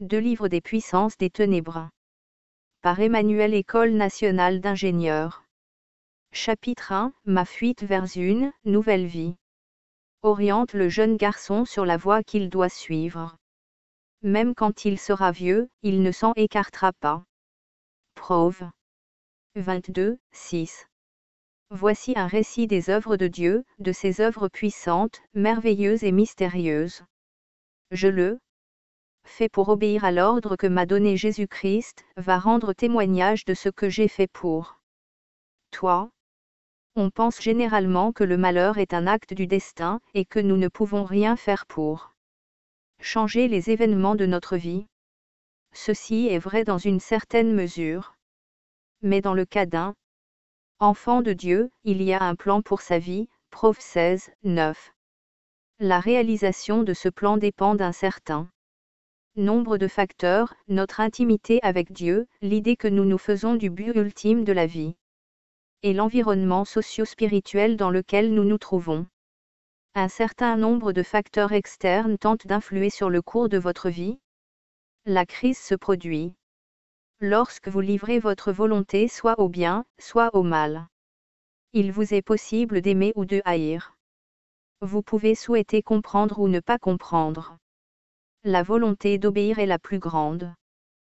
2 livres des puissances des ténèbres. Par Emmanuel École nationale d'ingénieurs. Chapitre 1, Ma fuite vers une nouvelle vie. Oriente le jeune garçon sur la voie qu'il doit suivre. Même quand il sera vieux, il ne s'en écartera pas. Prove. 22, 6. Voici un récit des œuvres de Dieu, de ses œuvres puissantes, merveilleuses et mystérieuses. Je le fais pour obéir à l'ordre que m'a donné Jésus-Christ, va rendre témoignage de ce que j'ai fait pour toi. On pense généralement que le malheur est un acte du destin, et que nous ne pouvons rien faire pour changer les événements de notre vie. Ceci est vrai dans une certaine mesure. Mais dans le cas d'un enfant de Dieu, il y a un plan pour sa vie, Prov 16, 9. La réalisation de ce plan dépend d'un certain nombre de facteurs, notre intimité avec Dieu, l'idée que nous nous faisons du but ultime de la vie, et l'environnement socio-spirituel dans lequel nous nous trouvons. Un certain nombre de facteurs externes tentent d'influer sur le cours de votre vie. La crise se produit lorsque vous livrez votre volonté soit au bien, soit au mal. Il vous est possible d'aimer ou de haïr. Vous pouvez souhaiter comprendre ou ne pas comprendre. La volonté d'obéir est la plus grande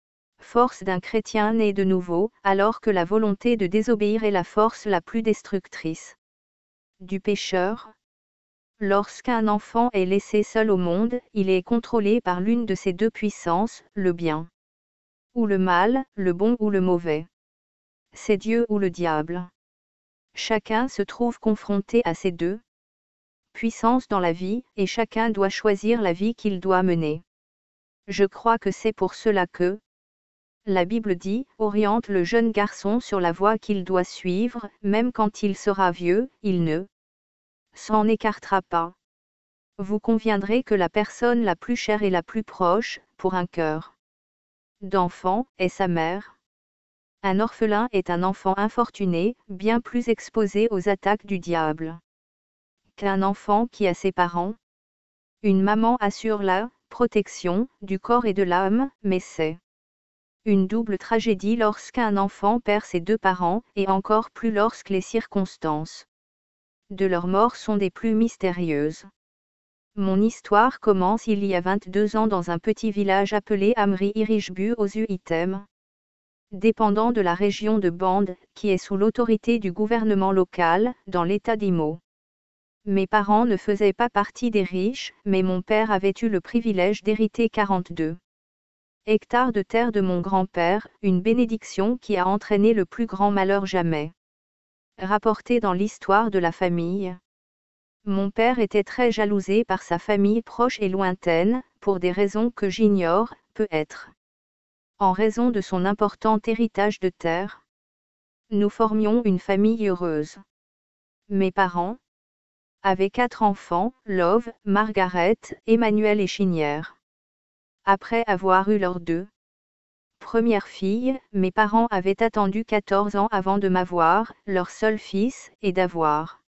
force d'un chrétien né de nouveau, alors que la volonté de désobéir est la force la plus destructrice du pécheur. Lorsqu'un enfant est laissé seul au monde, il est contrôlé par l'une de ces deux puissances, le bien ou le mal, le bon ou le mauvais. C'est Dieu ou le diable. Chacun se trouve confronté à ces deux puissances dans la vie, et chacun doit choisir la vie qu'il doit mener. Je crois que c'est pour cela que la Bible dit, oriente le jeune garçon sur la voie qu'il doit suivre, même quand il sera vieux, il ne s'en écartera pas. Vous conviendrez que la personne la plus chère et la plus proche, pour un cœur d'enfant, est sa mère. Un orphelin est un enfant infortuné, bien plus exposé aux attaques du diable qu'un enfant qui a ses parents. Une maman assure la protection du corps et de l'âme, mais c'est une double tragédie lorsqu'un enfant perd ses deux parents, et encore plus lorsque les circonstances de leur mort sont des plus mystérieuses. Mon histoire commence il y a 22 ans dans un petit village appelé Amri Irishbu aux Uitem, dépendant de la région de Bande, qui est sous l'autorité du gouvernement local, dans l'état d'Imo. Mes parents ne faisaient pas partie des riches, mais mon père avait eu le privilège d'hériter 42 hectares de terre de mon grand-père, une bénédiction qui a entraîné le plus grand malheur jamais rapporté dans l'histoire de la famille. Mon père était très jalousé par sa famille proche et lointaine, pour des raisons que j'ignore, peut-être en raison de son important héritage de terre. Nous formions une famille heureuse. Mes parents avaient 4 enfants, Love, Margaret, Emmanuel et Chinière. Après avoir eu leurs 2 premières filles, mes parents avaient attendu 14 ans avant de m'avoir, leur seul fils, et d'avoir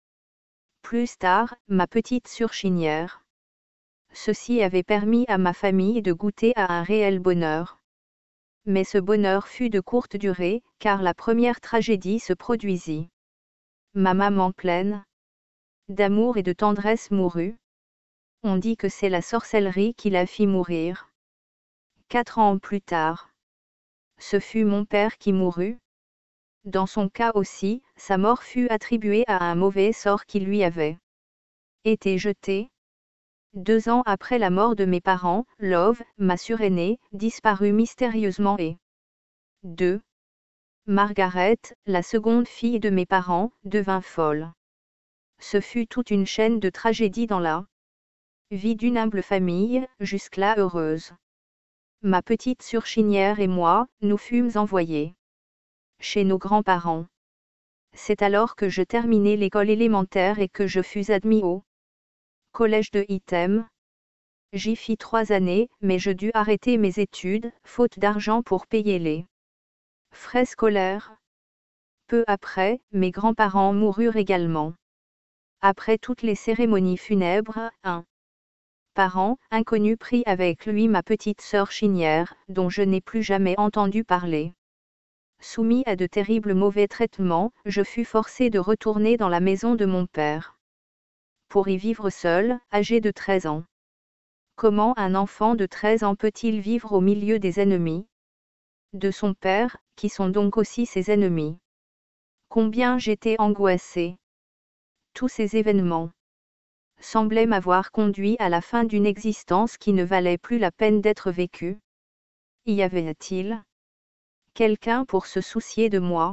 plus tard, ma petite sœur Chinière. Ceci avait permis à ma famille de goûter à un réel bonheur. Mais ce bonheur fut de courte durée, car la première tragédie se produisit. Ma maman pleine d'amour et de tendresse mourut. On dit que c'est la sorcellerie qui la fit mourir. 4 ans plus tard, ce fut mon père qui mourut. Dans son cas aussi, sa mort fut attribuée à un mauvais sort qui lui avait été jeté. 2 ans après la mort de mes parents, Love, ma sœur-aînée, disparut mystérieusement et 2. Margaret, la seconde fille de mes parents, devint folle. Ce fut toute une chaîne de tragédies dans la vie d'une humble famille, jusque-là heureuse. Ma petite sœur Chinière et moi, nous fûmes envoyés chez nos grands-parents. C'est alors que je terminai l'école élémentaire et que je fus admis au collège de Item. J'y fis 3 années, mais je dus arrêter mes études, faute d'argent pour payer les frais scolaires. Peu après, mes grands-parents moururent également. Après toutes les cérémonies funèbres, un Parent, inconnu prit avec lui ma petite sœur Chinière, dont je n'ai plus jamais entendu parler. Soumis à de terribles mauvais traitements, je fus forcé de retourner dans la maison de mon père. Pour y vivre seul, âgé de 13 ans. Comment un enfant de 13 ans peut-il vivre au milieu des ennemis de son père, qui sont donc aussi ses ennemis? Combien j'étais angoissé. Tous ces événements semblaient m'avoir conduit à la fin d'une existence qui ne valait plus la peine d'être vécue. Y avait-il quelqu'un pour se soucier de moi?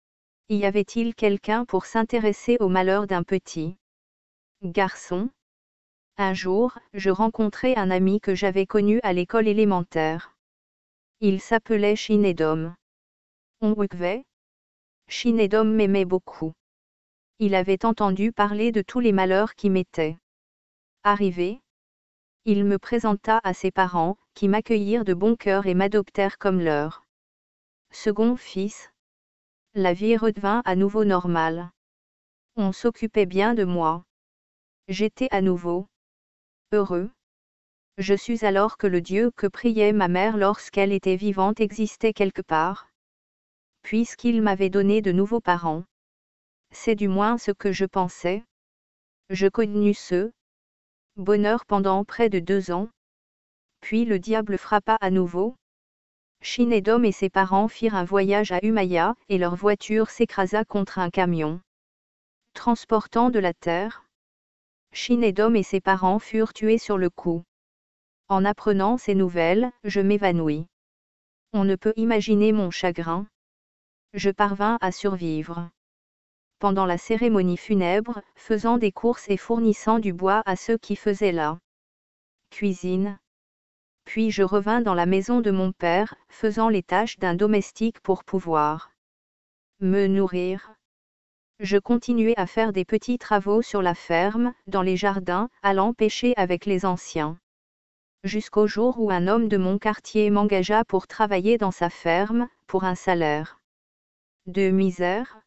Y avait-il quelqu'un pour s'intéresser au malheur d'un petit garçon? Un jour, je rencontrai un ami que j'avais connu à l'école élémentaire. Il s'appelait Shinedom. On wukvait. Shinedom m'aimait beaucoup. Il avait entendu parler de tous les malheurs qui m'étaient arrivés. Il me présenta à ses parents, qui m'accueillirent de bon cœur et m'adoptèrent comme leur second fils. La vie redevint à nouveau normale. On s'occupait bien de moi. J'étais à nouveau heureux. Je sus alors que le Dieu que priait ma mère lorsqu'elle était vivante existait quelque part, puisqu'il m'avait donné de nouveaux parents. C'est du moins ce que je pensais. Je connus ce bonheur pendant près de 2 ans. Puis le diable frappa à nouveau. Shinedom et ses parents firent un voyage à Umaya, et leur voiture s'écrasa contre un camion transportant de la terre. Shinedom et ses parents furent tués sur le coup. En apprenant ces nouvelles, je m'évanouis. On ne peut imaginer mon chagrin. Je parvins à survivre. Pendant la cérémonie funèbre, faisant des courses et fournissant du bois à ceux qui faisaient la cuisine. Puis je revins dans la maison de mon père, faisant les tâches d'un domestique pour pouvoir me nourrir. Je continuais à faire des petits travaux sur la ferme, dans les jardins, allant pêcher avec les anciens. Jusqu'au jour où un homme de mon quartier m'engagea pour travailler dans sa ferme, pour un salaire de misère.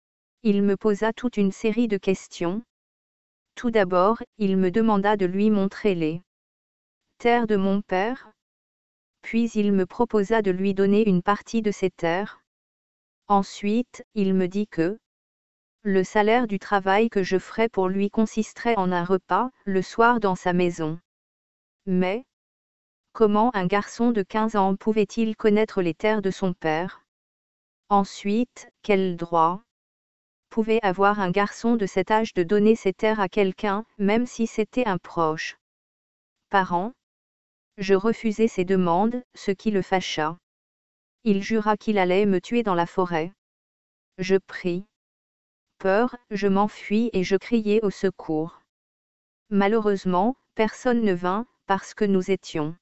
Il me posa toute une série de questions. Tout d'abord, il me demanda de lui montrer les terres de mon père. Puis il me proposa de lui donner une partie de ses terres. Ensuite, il me dit que le salaire du travail que je ferais pour lui consisterait en un repas, le soir dans sa maison. Mais comment un garçon de 15 ans pouvait-il connaître les terres de son père? Ensuite, quel droit pouvait avoir un garçon de cet âge de donner ses terres à quelqu'un, même si c'était un proche parent? Je refusai ses demandes, ce qui le fâcha. Il jura qu'il allait me tuer dans la forêt. Je pris peur, je m'enfuis et je criai au secours. Malheureusement, personne ne vint, parce que nous étions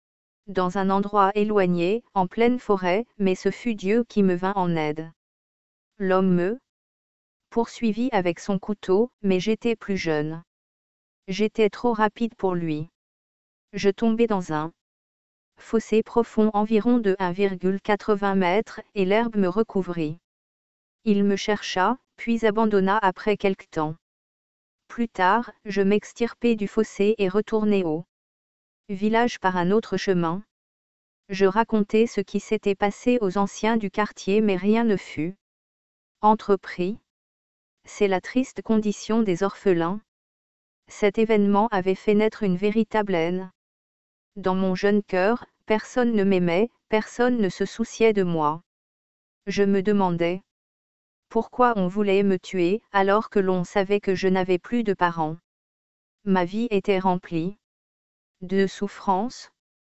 dans un endroit éloigné, en pleine forêt, mais ce fut Dieu qui me vint en aide. L'homme me poursuivit avec son couteau, mais j'étais plus jeune. J'étais trop rapide pour lui. Je tombai dans un fossé profond environ de 1,80 mètres, et l'herbe me recouvrit. Il me chercha, puis abandonna après quelque temps. Plus tard, je m'extirpai du fossé et retournai au village par un autre chemin. Je racontai ce qui s'était passé aux anciens du quartier, mais rien ne fut entrepris. C'est la triste condition des orphelins. Cet événement avait fait naître une véritable haine. Dans mon jeune cœur, personne ne m'aimait, personne ne se souciait de moi. Je me demandais pourquoi on voulait me tuer, alors que l'on savait que je n'avais plus de parents. Ma vie était remplie de souffrances.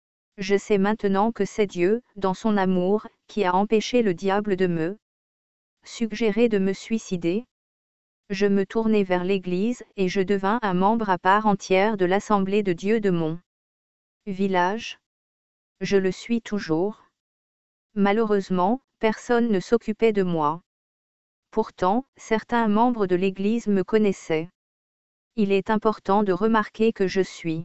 Je sais maintenant que c'est Dieu, dans son amour, qui a empêché le diable de me suggérer de me suicider. Je me tournai vers l'Église, et je devins un membre à part entière de l'Assemblée de Dieu de mon village. Je le suis toujours. Malheureusement, personne ne s'occupait de moi. Pourtant, certains membres de l'Église me connaissaient. Il est important de remarquer que je suis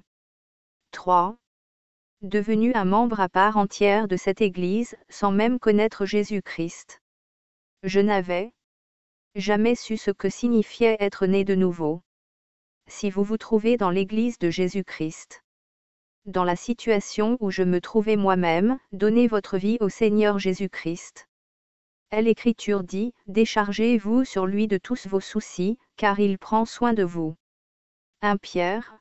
3. Devenu un membre à part entière de cette Église, sans même connaître Jésus-Christ. Je n'avais jamais su ce que signifiait être né de nouveau. Si vous vous trouvez dans l'Église de Jésus-Christ, dans la situation où je me trouvais moi-même, donnez votre vie au Seigneur Jésus-Christ. L'Écriture dit, déchargez-vous sur lui de tous vos soucis, car il prend soin de vous. 1 Pierre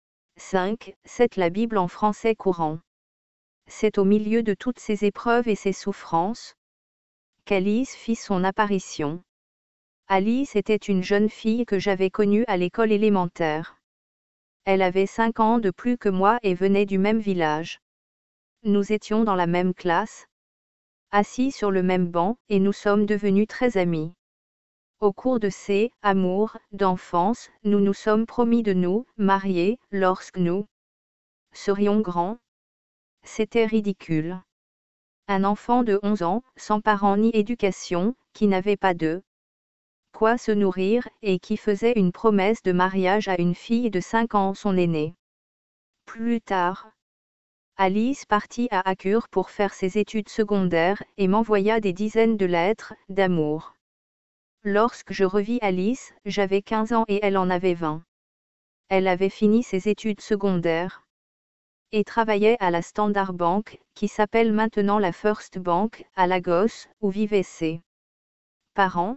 5, 7 La Bible en français courant. C'est au milieu de toutes ces épreuves et ces souffrances qu'Alice fit son apparition. Alice était une jeune fille que j'avais connue à l'école élémentaire. Elle avait 5 ans de plus que moi et venait du même village. Nous étions dans la même classe, assis sur le même banc, et nous sommes devenus très amis. Au cours de ces amours d'enfance, nous nous sommes promis de nous marier lorsque nous serions grands. C'était ridicule. Un enfant de 11 ans, sans parents ni éducation, qui n'avait pas de quoi se nourrir, et qui faisait une promesse de mariage à une fille de 5 ans, son aînée. Plus tard, Alice partit à Accur pour faire ses études secondaires, et m'envoya des dizaines de lettres d'amour. Lorsque je revis Alice, j'avais 15 ans et elle en avait 20. Elle avait fini ses études secondaires et travaillait à la Standard Bank, qui s'appelle maintenant la First Bank, à Lagos, où vivaient ses parents.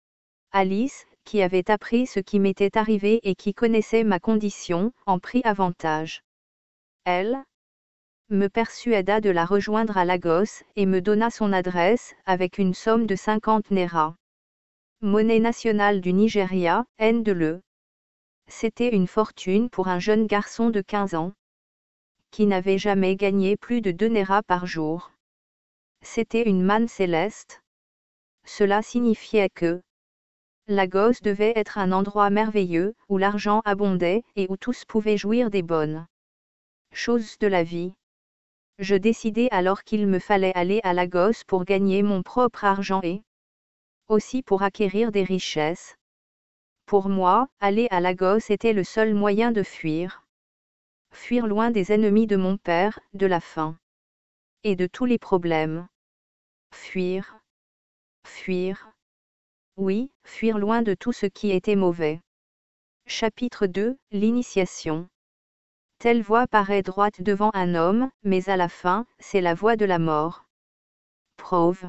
Alice, qui avait appris ce qui m'était arrivé et qui connaissait ma condition, en prit avantage. Elle me persuada de la rejoindre à Lagos, et me donna son adresse, avec une somme de 50 naira. Monnaie nationale du Nigeria, NDE. C'était une fortune pour un jeune garçon de 15 ans, qui n'avait jamais gagné plus de 2 naira par jour. C'était une manne céleste. Cela signifiait que Lagos devait être un endroit merveilleux, où l'argent abondait, et où tous pouvaient jouir des bonnes choses de la vie. Je décidai alors qu'il me fallait aller à Lagos pour gagner mon propre argent et aussi pour acquérir des richesses. Pour moi, aller à Lagos était le seul moyen de fuir. Fuir loin des ennemis de mon père, de la faim et de tous les problèmes. Fuir. Fuir. Oui, fuir loin de tout ce qui était mauvais. Chapitre 2, L'initiation. Telle voie paraît droite devant un homme, mais à la fin, c'est la voie de la mort. Prove.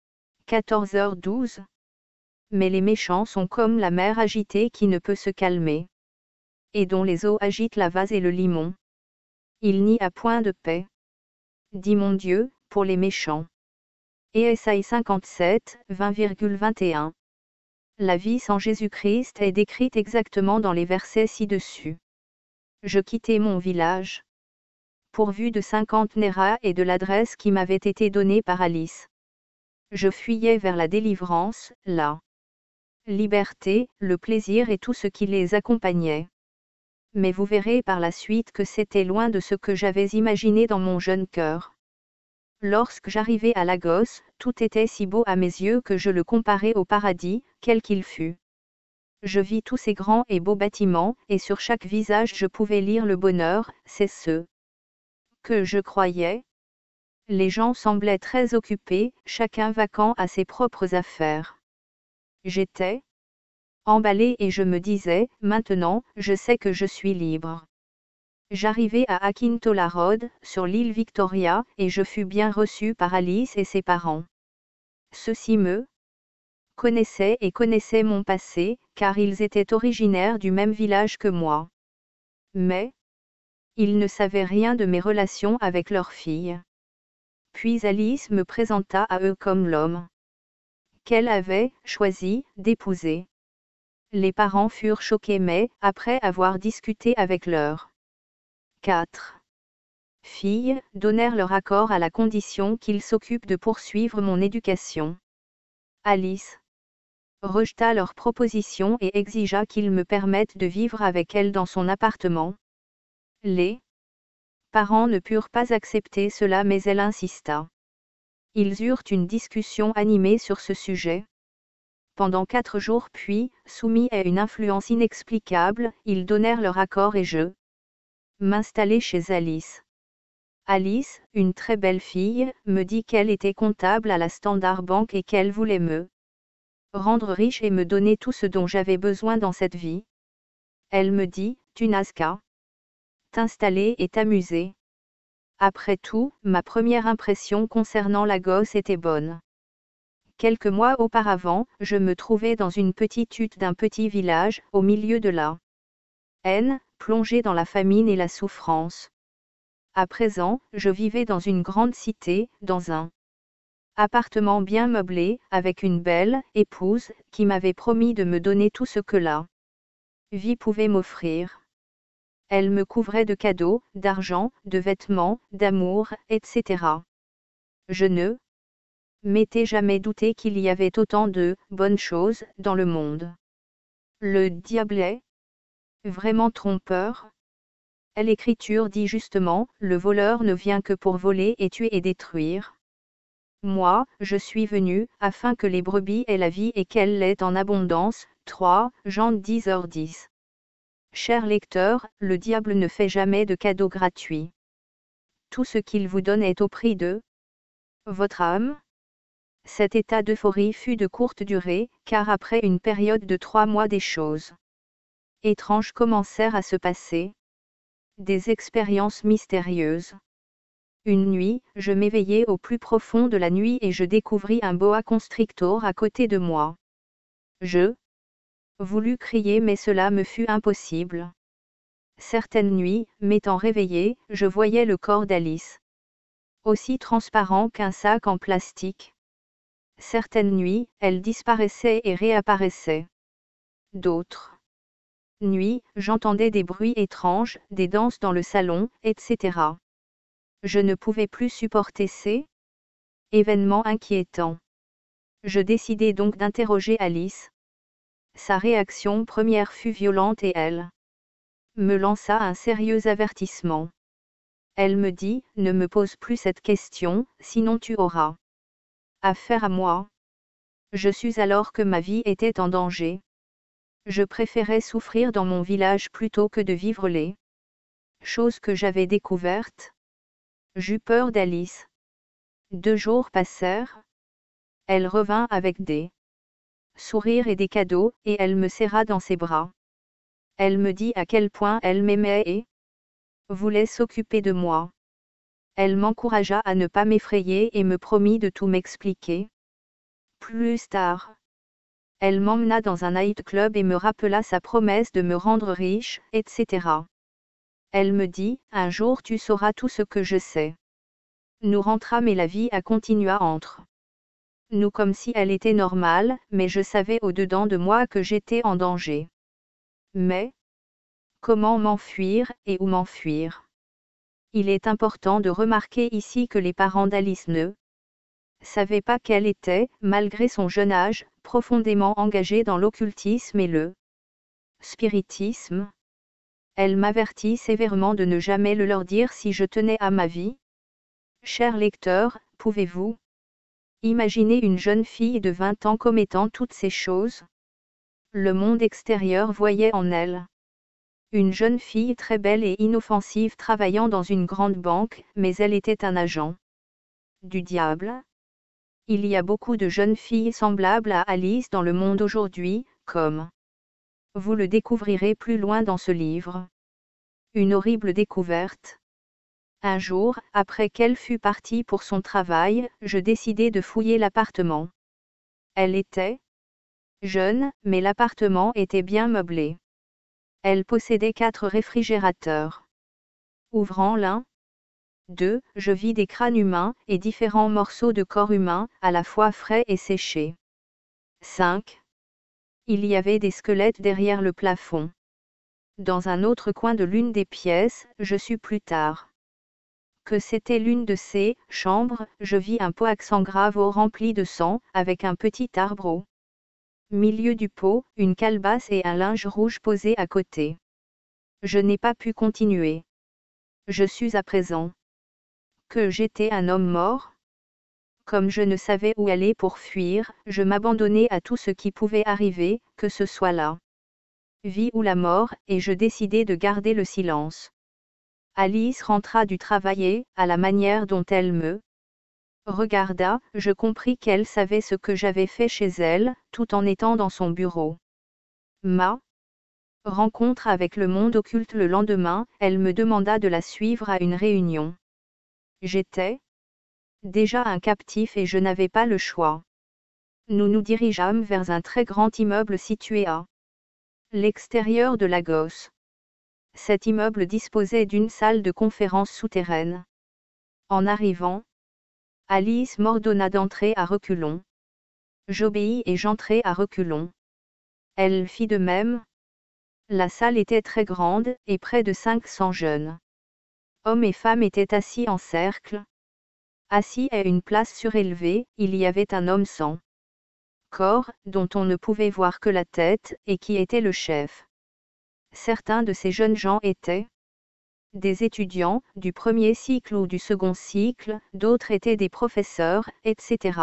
14h12. Mais les méchants sont comme la mer agitée qui ne peut se calmer, et dont les eaux agitent la vase et le limon. Il n'y a point de paix, dit mon Dieu, pour les méchants. Et Ésaïe 57, 20,21. La vie sans Jésus-Christ est décrite exactement dans les versets ci-dessus. Je quittai mon village, pourvu de 50 naira et de l'adresse qui m'avait été donnée par Alice. Je fuyais vers la délivrance, la liberté, le plaisir et tout ce qui les accompagnait. Mais vous verrez par la suite que c'était loin de ce que j'avais imaginé dans mon jeune cœur. Lorsque j'arrivai à Lagos, tout était si beau à mes yeux que je le comparais au paradis, quel qu'il fût. Je vis tous ces grands et beaux bâtiments, et sur chaque visage je pouvais lire le bonheur, c'est ce que je croyais. Les gens semblaient très occupés, chacun vaquant à ses propres affaires. J'étais emballé et je me disais, maintenant, je sais que je suis libre. J'arrivai à Akintola Road, sur l'île Victoria, et je fus bien reçu par Alice et ses parents. Ceux-ci me connaissaient et connaissaient mon passé, car ils étaient originaires du même village que moi. Mais ils ne savaient rien de mes relations avec leur fille. Puis Alice me présenta à eux comme l'homme qu'elle avait choisi d'épouser. Les parents furent choqués mais, après avoir discuté avec leurs 4 filles, donnèrent leur accord à la condition qu'ils s'occupent de poursuivre mon éducation. Alice rejeta leur proposition et exigea qu'ils me permettent de vivre avec elle dans son appartement. Les parents ne purent pas accepter cela mais elle insista. Ils eurent une discussion animée sur ce sujet. Pendant 4 jours puis, soumis à une influence inexplicable, ils donnèrent leur accord et je m'installai chez Alice. Alice, une très belle fille, me dit qu'elle était comptable à la Standard Bank et qu'elle voulait me rendre riche et me donner tout ce dont j'avais besoin dans cette vie. Elle me dit, tu n'as qu'à t'installer et t'amuser. Après tout, ma première impression concernant la gosse était bonne. Quelques mois auparavant, je me trouvais dans une petite hutte d'un petit village, au milieu de la haine, plongée dans la famine et la souffrance. À présent, je vivais dans une grande cité, dans un appartement bien meublé, avec une belle épouse, qui m'avait promis de me donner tout ce que la vie pouvait m'offrir. Elle me couvrait de cadeaux, d'argent, de vêtements, d'amour, etc. Je ne m'étais jamais douté qu'il y avait autant de bonnes choses dans le monde. Le diable est vraiment trompeur. L'Écriture dit justement, le voleur ne vient que pour voler et tuer et détruire. Moi, je suis venu, afin que les brebis aient la vie et qu'elle l'ait en abondance. 3 Jean 10h10. Cher lecteur, le diable ne fait jamais de cadeaux gratuits. Tout ce qu'il vous donne est au prix de votre âme. Cet état d'euphorie fut de courte durée, car après une période de 3 mois des choses étranges commencèrent à se passer. Des expériences mystérieuses. Une nuit, je m'éveillai au plus profond de la nuit et je découvris un boa constrictor à côté de moi. Je voulus crier mais cela me fut impossible. Certaines nuits, m'étant réveillée, je voyais le corps d'Alice. Aussi transparent qu'un sac en plastique. Certaines nuits, elle disparaissait et réapparaissait. D'autres nuits, j'entendais des bruits étranges, des danses dans le salon, etc. Je ne pouvais plus supporter ces événements inquiétants. Je décidai donc d'interroger Alice. Sa réaction première fut violente et elle me lança un sérieux avertissement. Elle me dit, ne me pose plus cette question, sinon tu auras affaire à moi. Je sus alors que ma vie était en danger. Je préférais souffrir dans mon village plutôt que de vivre les choses que j'avais découvertes. J'eus peur d'Alice. 2 jours passèrent. Elle revint avec des sourires et des cadeaux, et elle me serra dans ses bras. Elle me dit à quel point elle m'aimait et voulait s'occuper de moi. Elle m'encouragea à ne pas m'effrayer et me promit de tout m'expliquer. Plus tard, elle m'emmena dans un night-club et me rappela sa promesse de me rendre riche, etc. Elle me dit, un jour tu sauras tout ce que je sais. Nous rentrâmes et la vie a continué entre nous comme si elle était normale, mais je savais au-dedans de moi que j'étais en danger. Mais comment m'enfuir et où m'enfuir? Il est important de remarquer ici que les parents d'Alice ne savaient pas qu'elle était, malgré son jeune âge, profondément engagée dans l'occultisme et le spiritisme. Elle m'avertit sévèrement de ne jamais le leur dire si je tenais à ma vie. Cher lecteur, pouvez-vous imaginer une jeune fille de 20 ans commettant toutes ces choses? Le monde extérieur voyait en elle une jeune fille très belle et inoffensive travaillant dans une grande banque, mais elle était un agent du diable. Il y a beaucoup de jeunes filles semblables à Alice dans le monde aujourd'hui, comme vous le découvrirez plus loin dans ce livre. Une horrible découverte. Un jour, après qu'elle fût partie pour son travail, je décidai de fouiller l'appartement. Elle était jeune, mais l'appartement était bien meublé. Elle possédait 4 réfrigérateurs. Ouvrant l'un, 2, je vis des crânes humains et différents morceaux de corps humain, à la fois frais et séchés. 5. Il y avait des squelettes derrière le plafond. Dans un autre coin de l'une des pièces, je sus plus tard que c'était l'une de ces chambres. Je vis un pot à sang grave rempli de sang, avec un petit arbre au milieu du pot, une calebasse et un linge rouge posés à côté. Je n'ai pas pu continuer. Je sus à présent que j'étais un homme mort. Comme je ne savais où aller pour fuir, je m'abandonnai à tout ce qui pouvait arriver, que ce soit la vie ou la mort, et je décidai de garder le silence. Alice rentra du travail et, à la manière dont elle me regarda, je compris qu'elle savait ce que j'avais fait chez elle, tout en étant dans son bureau. Ma rencontre avec le monde occulte le lendemain, elle me demanda de la suivre à une réunion. J'étais déjà un captif et je n'avais pas le choix. Nous nous dirigeâmes vers un très grand immeuble situé à l'extérieur de Lagos. Cet immeuble disposait d'une salle de conférence souterraine. En arrivant, Alice m'ordonna d'entrer à reculons. J'obéis et j'entrai à reculons. Elle fit de même. La salle était très grande, et près de 500 jeunes hommes et femmes étaient assis en cercle. Assis à une place surélevée, il y avait un homme sans corps, dont on ne pouvait voir que la tête, et qui était le chef. Certains de ces jeunes gens étaient des étudiants, du premier cycle ou du second cycle, d'autres étaient des professeurs, etc.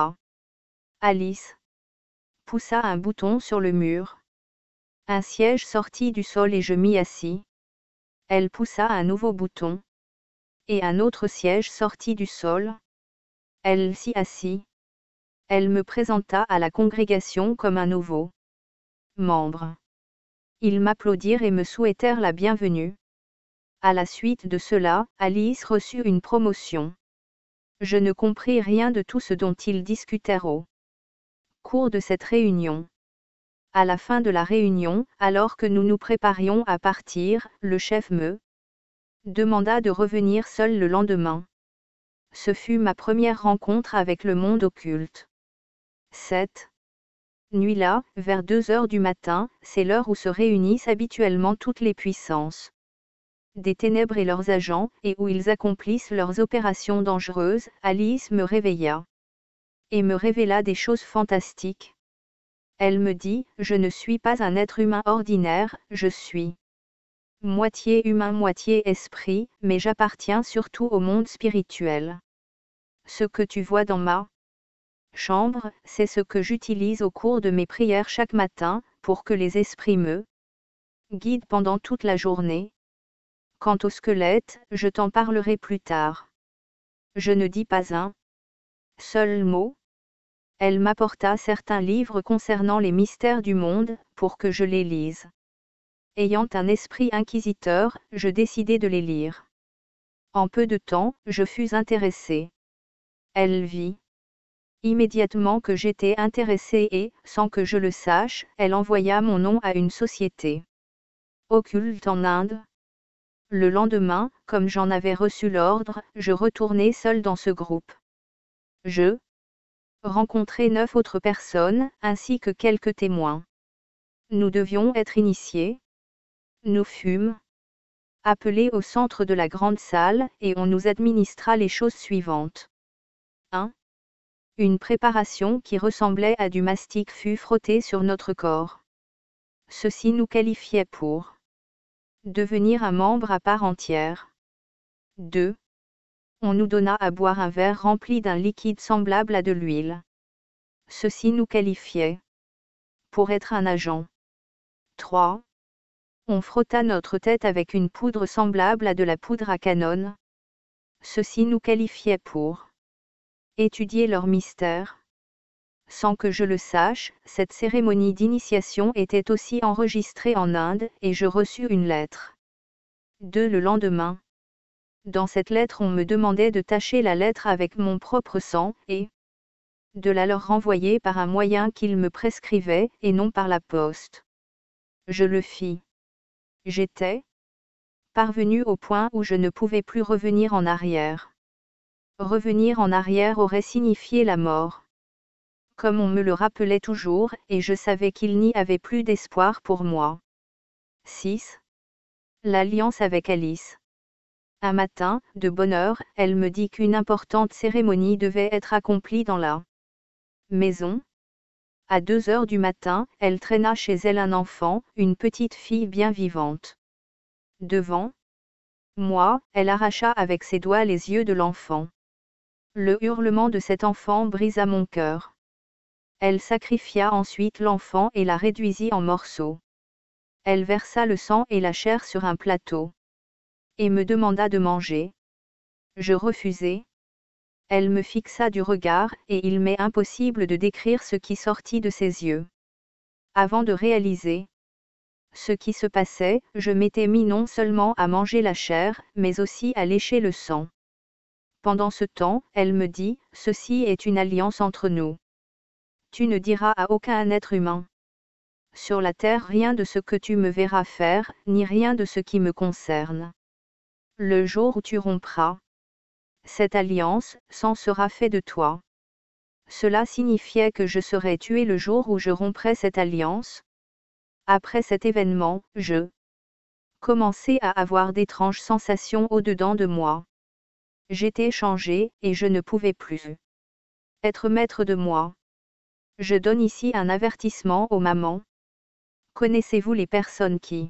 Alice poussa un bouton sur le mur. Un siège sortit du sol et je m'y assis. Elle poussa un nouveau bouton. Et un autre siège sortit du sol. Elle s'y assit. Elle me présenta à la congrégation comme un nouveau membre. Ils m'applaudirent et me souhaitèrent la bienvenue. À la suite de cela, Alice reçut une promotion. Je ne compris rien de tout ce dont ils discutèrent au cours de cette réunion. À la fin de la réunion, alors que nous nous préparions à partir, le chef me demanda de revenir seul le lendemain. Ce fut ma première rencontre avec le monde occulte. Cette nuit-là, vers 2 heures du matin, c'est l'heure où se réunissent habituellement toutes les puissances des ténèbres et leurs agents, et où ils accomplissent leurs opérations dangereuses. Alice me réveilla et me révéla des choses fantastiques. Elle me dit, je ne suis pas un être humain ordinaire, je suis moitié humain, moitié esprit, mais j'appartiens surtout au monde spirituel. Ce que tu vois dans ma chambre, c'est ce que j'utilise au cours de mes prières chaque matin, pour que les esprits me guident pendant toute la journée. Quant au squelette, je t'en parlerai plus tard. Je ne dis pas un seul mot. Elle m'apporta certains livres concernant les mystères du monde, pour que je les lise. Ayant un esprit inquisiteur, je décidai de les lire. En peu de temps, je fus intéressé. Elle vit immédiatement que j'étais intéressé et, sans que je le sache, elle envoya mon nom à une société occulte en Inde. Le lendemain, comme j'en avais reçu l'ordre, je retournai seul dans ce groupe. Je rencontrai 9 autres personnes, ainsi que quelques témoins. Nous devions être initiés. Nous fûmes appelés au centre de la grande salle, et on nous administra les choses suivantes. 1. Une préparation qui ressemblait à du mastic fut frottée sur notre corps. Ceci nous qualifiait pour devenir un membre à part entière. 2. On nous donna à boire un verre rempli d'un liquide semblable à de l'huile. Ceci nous qualifiait pour être un agent. 3. On frotta notre tête avec une poudre semblable à de la poudre à canon. Ceci nous qualifiait pour étudier leur mystère. Sans que je le sache, cette cérémonie d'initiation était aussi enregistrée en Inde, et je reçus une lettre. 2. Le lendemain. Dans cette lettre on me demandait de tacher la lettre avec mon propre sang, et de la leur renvoyer par un moyen qu'ils me prescrivaient, et non par la poste. Je le fis. J'étais parvenu au point où je ne pouvais plus revenir en arrière. Revenir en arrière aurait signifié la mort. Comme on me le rappelait toujours, et je savais qu'il n'y avait plus d'espoir pour moi. 6. L'alliance avec Alice. Un matin, de bonne heure, elle me dit qu'une importante cérémonie devait être accomplie dans la maison. À 2 heures du matin, elle traîna chez elle un enfant, une petite fille bien vivante. Devant moi, elle arracha avec ses doigts les yeux de l'enfant. Le hurlement de cet enfant brisa mon cœur. Elle sacrifia ensuite l'enfant et la réduisit en morceaux. Elle versa le sang et la chair sur un plateau. Et me demanda de manger. Je refusai. Elle me fixa du regard, et il m'est impossible de décrire ce qui sortit de ses yeux. Avant de réaliser ce qui se passait, je m'étais mis non seulement à manger la chair, mais aussi à lécher le sang. Pendant ce temps, elle me dit, ceci est une alliance entre nous. Tu ne diras à aucun être humain. Sur la terre rien de ce que tu me verras faire, ni rien de ce qui me concerne. Le jour où tu rompras cette alliance, sang sera fait de toi. Cela signifiait que je serais tué le jour où je romprais cette alliance. Après cet événement, je commençais à avoir d'étranges sensations au-dedans de moi. J'étais changé, et je ne pouvais plus être maître de moi. Je donne ici un avertissement aux mamans. Connaissez-vous les personnes qui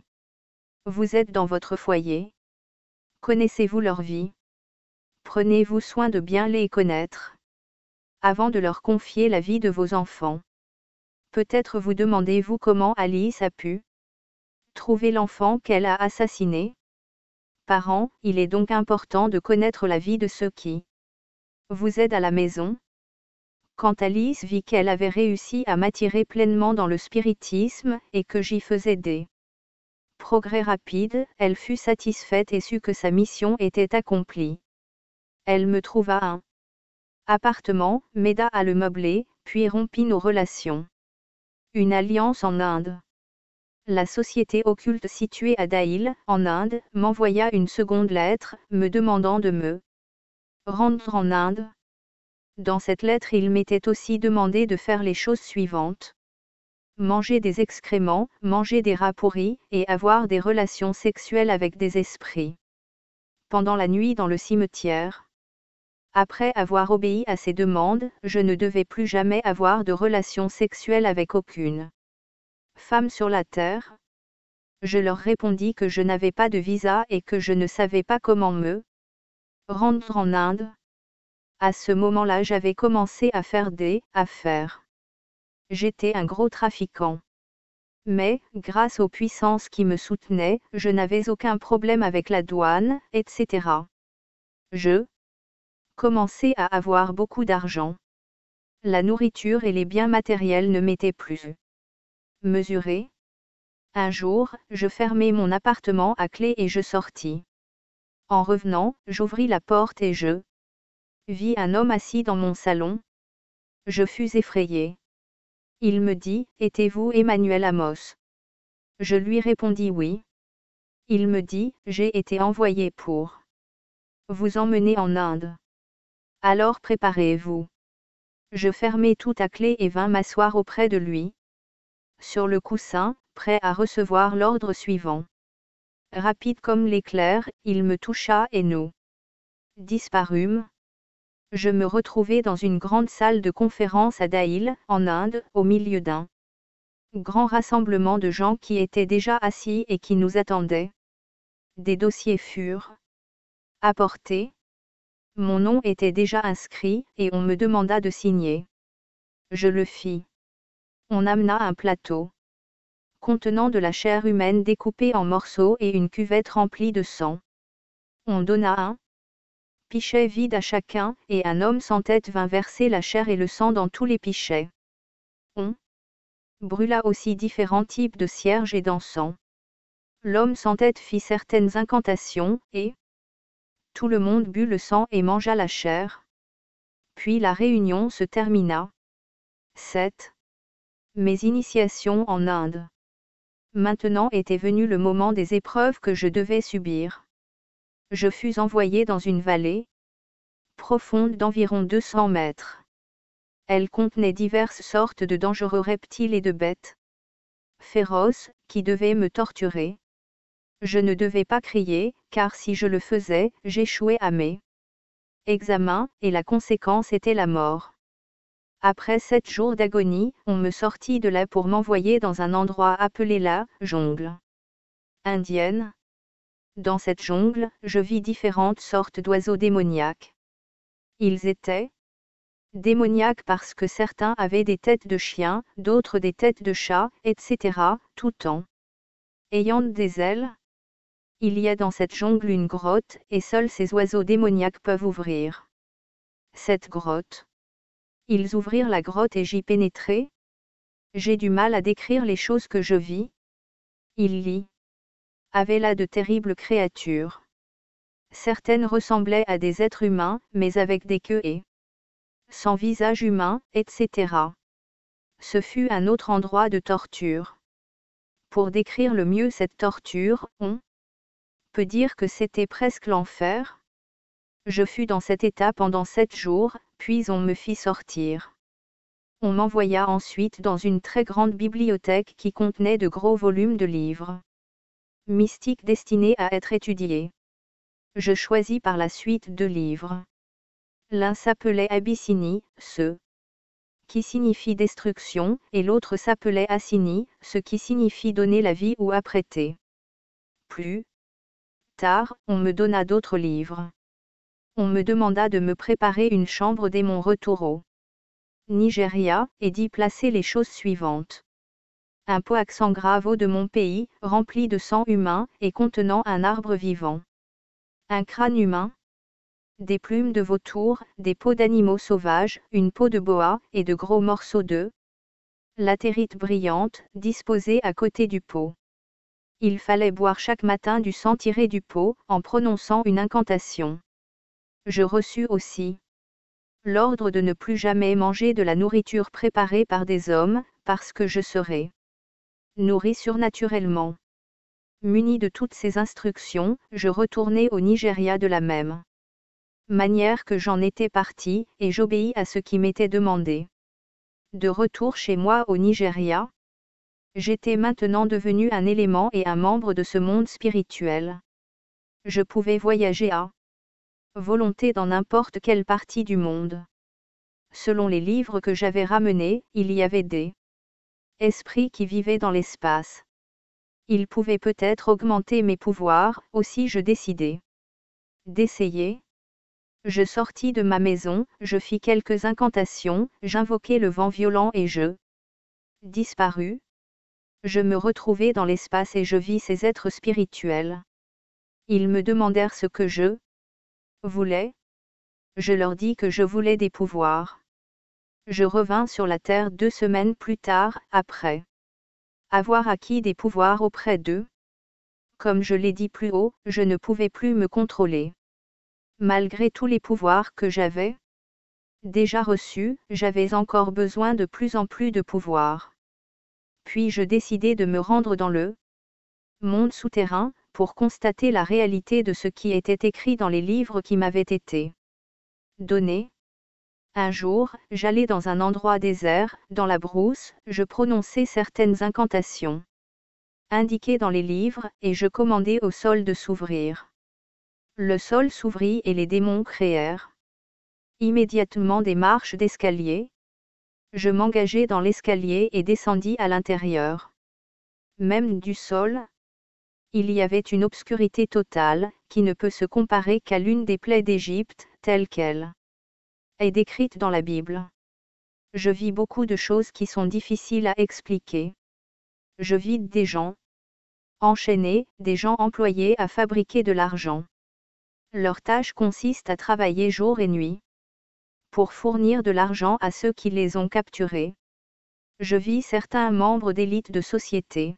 vous êtes dans votre foyer? Connaissez-vous leur vie? Prenez-vous soin de bien les connaître avant de leur confier la vie de vos enfants. Peut-être vous demandez-vous comment Alice a pu trouver l'enfant qu'elle a assassiné. Parents, il est donc important de connaître la vie de ceux qui vous aident à la maison. Quand Alice vit qu'elle avait réussi à m'attirer pleinement dans le spiritisme et que j'y faisais des progrès rapides, elle fut satisfaite et sut que sa mission était accomplie. Elle me trouva un appartement, m'aida à le meubler, puis rompit nos relations. Une alliance en Inde. La société occulte située à Daïl, en Inde, m'envoya une seconde lettre, me demandant de me rendre en Inde. Dans cette lettre il m'était aussi demandé de faire les choses suivantes. Manger des excréments, manger des rats pourris, et avoir des relations sexuelles avec des esprits. Pendant la nuit dans le cimetière. Après avoir obéi à ces demandes, je ne devais plus jamais avoir de relations sexuelles avec aucune femme sur la terre. Je leur répondis que je n'avais pas de visa et que je ne savais pas comment me rendre en Inde. À ce moment-là j'avais commencé à faire des affaires. J'étais un gros trafiquant. Mais, grâce aux puissances qui me soutenaient, je n'avais aucun problème avec la douane, etc. Je commençais à avoir beaucoup d'argent. La nourriture et les biens matériels ne m'étaient plus mesurés. Un jour, je fermai mon appartement à clé et je sortis. En revenant, j'ouvris la porte et je vis un homme assis dans mon salon. Je fus effrayé. Il me dit, « Étiez-vous Emmanuel Amos ?» Je lui répondis oui. Il me dit, « J'ai été envoyé pour vous emmener en Inde. Alors préparez-vous. » Je fermai tout à clé et vins m'asseoir auprès de lui. Sur le coussin, prêt à recevoir l'ordre suivant. Rapide comme l'éclair, il me toucha et nous disparûmes. Je me retrouvai dans une grande salle de conférence à Daïl, en Inde, au milieu d'un grand rassemblement de gens qui étaient déjà assis et qui nous attendaient. Des dossiers furent apportés. Mon nom était déjà inscrit, et on me demanda de signer. Je le fis. On amena un plateau contenant de la chair humaine découpée en morceaux et une cuvette remplie de sang. On donna un pichet vide à chacun, et un homme sans tête vint verser la chair et le sang dans tous les pichets. On brûla aussi différents types de cierges et d'encens. L'homme sans tête fit certaines incantations, et tout le monde but le sang et mangea la chair. Puis la réunion se termina. 7. Mes initiations en Inde. Maintenant était venu le moment des épreuves que je devais subir. Je fus envoyé dans une vallée profonde d'environ 200 mètres. Elle contenait diverses sortes de dangereux reptiles et de bêtes féroces, qui devaient me torturer. Je ne devais pas crier, car si je le faisais, j'échouais à mes examens, et la conséquence était la mort. Après 7 jours d'agonie, on me sortit de là pour m'envoyer dans un endroit appelé la jungle indienne. Dans cette jungle, je vis différentes sortes d'oiseaux démoniaques. Ils étaient démoniaques parce que certains avaient des têtes de chiens, d'autres des têtes de chats, etc., tout en ayant des ailes. Il y a dans cette jungle une grotte, et seuls ces oiseaux démoniaques peuvent ouvrir cette grotte. Ils ouvrirent la grotte et j'y pénétrai. J'ai du mal à décrire les choses que je vis. Il y avait là de terribles créatures. Certaines ressemblaient à des êtres humains, mais avec des queues et sans visage humain, etc. Ce fut un autre endroit de torture. Pour décrire le mieux cette torture, on peut dire que c'était presque l'enfer. Je fus dans cet état pendant 7 jours, puis on me fit sortir. On m'envoya ensuite dans une très grande bibliothèque qui contenait de gros volumes de livres mystiques destinés à être étudiés. Je choisis par la suite 2 livres. L'un s'appelait Abyssinie, ce qui signifie destruction, et l'autre s'appelait Assini, ce qui signifie donner la vie ou apprêter. Plus tard, on me donna d'autres livres. On me demanda de me préparer une chambre dès mon retour au Nigeria, et d'y placer les choses suivantes. Un pot à sang grave de mon pays, rempli de sang humain, et contenant un arbre vivant. Un crâne humain. Des plumes de vautour, des peaux d'animaux sauvages, une peau de boa, et de gros morceaux de latérite brillante, disposés à côté du pot. Il fallait boire chaque matin du sang tiré du pot, en prononçant une incantation. Je reçus aussi l'ordre de ne plus jamais manger de la nourriture préparée par des hommes, parce que je serais nourri surnaturellement. Muni de toutes ces instructions, je retournai au Nigeria de la même manière que j'en étais parti, et j'obéis à ce qui m'était demandé. De retour chez moi au Nigeria, j'étais maintenant devenu un élément et un membre de ce monde spirituel. Je pouvais voyager à volonté dans n'importe quelle partie du monde. Selon les livres que j'avais ramenés, il y avait des esprits qui vivaient dans l'espace. Ils pouvaient peut-être augmenter mes pouvoirs, aussi je décidai d'essayer. Je sortis de ma maison, je fis quelques incantations, j'invoquai le vent violent et je disparus. Je me retrouvai dans l'espace et je vis ces êtres spirituels. Ils me demandèrent ce que je voulais. Je leur dis que je voulais des pouvoirs. Je revins sur la terre 2 semaines plus tard, après avoir acquis des pouvoirs auprès d'eux. Comme je l'ai dit plus haut, je ne pouvais plus me contrôler. Malgré tous les pouvoirs que j'avais déjà reçus, j'avais encore besoin de plus en plus de pouvoirs. Puis je décidai de me rendre dans le monde souterrain, pour constater la réalité de ce qui était écrit dans les livres qui m'avaient été donnés. Un jour, j'allais dans un endroit désert, dans la brousse, je prononçai certaines incantations indiquées dans les livres, et je commandai au sol de s'ouvrir. Le sol s'ouvrit et les démons créèrent immédiatement des marches d'escalier. Je m'engageai dans l'escalier et descendis à l'intérieur même du sol. Il y avait une obscurité totale, qui ne peut se comparer qu'à l'une des plaies d'Égypte, telle qu'elle est décrite dans la Bible. Je vis beaucoup de choses qui sont difficiles à expliquer. Je vis des gens enchaînés, des gens employés à fabriquer de l'argent. Leur tâche consiste à travailler jour et nuit pour fournir de l'argent à ceux qui les ont capturés. Je vis certains membres d'élite de société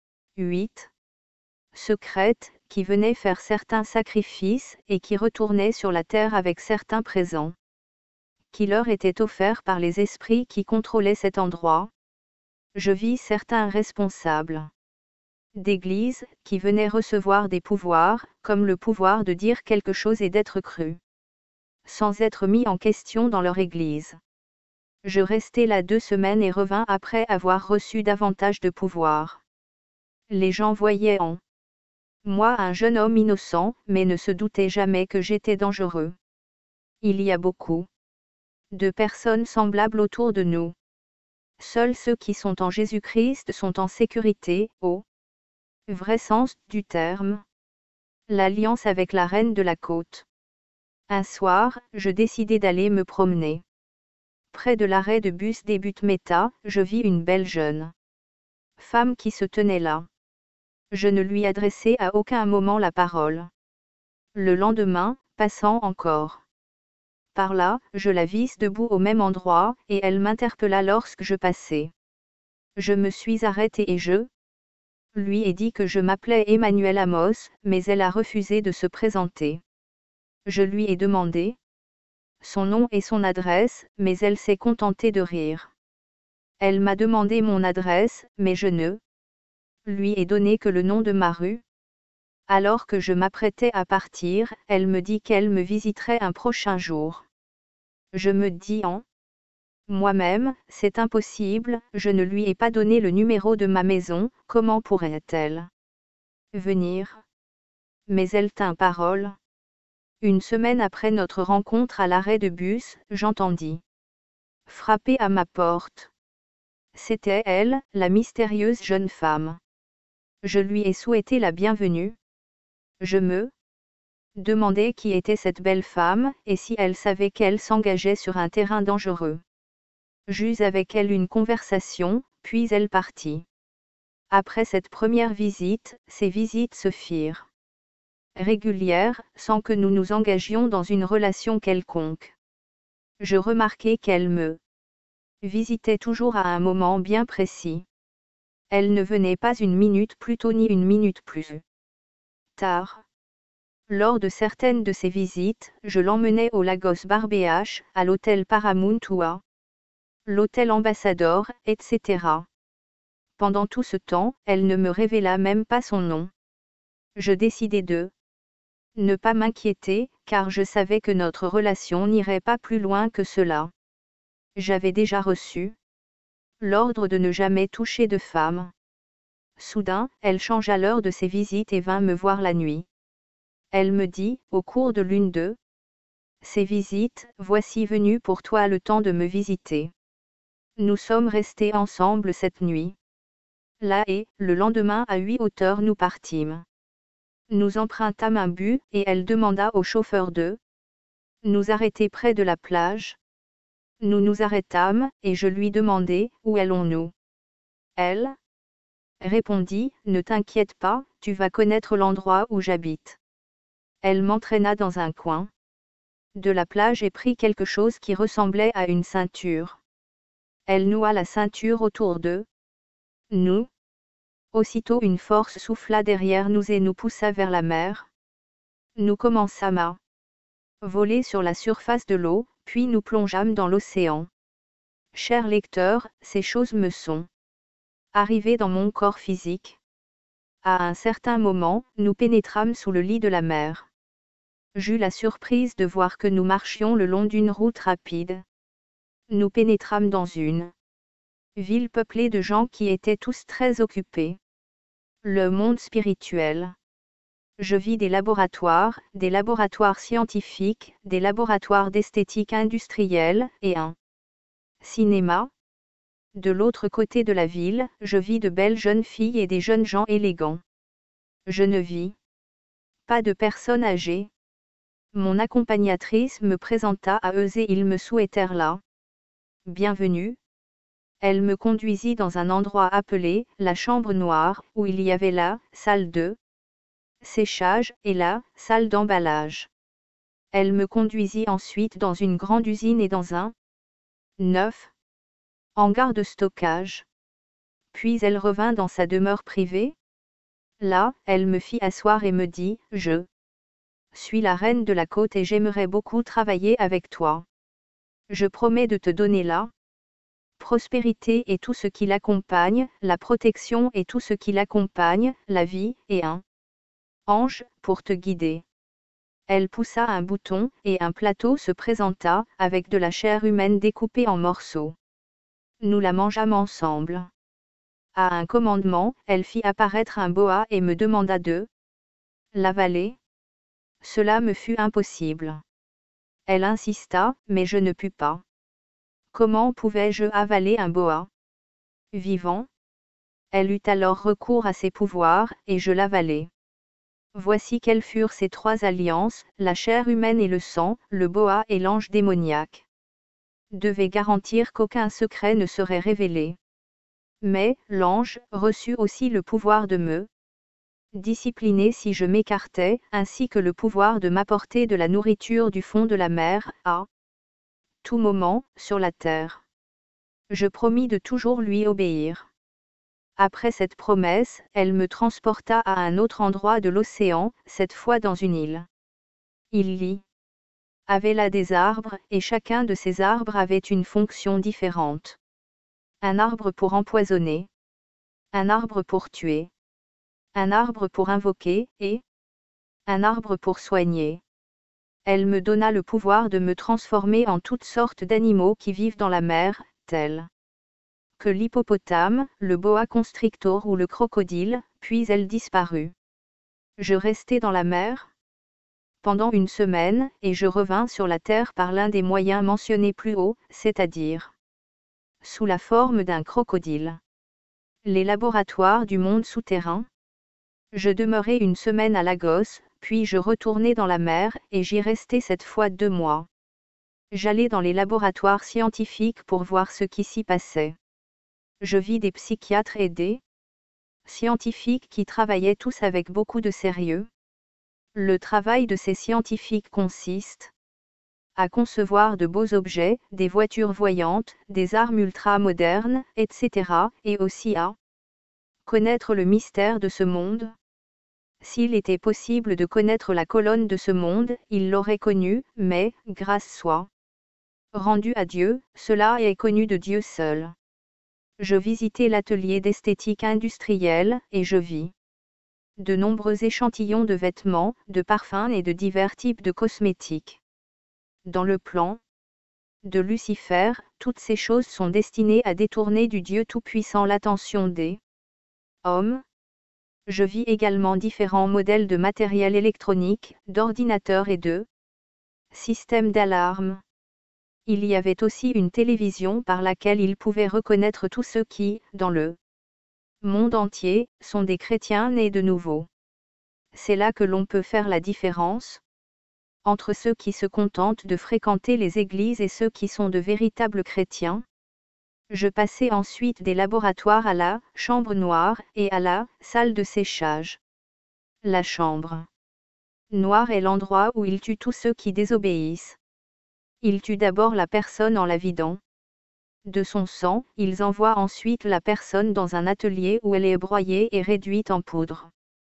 8. Secrètes, qui venaient faire certains sacrifices, et qui retournaient sur la terre avec certains présents qui leur étaient offerts par les esprits qui contrôlaient cet endroit. Je vis certains responsables d'église, qui venaient recevoir des pouvoirs, comme le pouvoir de dire quelque chose et d'être cru, sans être mis en question dans leur église. Je restai là 2 semaines et revins après avoir reçu davantage de pouvoir. Les gens voyaient en moi un jeune homme innocent, mais ne se doutaient jamais que j'étais dangereux. Il y a beaucoup de personnes semblables autour de nous. Seuls ceux qui sont en Jésus-Christ sont en sécurité, au vrai sens du terme. L'alliance avec la reine de la côte. Un soir, je décidai d'aller me promener. Près de l'arrêt de bus des Buttes-Meta, je vis une belle jeune femme qui se tenait là. Je ne lui adressai à aucun moment la parole. Le lendemain, passant encore par là, je la vis debout au même endroit, et elle m'interpella lorsque je passais. Je me suis arrêté et je lui ai dit que je m'appelais Emmanuel Amos, mais elle a refusé de se présenter. Je lui ai demandé son nom et son adresse, mais elle s'est contentée de rire. Elle m'a demandé mon adresse, mais je ne lui ai donné que le nom de ma rue. Alors que je m'apprêtais à partir, elle me dit qu'elle me visiterait un prochain jour. Je me dis en moi-même, c'est impossible, je ne lui ai pas donné le numéro de ma maison, comment pourrait-elle venir? Mais elle tint parole. Une semaine après notre rencontre à l'arrêt de bus, j'entendis frapper à ma porte. C'était elle, la mystérieuse jeune femme. Je lui ai souhaité la bienvenue. Je me demandais qui était cette belle femme, et si elle savait qu'elle s'engageait sur un terrain dangereux. J'eus avec elle une conversation, puis elle partit. Après cette première visite, ces visites se firent régulières, sans que nous nous engagions dans une relation quelconque. Je remarquai qu'elle me visitait toujours à un moment bien précis. Elle ne venait pas une minute plus tôt ni une minute plus tard. Lors de certaines de ces visites, je l'emmenais au Lagos Barbeach, à l'hôtel Paramount ou à l'hôtel Ambassador, etc. Pendant tout ce temps, elle ne me révéla même pas son nom. Je décidai de ne pas m'inquiéter, car je savais que notre relation n'irait pas plus loin que cela. J'avais déjà reçu l'ordre de ne jamais toucher de femme. Soudain, elle changea l'heure de ses visites et vint me voir la nuit. Elle me dit, au cours de l'une de ces visites, voici venu pour toi le temps de me visiter. Nous sommes restés ensemble cette nuit. Là et, le lendemain à 8h nous partîmes. Nous empruntâmes un bus, et elle demanda au chauffeur de nous arrêter près de la plage. Nous nous arrêtâmes, et je lui demandai, où allons-nous? Elle répondit, ne t'inquiète pas, tu vas connaître l'endroit où j'habite. Elle m'entraîna dans un coin de la plage et prit quelque chose qui ressemblait à une ceinture. Elle noua la ceinture autour de nous. Aussitôt une force souffla derrière nous et nous poussa vers la mer. Nous commençâmes à voler sur la surface de l'eau, puis nous plongeâmes dans l'océan. Cher lecteur, ces choses me sont arrivées dans mon corps physique. À un certain moment, nous pénétrâmes sous le lit de la mer. J'eus la surprise de voir que nous marchions le long d'une route rapide. Nous pénétrâmes dans une ville peuplée de gens qui étaient tous très occupés. Le monde spirituel. Je vis des laboratoires scientifiques, des laboratoires d'esthétique industrielle, et un cinéma. De l'autre côté de la ville, je vis de belles jeunes filles et des jeunes gens élégants. Je ne vis pas de personnes âgées. Mon accompagnatrice me présenta à eux et ils me souhaitèrent la bienvenue. Elle me conduisit dans un endroit appelé la chambre noire, où il y avait la salle de séchage et la salle d'emballage. Elle me conduisit ensuite dans une grande usine et dans un neuf hangar de stockage. Puis elle revint dans sa demeure privée. Là, elle me fit asseoir et me dit, je suis la reine de la côte et j'aimerais beaucoup travailler avec toi. Je promets de te donner la prospérité et tout ce qui l'accompagne, la protection et tout ce qui l'accompagne, la vie, et un ange, pour te guider. Elle poussa un bouton, et un plateau se présenta, avec de la chair humaine découpée en morceaux. Nous la mangeâmes ensemble. À un commandement, elle fit apparaître un boa et me demanda de l'avaler. Cela me fut impossible. Elle insista, mais je ne pus pas. Comment pouvais-je avaler un boa vivant? Elle eut alors recours à ses pouvoirs, et je l'avalai. Voici quelles furent ces trois alliances, la chair humaine et le sang, le boa et l'ange démoniaque. Devait garantir qu'aucun secret ne serait révélé. Mais, l'ange, reçut aussi le pouvoir de me discipliner si je m'écartais, ainsi que le pouvoir de m'apporter de la nourriture du fond de la mer, à tout moment, sur la terre. Je promis de toujours lui obéir. Après cette promesse, elle me transporta à un autre endroit de l'océan, cette fois dans une île. Il y avait là des arbres, et chacun de ces arbres avait une fonction différente. Un arbre pour empoisonner. Un arbre pour tuer. Un arbre pour invoquer, et un arbre pour soigner. Elle me donna le pouvoir de me transformer en toutes sortes d'animaux qui vivent dans la mer, tels que l'hippopotame, le boa constrictor ou le crocodile, puis elle disparut. Je restai dans la mer pendant une semaine, et je revins sur la terre par l'un des moyens mentionnés plus haut, c'est-à-dire sous la forme d'un crocodile. Les laboratoires du monde souterrain. Je demeurai une semaine à Lagos, puis je retournai dans la mer, et j'y restai cette fois 2 mois. J'allai dans les laboratoires scientifiques pour voir ce qui s'y passait. Je vis des psychiatres et des scientifiques qui travaillaient tous avec beaucoup de sérieux. Le travail de ces scientifiques consiste à concevoir de beaux objets, des voitures voyantes, des armes ultra-modernes, etc., et aussi à connaître le mystère de ce monde. S'il était possible de connaître la colonne de ce monde, il l'aurait connue, mais, grâce soit rendue à Dieu, cela est connu de Dieu seul. Je visitai l'atelier d'esthétique industrielle, et je vis de nombreux échantillons de vêtements, de parfums et de divers types de cosmétiques. Dans le plan de Lucifer, toutes ces choses sont destinées à détourner du Dieu Tout-Puissant l'attention des hommes. Je vis également différents modèles de matériel électronique, d'ordinateurs et de systèmes d'alarme. Il y avait aussi une télévision par laquelle ils pouvaient reconnaître tous ceux qui, dans le monde entier, sont des chrétiens nés de nouveau. C'est là que l'on peut faire la différence entre ceux qui se contentent de fréquenter les églises et ceux qui sont de véritables chrétiens. Je passai ensuite des laboratoires à la chambre noire et à la salle de séchage. La chambre noire est l'endroit où il tue tous ceux qui désobéissent. Il tue d'abord la personne en la vidant de son sang, ils envoient ensuite la personne dans un atelier où elle est broyée et réduite en poudre.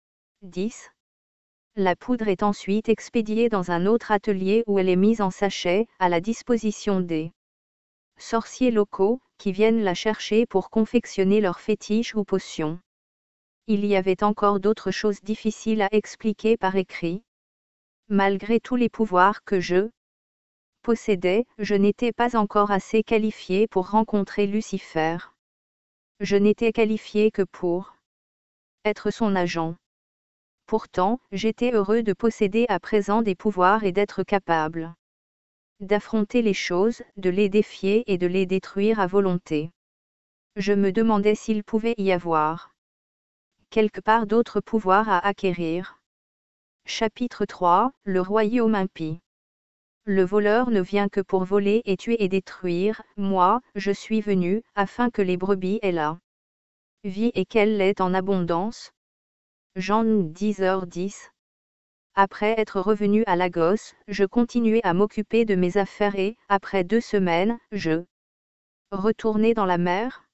10. La poudre est ensuite expédiée dans un autre atelier où elle est mise en sachet, à la disposition des sorciers locaux, qui viennent la chercher pour confectionner leurs fétiches ou potions. Il y avait encore d'autres choses difficiles à expliquer par écrit. Malgré tous les pouvoirs que je possédais, je n'étais pas encore assez qualifié pour rencontrer Lucifer. Je n'étais qualifié que pour être son agent. Pourtant, j'étais heureux de posséder à présent des pouvoirs et d'être capable d'affronter les choses, de les défier et de les détruire à volonté. Je me demandais s'il pouvait y avoir quelque part d'autres pouvoirs à acquérir. Chapitre 3, Le royaume impie. Le voleur ne vient que pour voler et tuer et détruire, moi, je suis venu, afin que les brebis aient la vie et qu'elle l'ait en abondance. Jean 10h10. Après être revenu à Lagos, je continuai à m'occuper de mes affaires et, après 2 semaines, je retournai dans la mer.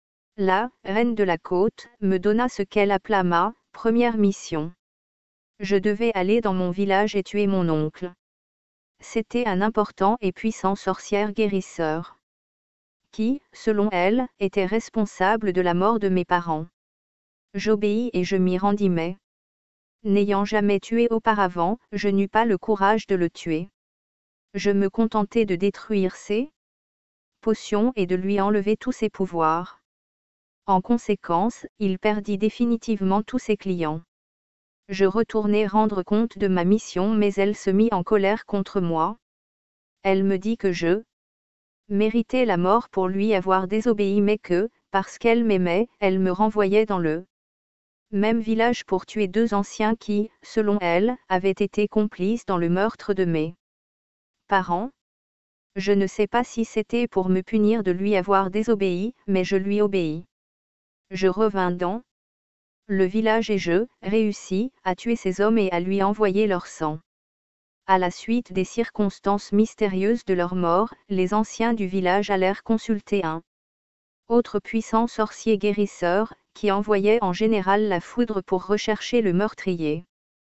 La reine de la côte me donna ce qu'elle appela ma première mission. Je devais aller dans mon village et tuer mon oncle. C'était un important et puissant sorcière guérisseur, qui, selon elle, était responsable de la mort de mes parents. J'obéis et je m'y rendis mais, n'ayant jamais tué auparavant, je n'eus pas le courage de le tuer. Je me contentai de détruire ses potions et de lui enlever tous ses pouvoirs. En conséquence, il perdit définitivement tous ses clients. Je retournai rendre compte de ma mission mais elle se mit en colère contre moi. Elle me dit que je méritais la mort pour lui avoir désobéi mais que, parce qu'elle m'aimait, elle me renvoyait dans le même village pour tuer 2 anciens qui, selon elle, avaient été complices dans le meurtre de mes parents. Je ne sais pas si c'était pour me punir de lui avoir désobéi, mais je lui obéis. Je revins dans le village et je réussis à tuer ces hommes et à lui envoyer leur sang. À la suite des circonstances mystérieuses de leur mort, les anciens du village allèrent consulter un autre puissant sorcier guérisseur, qui envoyait en général la foudre pour rechercher le meurtrier.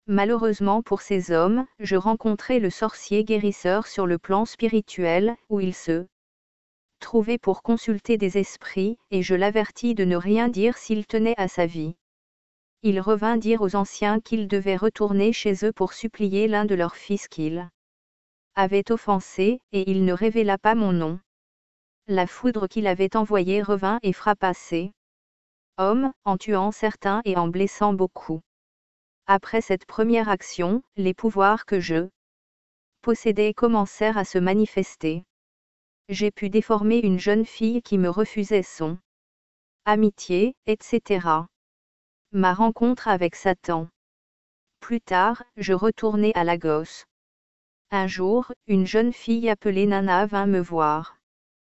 Malheureusement pour ces hommes, je rencontrai le sorcier guérisseur sur le plan spirituel, où il se trouvait pour consulter des esprits, et je l'avertis de ne rien dire s'il tenait à sa vie. Il revint dire aux anciens qu'ils devaient retourner chez eux pour supplier l'un de leurs fils qu'il avait offensé, et il ne révéla pas mon nom. La foudre qu'il avait envoyée revint et frappa ces hommes, en tuant certains et en blessant beaucoup. Après cette première action, les pouvoirs que je possédais commencèrent à se manifester. J'ai pu déformer une jeune fille qui me refusait son amitié, etc. Ma rencontre avec Satan. Plus tard, je retournai à Lagos. Un jour, une jeune fille appelée Nana vint me voir.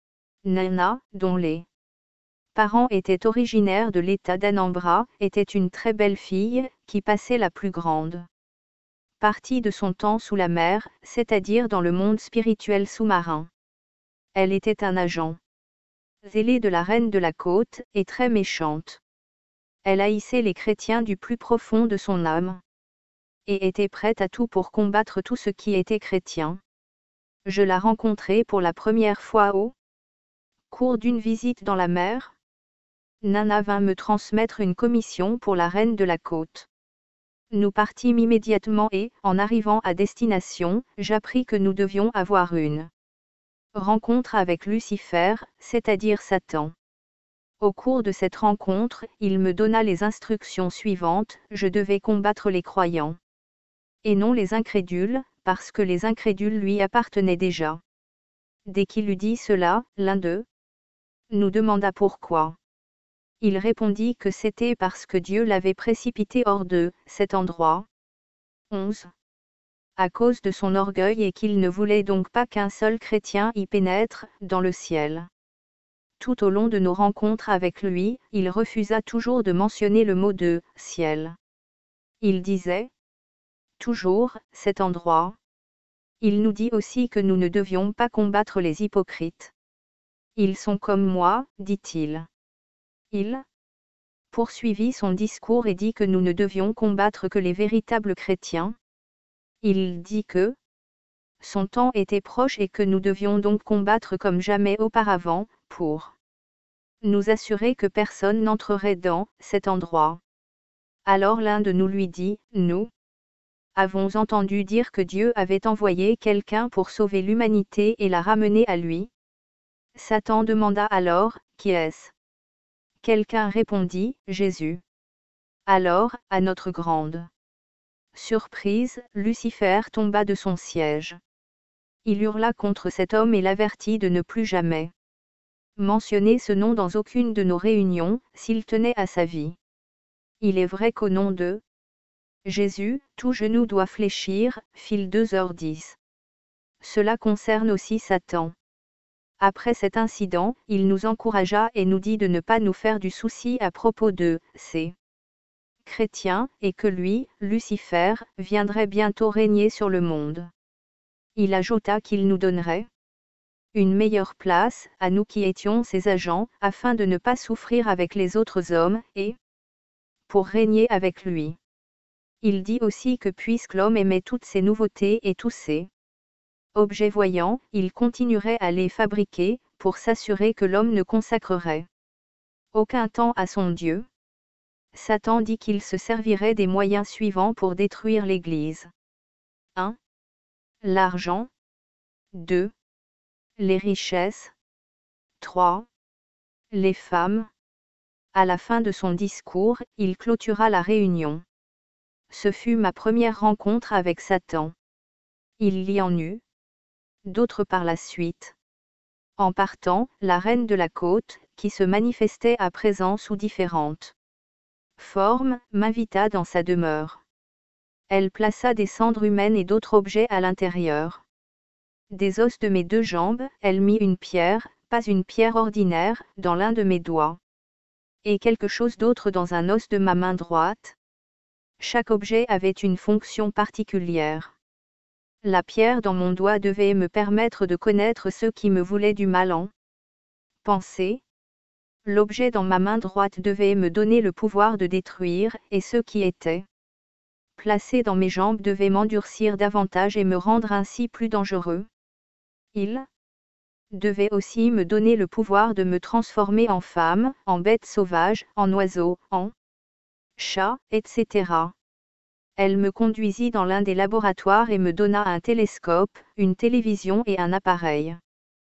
Nana, dont les parents étaient originaires de l'État d'Anambra, était une très belle fille, qui passait la plus grande partie de son temps sous la mer, c'est-à-dire dans le monde spirituel sous-marin. Elle était un agent zélé de la reine de la côte, et très méchante. Elle haïssait les chrétiens du plus profond de son âme, et était prête à tout pour combattre tout ce qui était chrétien. Je la rencontrai pour la première fois au cours d'une visite dans la mer. Nana vint me transmettre une commission pour la reine de la côte. Nous partîmes immédiatement et, en arrivant à destination, j'appris que nous devions avoir une rencontre avec Lucifer, c'est-à-dire Satan. Au cours de cette rencontre, il me donna les instructions suivantes: je devais combattre les croyants, et non les incrédules, parce que les incrédules lui appartenaient déjà. Dès qu'il eut dit cela, l'un d'eux nous demanda pourquoi. Il répondit que c'était parce que Dieu l'avait précipité hors de cet endroit. 11. À cause de son orgueil, et qu'il ne voulait donc pas qu'un seul chrétien y pénètre, dans le ciel. Tout au long de nos rencontres avec lui, il refusa toujours de mentionner le mot de « ciel ». Il disait toujours « cet endroit ». Il nous dit aussi que nous ne devions pas combattre les hypocrites. Ils sont comme moi, dit-il. Il poursuivit son discours et dit que nous ne devions combattre que les véritables chrétiens. Il dit que son temps était proche et que nous devions donc combattre comme jamais auparavant, pour nous assurer que personne n'entrerait dans cet endroit. Alors l'un de nous lui dit: nous avons entendu dire que Dieu avait envoyé quelqu'un pour sauver l'humanité et la ramener à lui. Satan demanda alors: qui est-ce? Quelqu'un répondit: Jésus. Alors, à notre grande surprise, Lucifer tomba de son siège. Il hurla contre cet homme et l'avertit de ne plus jamais mentionner ce nom dans aucune de nos réunions, s'il tenait à sa vie. Il est vrai qu'au nom de Jésus, tout genou doit fléchir, fil 2h10. Cela concerne aussi Satan. Après cet incident, il nous encouragea et nous dit de ne pas nous faire du souci à propos de ces chrétiens, et que lui, Lucifer, viendrait bientôt régner sur le monde. Il ajouta qu'il nous donnerait une meilleure place, à nous qui étions ses agents, afin de ne pas souffrir avec les autres hommes, et pour régner avec lui. Il dit aussi que puisque l'homme aimait toutes ces nouveautés et tous ces objets voyants, il continuerait à les fabriquer, pour s'assurer que l'homme ne consacrerait aucun temps à son Dieu. Satan dit qu'il se servirait des moyens suivants pour détruire l'Église. 1. L'argent. 2. Les richesses. 3. Les femmes. À la fin de son discours, il clôtura la réunion. Ce fut ma première rencontre avec Satan. Il y en eut d'autres par la suite. En partant, la reine de la côte, qui se manifestait à présent sous différentes formes, m'invita dans sa demeure. Elle plaça des cendres humaines et d'autres objets à l'intérieur. Des os de mes 2 jambes, elle mit une pierre, pas une pierre ordinaire, dans l'un de mes doigts. Et quelque chose d'autre dans un os de ma main droite. Chaque objet avait une fonction particulière. La pierre dans mon doigt devait me permettre de connaître ceux qui me voulaient du mal en pensée. L'objet dans ma main droite devait me donner le pouvoir de détruire, et ceux qui étaient placé dans mes jambes devait m'endurcir davantage et me rendre ainsi plus dangereux. Il devait aussi me donner le pouvoir de me transformer en femme, en bête sauvage, en oiseau, en chat, etc. Elle me conduisit dans l'un des laboratoires et me donna un télescope, une télévision et un appareil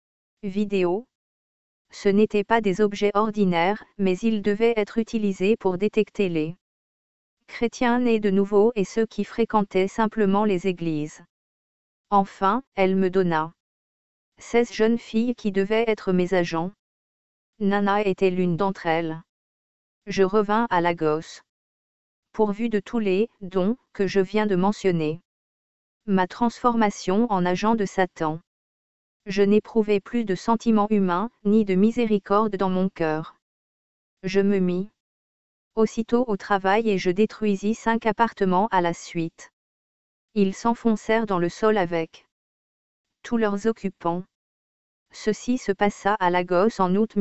vidéo. Ce n'étaient pas des objets ordinaires, mais ils devaient être utilisés pour détecter les chrétiens nés de nouveau et ceux qui fréquentaient simplement les églises. Enfin, elle me donna 16 jeunes filles qui devaient être mes agents. Nana était l'une d'entre elles. Je revins à Lagos. Pourvu de tous les dons que je viens de mentionner. Ma transformation en agent de Satan. Je n'éprouvais plus de sentiments humains, ni de miséricorde dans mon cœur. Je me mis aussitôt au travail et je détruisis 5 appartements à la suite. Ils s'enfoncèrent dans le sol avec tous leurs occupants. Ceci se passa à Lagos en août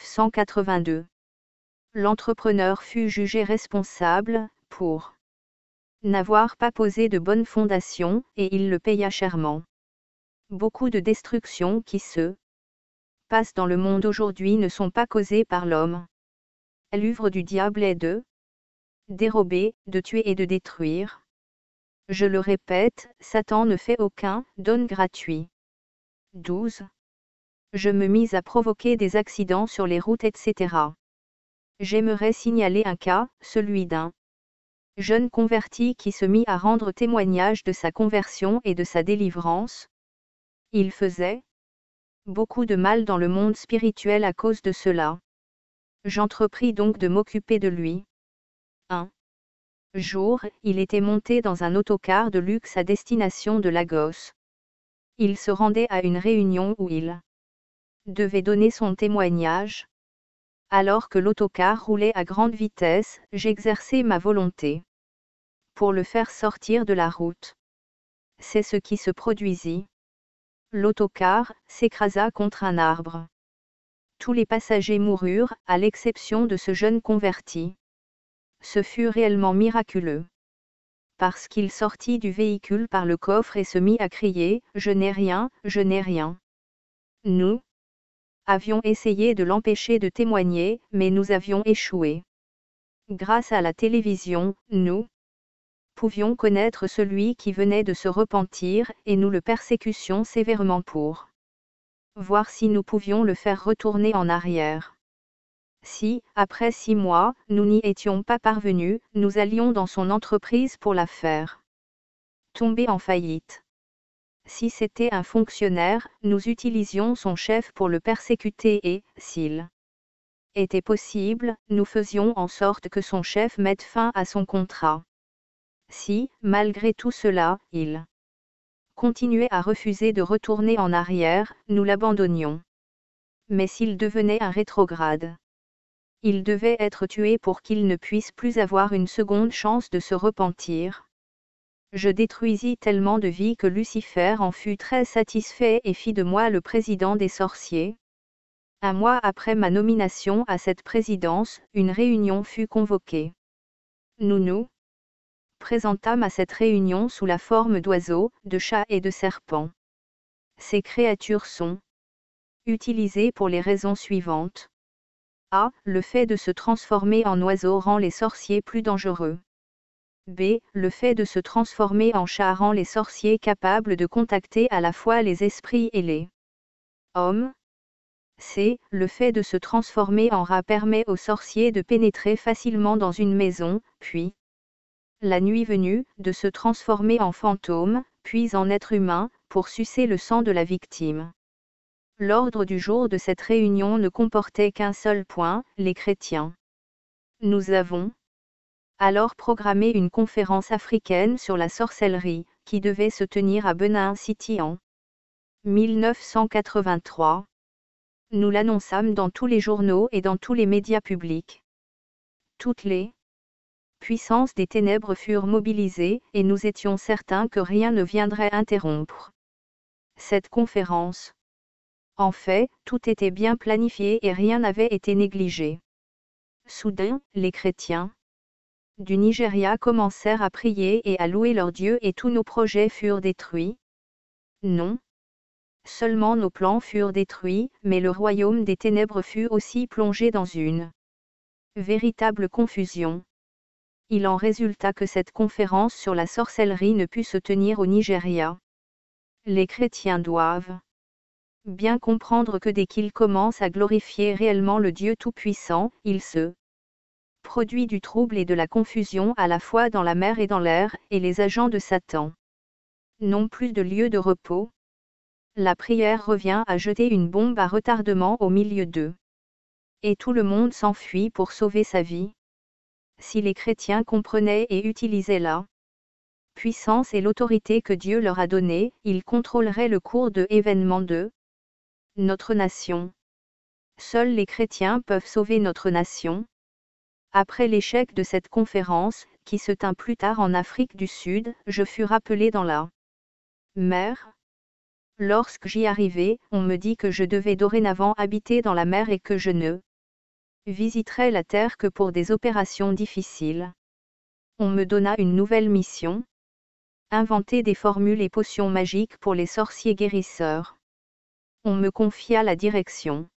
1982. L'entrepreneur fut jugé responsable, pour n'avoir pas posé de bonnes fondations, et il le paya chèrement. Beaucoup de destructions qui se passent dans le monde aujourd'hui ne sont pas causées par l'homme. L'œuvre du diable est de dérober, de tuer et de détruire. Je le répète, Satan ne fait aucun don gratuit. 12. Je me mis à provoquer des accidents sur les routes, etc. J'aimerais signaler un cas, celui d'un jeune converti qui se mit à rendre témoignage de sa conversion et de sa délivrance. Il faisait beaucoup de mal dans le monde spirituel à cause de cela. J'entrepris donc de m'occuper de lui. Un jour, il était monté dans un autocar de luxe à destination de Lagos. Il se rendait à une réunion où il devait donner son témoignage. Alors que l'autocar roulait à grande vitesse, j'exerçais ma volonté pour le faire sortir de la route. C'est ce qui se produisit. L'autocar s'écrasa contre un arbre. Tous les passagers moururent, à l'exception de ce jeune converti. Ce fut réellement miraculeux. Parce qu'il sortit du véhicule par le coffre et se mit à crier « Je n'ai rien, je n'ai rien ». Nous avions essayé de l'empêcher de témoigner, mais nous avions échoué. Grâce à la télévision, nous pouvions connaître celui qui venait de se repentir, et nous le persécutions sévèrement pour voir si nous pouvions le faire retourner en arrière. Si, après 6 mois, nous n'y étions pas parvenus, nous allions dans son entreprise pour la faire tomber en faillite. Si c'était un fonctionnaire, nous utilisions son chef pour le persécuter et, s'il était possible, nous faisions en sorte que son chef mette fin à son contrat. Si, malgré tout cela, il continuait à refuser de retourner en arrière, nous l'abandonnions. Mais s'il devenait un rétrograde, il devait être tué pour qu'il ne puisse plus avoir une seconde chance de se repentir. Je détruisis tellement de vies que Lucifer en fut très satisfait et fit de moi le président des sorciers. Un mois après ma nomination à cette présidence, une réunion fut convoquée. Nous présentâmes à cette réunion sous la forme d'oiseaux, de chats et de serpents. Ces créatures sont utilisées pour les raisons suivantes. A. Le fait de se transformer en oiseau rend les sorciers plus dangereux. B. Le fait de se transformer en chat rend les sorciers capables de contacter à la fois les esprits et les hommes. C. Le fait de se transformer en rat permet aux sorciers de pénétrer facilement dans une maison, puis, la nuit venue, de se transformer en fantôme, puis en être humain, pour sucer le sang de la victime. L'ordre du jour de cette réunion ne comportait qu'un seul point, les chrétiens. Nous avons alors programmé une conférence africaine sur la sorcellerie, qui devait se tenir à Benin City en 1983. Nous l'annonçâmes dans tous les journaux et dans tous les médias publics. Toutes les puissances des ténèbres furent mobilisées, et nous étions certains que rien ne viendrait interrompre cette conférence. En fait, tout était bien planifié et rien n'avait été négligé. Soudain, les chrétiens du Nigeria commencèrent à prier et à louer leur Dieu et tous nos projets furent détruits? Non. Seulement nos plans furent détruits, mais le royaume des ténèbres fut aussi plongé dans une véritable confusion. Il en résulta que cette conférence sur la sorcellerie ne put se tenir au Nigeria. Les chrétiens doivent bien comprendre que dès qu'ils commencent à glorifier réellement le Dieu Tout-Puissant, il se produit du trouble et de la confusion à la fois dans la mer et dans l'air, et les agents de Satan n'ont plus de lieu de repos. La prière revient à jeter une bombe à retardement au milieu d'eux. Et tout le monde s'enfuit pour sauver sa vie. Si les chrétiens comprenaient et utilisaient la puissance et l'autorité que Dieu leur a donnée, ils contrôleraient le cours de événements de notre nation. Seuls les chrétiens peuvent sauver notre nation. Après l'échec de cette conférence, qui se tint plus tard en Afrique du Sud, je fus rappelé dans la mer. Lorsque j'y arrivai, on me dit que je devais dorénavant habiter dans la mer et que je ne visiterais la terre que pour des opérations difficiles. On me donna une nouvelle mission. Inventer des formules et potions magiques pour les sorciers guérisseurs. On me confia la direction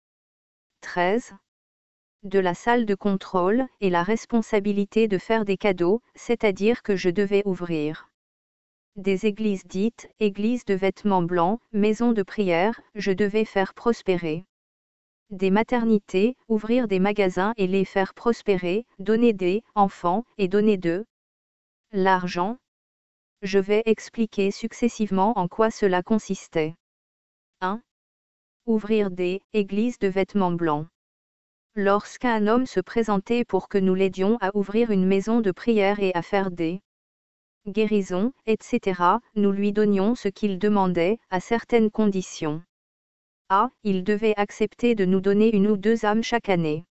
13 de la salle de contrôle et la responsabilité de faire des cadeaux, c'est-à-dire que je devais ouvrir des églises dites églises de vêtements blancs, maisons de prière, je devais faire prospérer des maternités, ouvrir des magasins et les faire prospérer, donner des enfants et donner de l'argent. Je vais expliquer successivement en quoi cela consistait. 1. Ouvrir des églises de vêtements blancs. Lorsqu'un homme se présentait pour que nous l'aidions à ouvrir une maison de prière et à faire des guérisons, etc., nous lui donnions ce qu'il demandait, à certaines conditions. A. Il devait accepter de nous donner une ou deux âmes chaque année.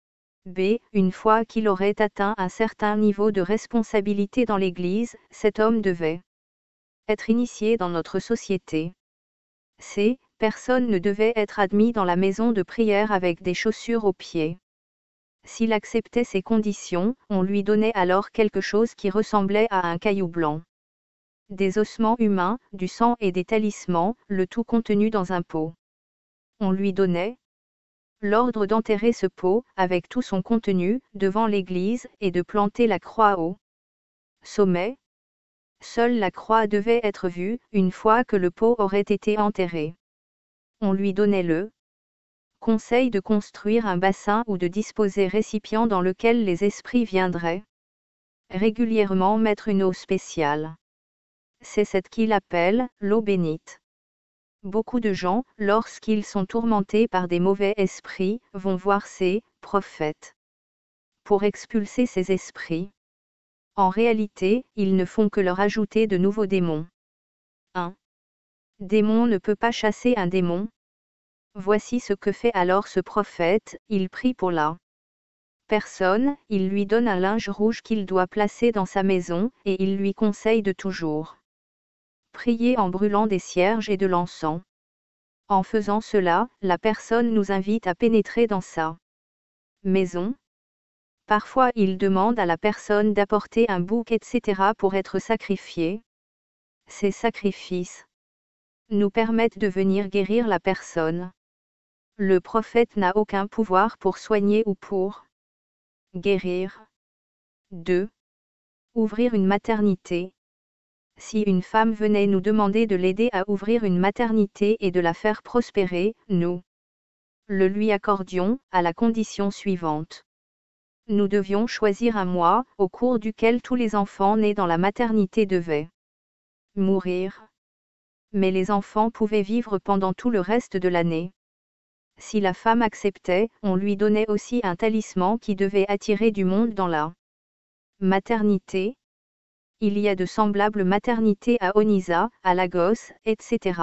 B. Une fois qu'il aurait atteint un certain niveau de responsabilité dans l'Église, cet homme devait être initié dans notre société. C. Personne ne devait être admis dans la maison de prière avec des chaussures aux pieds. S'il acceptait ces conditions, on lui donnait alors quelque chose qui ressemblait à un caillou blanc. Des ossements humains, du sang et des talismans, le tout contenu dans un pot. On lui donnait l'ordre d'enterrer ce pot, avec tout son contenu, devant l'église, et de planter la croix au sommet. Seule la croix devait être vue, une fois que le pot aurait été enterré. On lui donnait le conseil de construire un bassin ou de disposer récipient dans lequel les esprits viendraient régulièrement mettre une eau spéciale. C'est cette qu'il appelle l'eau bénite. Beaucoup de gens, lorsqu'ils sont tourmentés par des mauvais esprits, vont voir ces prophètes pour expulser ces esprits. En réalité, ils ne font que leur ajouter de nouveaux démons. Un démon ne peut pas chasser un démon. Voici ce que fait alors ce prophète, il prie pour la personne, il lui donne un linge rouge qu'il doit placer dans sa maison, et il lui conseille de toujours prier en brûlant des cierges et de l'encens. En faisant cela, la personne nous invite à pénétrer dans sa maison. Parfois il demande à la personne d'apporter un bouc etc. pour être sacrifié. Ces sacrifices nous permettent de venir guérir la personne. Le prophète n'a aucun pouvoir pour soigner ou pour guérir. 2. Ouvrir une maternité. Si une femme venait nous demander de l'aider à ouvrir une maternité et de la faire prospérer, nous le lui accordions, à la condition suivante. Nous devions choisir un mois, au cours duquel tous les enfants nés dans la maternité devaient mourir. Mais les enfants pouvaient vivre pendant tout le reste de l'année. Si la femme acceptait, on lui donnait aussi un talisman qui devait attirer du monde dans la maternité. Il y a de semblables maternités à Onitsha, à Lagos, etc.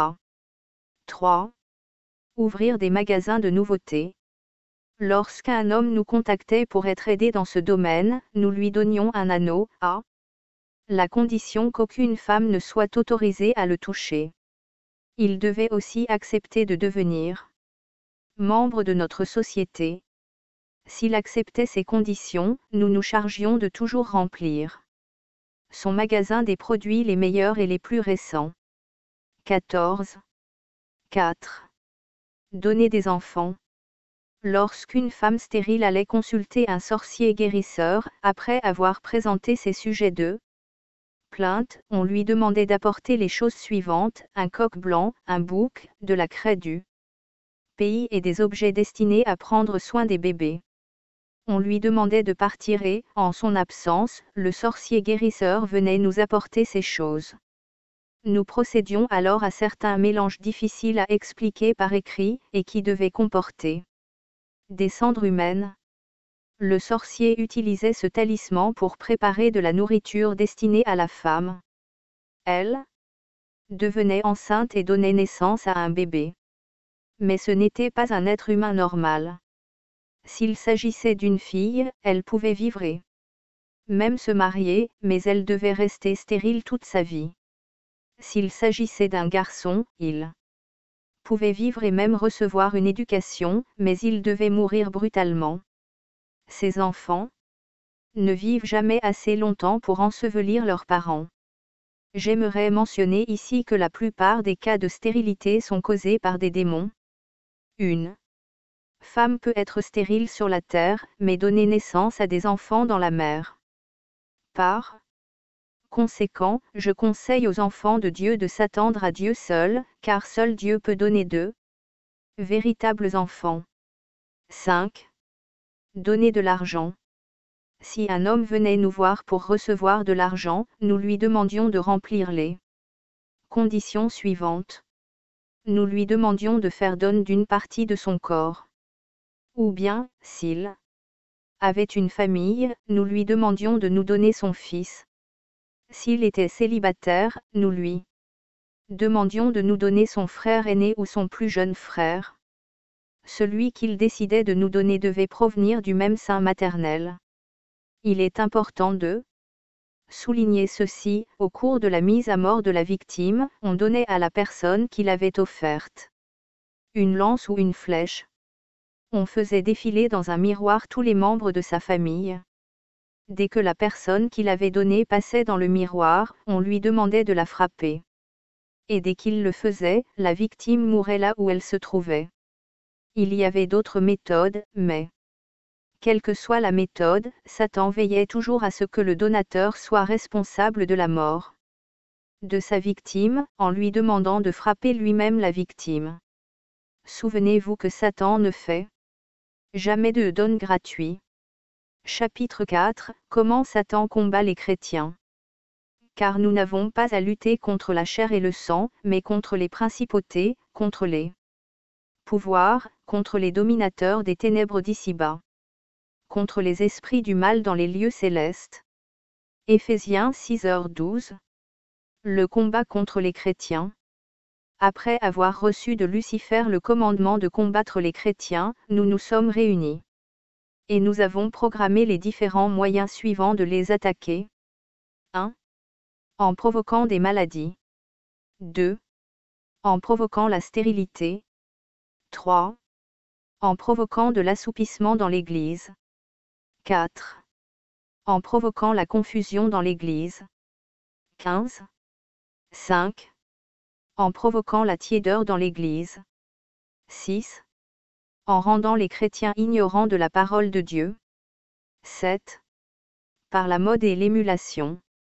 3. Ouvrir des magasins de nouveautés. Lorsqu'un homme nous contactait pour être aidé dans ce domaine, nous lui donnions un anneau, à la condition qu'aucune femme ne soit autorisée à le toucher. Il devait aussi accepter de devenir membre de notre société. S'il acceptait ces conditions, nous nous chargions de toujours remplir son magasin des produits les meilleurs et les plus récents. 14. 4. Donner des enfants. Lorsqu'une femme stérile allait consulter un sorcier guérisseur, après avoir présenté ses sujets de plainte, on lui demandait d'apporter les choses suivantes: un coq blanc, un bouc, de la craie du pays et des objets destinés à prendre soin des bébés. On lui demandait de partir et, en son absence, le sorcier guérisseur venait nous apporter ces choses. Nous procédions alors à certains mélanges difficiles à expliquer par écrit, et qui devaient comporter des cendres humaines. Le sorcier utilisait ce talisman pour préparer de la nourriture destinée à la femme. Elle devenait enceinte et donnait naissance à un bébé. Mais ce n'était pas un être humain normal. S'il s'agissait d'une fille, elle pouvait vivre et même se marier, mais elle devait rester stérile toute sa vie. S'il s'agissait d'un garçon, il pouvait vivre et même recevoir une éducation, mais il devait mourir brutalement. Ces enfants ne vivent jamais assez longtemps pour ensevelir leurs parents. J'aimerais mentionner ici que la plupart des cas de stérilité sont causés par des démons. Une femme peut être stérile sur la terre, mais donner naissance à des enfants dans la mer. Par conséquent, je conseille aux enfants de Dieu de s'attendre à Dieu seul, car seul Dieu peut donner de véritables enfants. 5. Donner de l'argent. Si un homme venait nous voir pour recevoir de l'argent, nous lui demandions de remplir les conditions suivantes. Nous lui demandions de faire don d'une partie de son corps. Ou bien, s'il avait une famille, nous lui demandions de nous donner son fils. S'il était célibataire, nous lui demandions de nous donner son frère aîné ou son plus jeune frère. Celui qu'il décidait de nous donner devait provenir du même sein maternel. Il est important de souligner ceci: au cours de la mise à mort de la victime, on donnait à la personne qui l'avait offerte une lance ou une flèche. On faisait défiler dans un miroir tous les membres de sa famille. Dès que la personne qui l'avait donnée passait dans le miroir, on lui demandait de la frapper. Et dès qu'il le faisait, la victime mourait là où elle se trouvait. Il y avait d'autres méthodes, mais quelle que soit la méthode, Satan veillait toujours à ce que le donateur soit responsable de la mort de sa victime, en lui demandant de frapper lui-même la victime. Souvenez-vous que Satan ne fait jamais de dons gratuits. Chapitre 4. Comment Satan combat les chrétiens. Car nous n'avons pas à lutter contre la chair et le sang, mais contre les principautés, contre les pouvoirs, contre les dominateurs des ténèbres d'ici-bas, contre les esprits du mal dans les lieux célestes. Éphésiens 6h12. Le combat contre les chrétiens. Après avoir reçu de Lucifer le commandement de combattre les chrétiens, nous nous sommes réunis. Et nous avons programmé les différents moyens suivants de les attaquer. 1. En provoquant des maladies. 2. En provoquant la stérilité. 3. En provoquant de l'assoupissement dans l'Église. 4. En provoquant la confusion dans l'Église. 15. 5. En provoquant la tiédeur dans l'Église. 6. En rendant les chrétiens ignorants de la parole de Dieu. 7. Par la mode et l'émulation.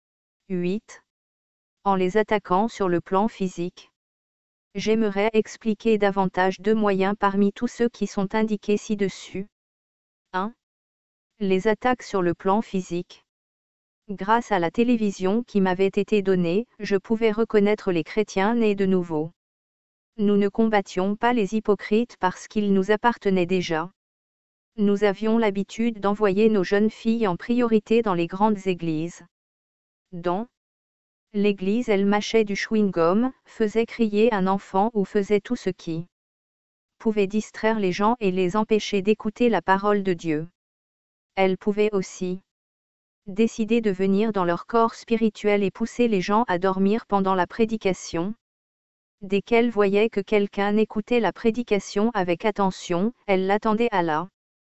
8. En les attaquant sur le plan physique. J'aimerais expliquer davantage deux moyens parmi tous ceux qui sont indiqués ci-dessus. 1. Les attaques sur le plan physique. Grâce à la télévision qui m'avait été donnée, je pouvais reconnaître les chrétiens nés de nouveau. Nous ne combattions pas les hypocrites parce qu'ils nous appartenaient déjà. Nous avions l'habitude d'envoyer nos jeunes filles en priorité dans les grandes églises. Dans l'église, elles mâchaient du chewing-gum, faisaient crier un enfant ou faisaient tout ce qui pouvait distraire les gens et les empêcher d'écouter la parole de Dieu. Elles pouvaient aussi décider de venir dans leur corps spirituel et pousser les gens à dormir pendant la prédication. Dès qu'elles voyaient que quelqu'un écoutait la prédication avec attention, elles l'attendaient à la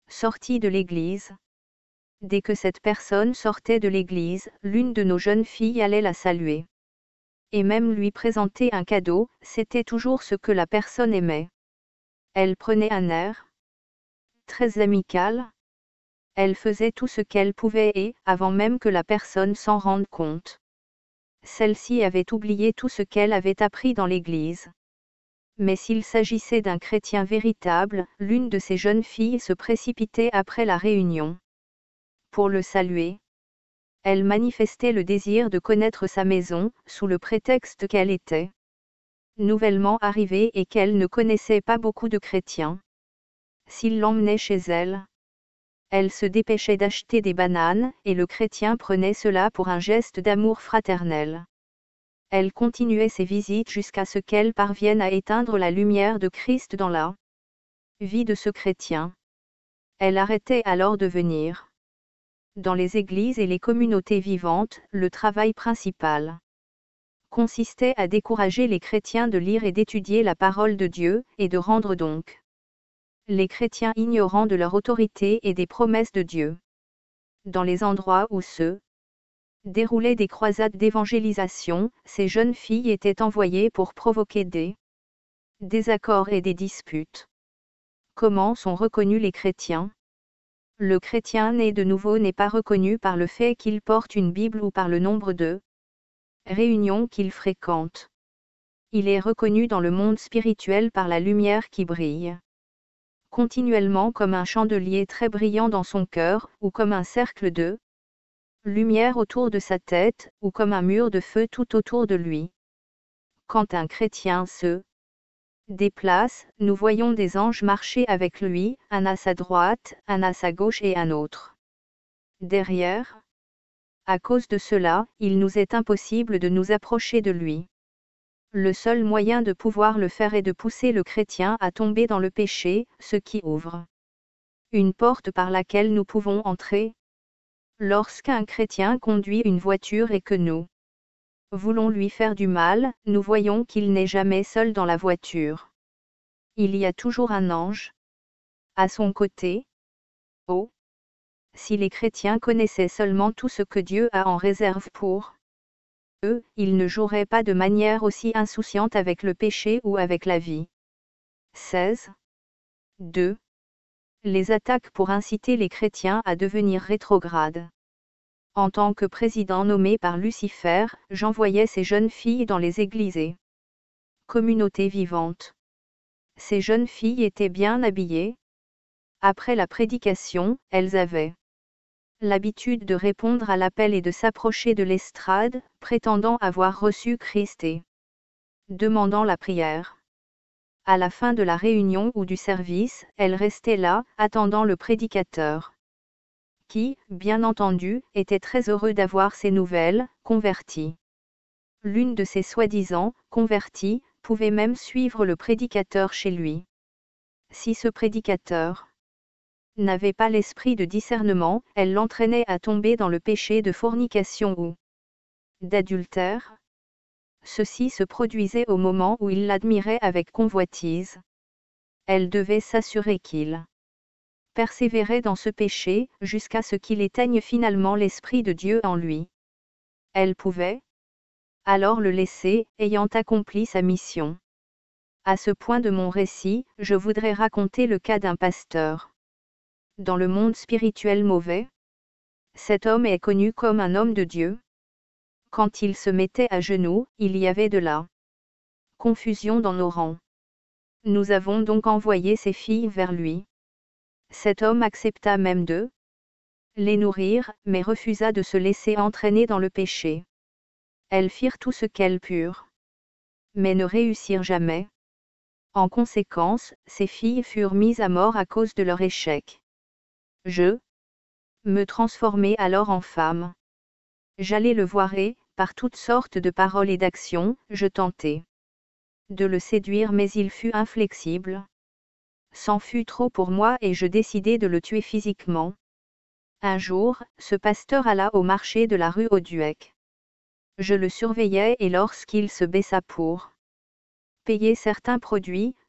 Sortie de l'église. Dès que cette personne sortait de l'église, l'une de nos jeunes filles allait la saluer. Et même lui présenter un cadeau, c'était toujours ce que la personne aimait. Elle prenait un air très amical. Elle faisait tout ce qu'elle pouvait et, avant même que la personne s'en rende compte, celle-ci avait oublié tout ce qu'elle avait appris dans l'église. Mais s'il s'agissait d'un chrétien véritable, l'une de ces jeunes filles se précipitait après la réunion pour le saluer. Elle manifestait le désir de connaître sa maison, sous le prétexte qu'elle était nouvellement arrivée et qu'elle ne connaissait pas beaucoup de chrétiens. S'il l'emmenait chez elle, elle se dépêchait d'acheter des bananes, et le chrétien prenait cela pour un geste d'amour fraternel. Elle continuait ses visites jusqu'à ce qu'elle parvienne à éteindre la lumière de Christ dans la vie de ce chrétien. Elle arrêtait alors de venir. Dans les églises et les communautés vivantes, le travail principal consistait à décourager les chrétiens de lire et d'étudier la parole de Dieu, et de rendre donc les chrétiens ignorants de leur autorité et des promesses de Dieu. Dans les endroits où se déroulaient des croisades d'évangélisation, ces jeunes filles étaient envoyées pour provoquer des désaccords et des disputes. Comment sont reconnus les chrétiens? Le chrétien né de nouveau n'est pas reconnu par le fait qu'il porte une Bible ou par le nombre de réunions qu'il fréquente. Il est reconnu dans le monde spirituel par la lumière qui brille continuellement comme un chandelier très brillant dans son cœur, ou comme un cercle de lumière autour de sa tête, ou comme un mur de feu tout autour de lui. Quand un chrétien se déplace, nous voyons des anges marcher avec lui, un à sa droite, un à sa gauche et un autre derrière. À cause de cela, il nous est impossible de nous approcher de lui. Le seul moyen de pouvoir le faire est de pousser le chrétien à tomber dans le péché, ce qui ouvre une porte par laquelle nous pouvons entrer. Lorsqu'un chrétien conduit une voiture et que nous voulons lui faire du mal, nous voyons qu'il n'est jamais seul dans la voiture. Il y a toujours un ange à son côté. Oh! Si les chrétiens connaissaient seulement tout ce que Dieu a en réserve pour eux, ils ne joueraient pas de manière aussi insouciante avec le péché ou avec la vie. 16. 2. Les attaques pour inciter les chrétiens à devenir rétrogrades. En tant que président nommé par Lucifer, j'envoyais ces jeunes filles dans les églises et communautés vivantes. Ces jeunes filles étaient bien habillées. Après la prédication, elles avaient l'habitude de répondre à l'appel et de s'approcher de l'estrade, prétendant avoir reçu Christ et demandant la prière. À la fin de la réunion ou du service, elles restaient là, attendant le prédicateur, qui, bien entendu, était très heureux d'avoir ces nouvelles converties. L'une de ces soi-disant converties pouvait même suivre le prédicateur chez lui. Si ce prédicateur n'avait pas l'esprit de discernement, elle l'entraînait à tomber dans le péché de fornication ou d'adultère. Ceci se produisait au moment où il l'admirait avec convoitise. Elle devait s'assurer qu'il persévérait dans ce péché, jusqu'à ce qu'il éteigne finalement l'Esprit de Dieu en lui. Elle pouvait alors le laisser, ayant accompli sa mission. À ce point de mon récit, je voudrais raconter le cas d'un pasteur. Dans le monde spirituel mauvais, cet homme est connu comme un homme de Dieu. Quand il se mettait à genoux, il y avait de la confusion dans nos rangs. Nous avons donc envoyé ces filles vers lui. Cet homme accepta même de les nourrir, mais refusa de se laisser entraîner dans le péché. Elles firent tout ce qu'elles purent, mais ne réussirent jamais. En conséquence, ces filles furent mises à mort à cause de leur échec. Je me transformai alors en femme. J'allais le voir et, par toutes sortes de paroles et d'actions, je tentai de le séduire, mais il fut inflexible. C'en fut trop pour moi et je décidai de le tuer physiquement. Un jour, ce pasteur alla au marché de la rue Auduec. Je le surveillais et lorsqu'il se baissa pour payer certains produits,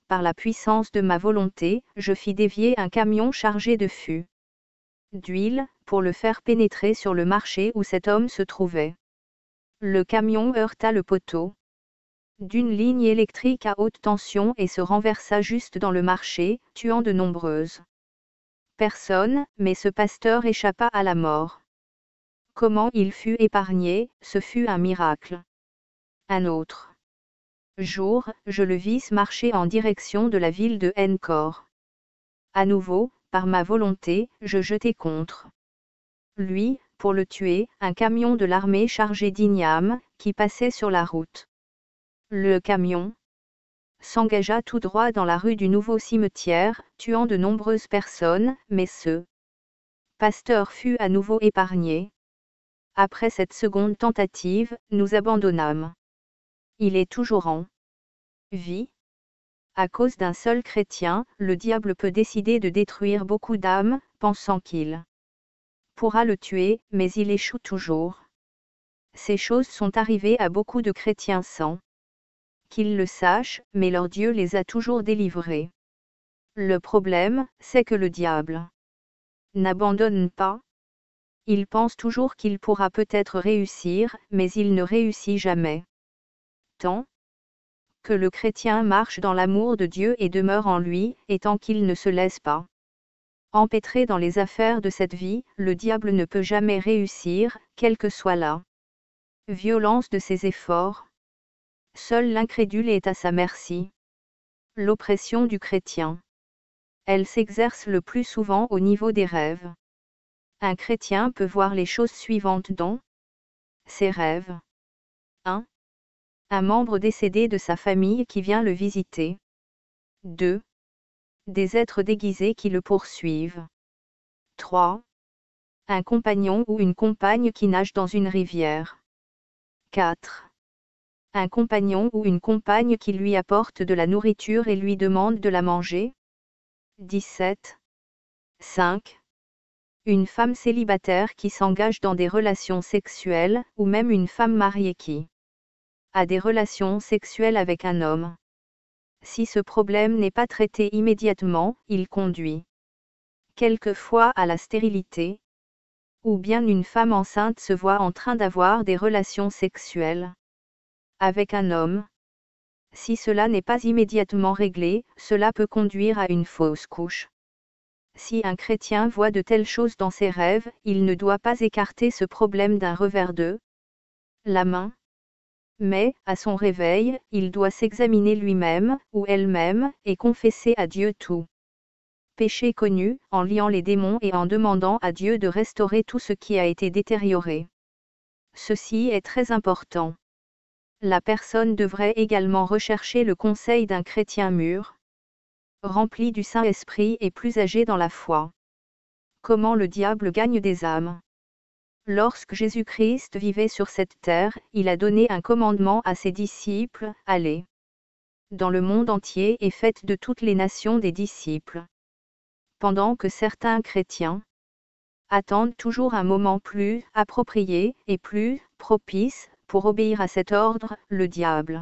par la puissance de ma volonté, je fis dévier un camion chargé de fûts d'huile, pour le faire pénétrer sur le marché où cet homme se trouvait. Le camion heurta le poteau d'une ligne électrique à haute tension et se renversa juste dans le marché, tuant de nombreuses personnes, mais ce pasteur échappa à la mort. Comment il fut épargné, ce fut un miracle. Un autre jour, je le vis marcher en direction de la ville de Encore. À nouveau, par ma volonté, je jetai contre lui, pour le tuer, un camion de l'armée chargé d'igname, qui passait sur la route. Le camion s'engagea tout droit dans la rue du nouveau cimetière, tuant de nombreuses personnes, mais ce pasteur fut à nouveau épargné. Après cette seconde tentative, nous abandonnâmes. Il est toujours en vie. À cause d'un seul chrétien, le diable peut décider de détruire beaucoup d'âmes, pensant qu'il pourra le tuer, mais il échoue toujours. Ces choses sont arrivées à beaucoup de chrétiens sans qu'ils le sachent, mais leur Dieu les a toujours délivrés. Le problème, c'est que le diable n'abandonne pas. Il pense toujours qu'il pourra peut-être réussir, mais il ne réussit jamais. Tant que le chrétien marche dans l'amour de Dieu et demeure en lui, et tant qu'il ne se laisse pas empêtrer dans les affaires de cette vie, le diable ne peut jamais réussir, quelle que soit la violence de ses efforts. Seul l'incrédule est à sa merci. L'oppression du chrétien. Elle s'exerce le plus souvent au niveau des rêves. Un chrétien peut voir les choses suivantes dans ses rêves. 1. Un membre décédé de sa famille qui vient le visiter. 2. Des êtres déguisés qui le poursuivent. 3. Un compagnon ou une compagne qui nage dans une rivière. 4. Un compagnon ou une compagne qui lui apporte de la nourriture et lui demande de la manger. 17. 5. Une femme célibataire qui s'engage dans des relations sexuelles, ou même une femme mariée qui a des relations sexuelles avec un homme. Si ce problème n'est pas traité immédiatement, il conduit quelquefois à la stérilité. Ou bien une femme enceinte se voit en train d'avoir des relations sexuelles avec un homme. Si cela n'est pas immédiatement réglé, cela peut conduire à une fausse couche. Si un chrétien voit de telles choses dans ses rêves, il ne doit pas écarter ce problème d'un revers de la main. Mais, à son réveil, il doit s'examiner lui-même, ou elle-même, et confesser à Dieu tout péché connu, en liant les démons et en demandant à Dieu de restaurer tout ce qui a été détérioré. Ceci est très important. La personne devrait également rechercher le conseil d'un chrétien mûr, rempli du Saint-Esprit et plus âgé dans la foi. Comment le diable gagne des âmes? Lorsque Jésus-Christ vivait sur cette terre, il a donné un commandement à ses disciples, allez dans le monde entier et faites de toutes les nations des disciples. Pendant que certains chrétiens attendent toujours un moment plus approprié et plus propice pour obéir à cet ordre, le diable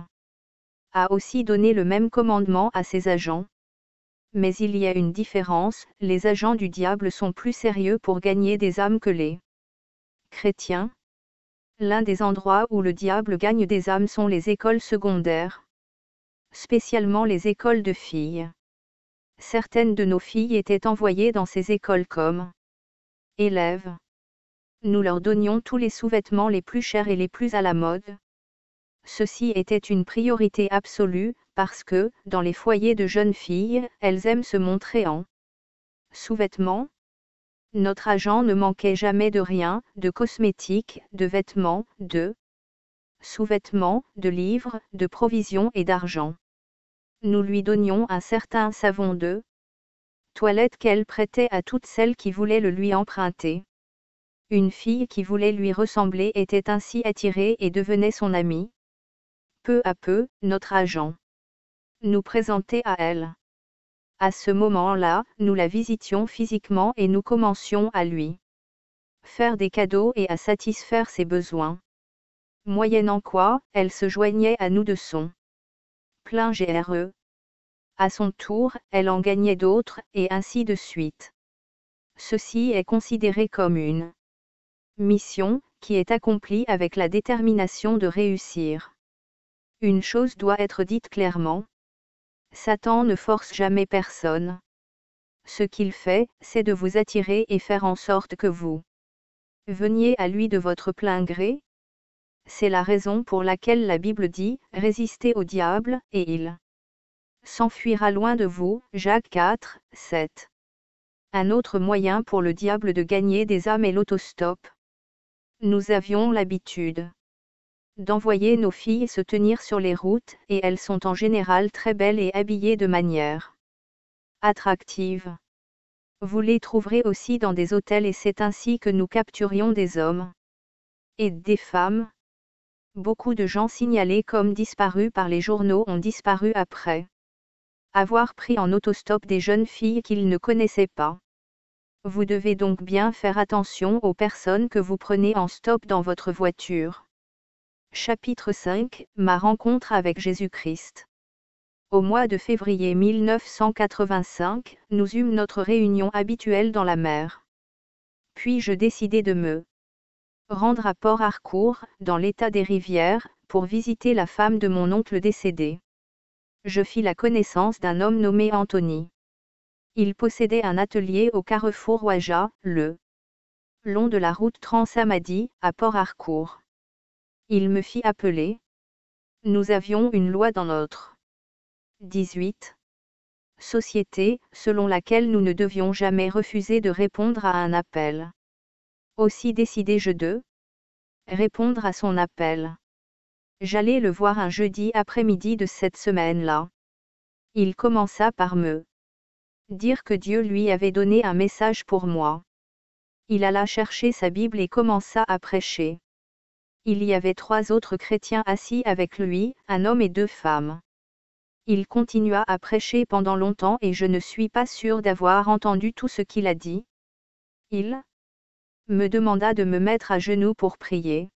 a aussi donné le même commandement à ses agents. Mais il y a une différence, les agents du diable sont plus sérieux pour gagner des âmes que les chrétiens. L'un des endroits où le diable gagne des âmes sont les écoles secondaires, spécialement les écoles de filles. Certaines de nos filles étaient envoyées dans ces écoles comme élèves. Nous leur donnions tous les sous-vêtements les plus chers et les plus à la mode. Ceci était une priorité absolue, parce que, dans les foyers de jeunes filles, elles aiment se montrer en sous-vêtements. Notre agent ne manquait jamais de rien, de cosmétiques, de vêtements, de sous-vêtements, de livres, de provisions et d'argent. Nous lui donnions un certain savon de toilette qu'elle prêtait à toutes celles qui voulaient le lui emprunter. Une fille qui voulait lui ressembler était ainsi attirée et devenait son amie. Peu à peu, notre agent nous présentait à elle. À ce moment-là, nous la visitions physiquement et nous commencions à lui faire des cadeaux et à satisfaire ses besoins. Moyennant quoi, elle se joignait à nous de son plein gré. à son tour, elle en gagnait d'autres, et ainsi de suite. Ceci est considéré comme une mission, qui est accomplie avec la détermination de réussir. Une chose doit être dite clairement. Satan ne force jamais personne. Ce qu'il fait, c'est de vous attirer et faire en sorte que vous veniez à lui de votre plein gré. C'est la raison pour laquelle la Bible dit, résistez au diable, et il s'enfuira loin de vous, Jacques 4, 7. Un autre moyen pour le diable de gagner des âmes est l'autostop. Nous avions l'habitude d'envoyer nos filles se tenir sur les routes, et elles sont en général très belles et habillées de manière attractive. Vous les trouverez aussi dans des hôtels et c'est ainsi que nous capturions des hommes et des femmes. Beaucoup de gens signalés comme disparus par les journaux ont disparu après avoir pris en autostop des jeunes filles qu'ils ne connaissaient pas. Vous devez donc bien faire attention aux personnes que vous prenez en stop dans votre voiture. Chapitre 5, Ma rencontre avec Jésus-Christ. Au mois de février 1985, nous eûmes notre réunion habituelle dans la mer. Puis je décidai de me rendre à Port Harcourt, dans l'état des Rivières, pour visiter la femme de mon oncle décédé. Je fis la connaissance d'un homme nommé Anthony. Il possédait un atelier au carrefour Ouaja, le long de la route Trans-Amadi, à Port Harcourt. Il me fit appeler. Nous avions une loi dans notre 18. Société, selon laquelle nous ne devions jamais refuser de répondre à un appel. Aussi décidai-je de répondre à son appel. J'allais le voir un jeudi après-midi de cette semaine-là. Il commença par me dire que Dieu lui avait donné un message pour moi. Il alla chercher sa Bible et commença à prêcher. Il y avait 3 autres chrétiens assis avec lui, un homme et 2 femmes. Il continua à prêcher pendant longtemps et je ne suis pas sûr d'avoir entendu tout ce qu'il a dit. Il me demanda de me mettre à genoux pour prier.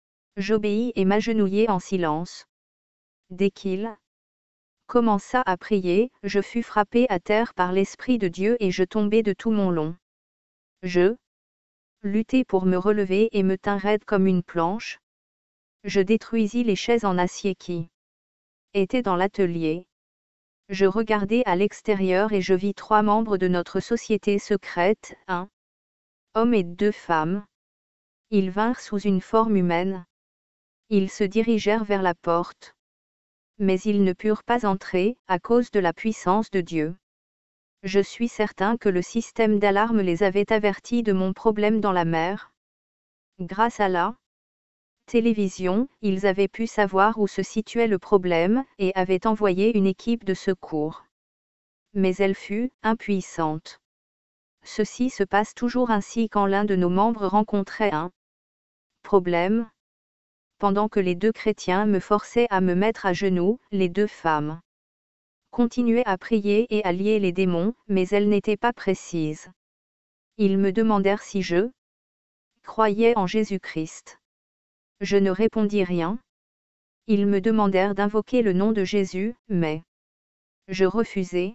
J'obéis et m'agenouillai en silence. Dès qu'il commença à prier, je fus frappé à terre par l'Esprit de Dieu et je tombai de tout mon long. Je luttai pour me relever et me tins raide comme une planche. Je détruisis les chaises en acier qui étaient dans l'atelier. Je regardai à l'extérieur et je vis 3 membres de notre société secrète, un homme et 2 femmes. Ils vinrent sous une forme humaine. Ils se dirigèrent vers la porte. Mais ils ne purent pas entrer, à cause de la puissance de Dieu. Je suis certain que le système d'alarme les avait avertis de mon problème dans la mer. Grâce à la télévision, ils avaient pu savoir où se situait le problème, et avaient envoyé une équipe de secours. Mais elle fut impuissante. Ceci se passe toujours ainsi quand l'un de nos membres rencontrait un problème. Pendant que les 2 chrétiens me forçaient à me mettre à genoux, les 2 femmes continuaient à prier et à lier les démons, mais elles n'étaient pas précises. Ils me demandèrent si je croyais en Jésus-Christ. Je ne répondis rien. Ils me demandèrent d'invoquer le nom de Jésus, mais je refusai.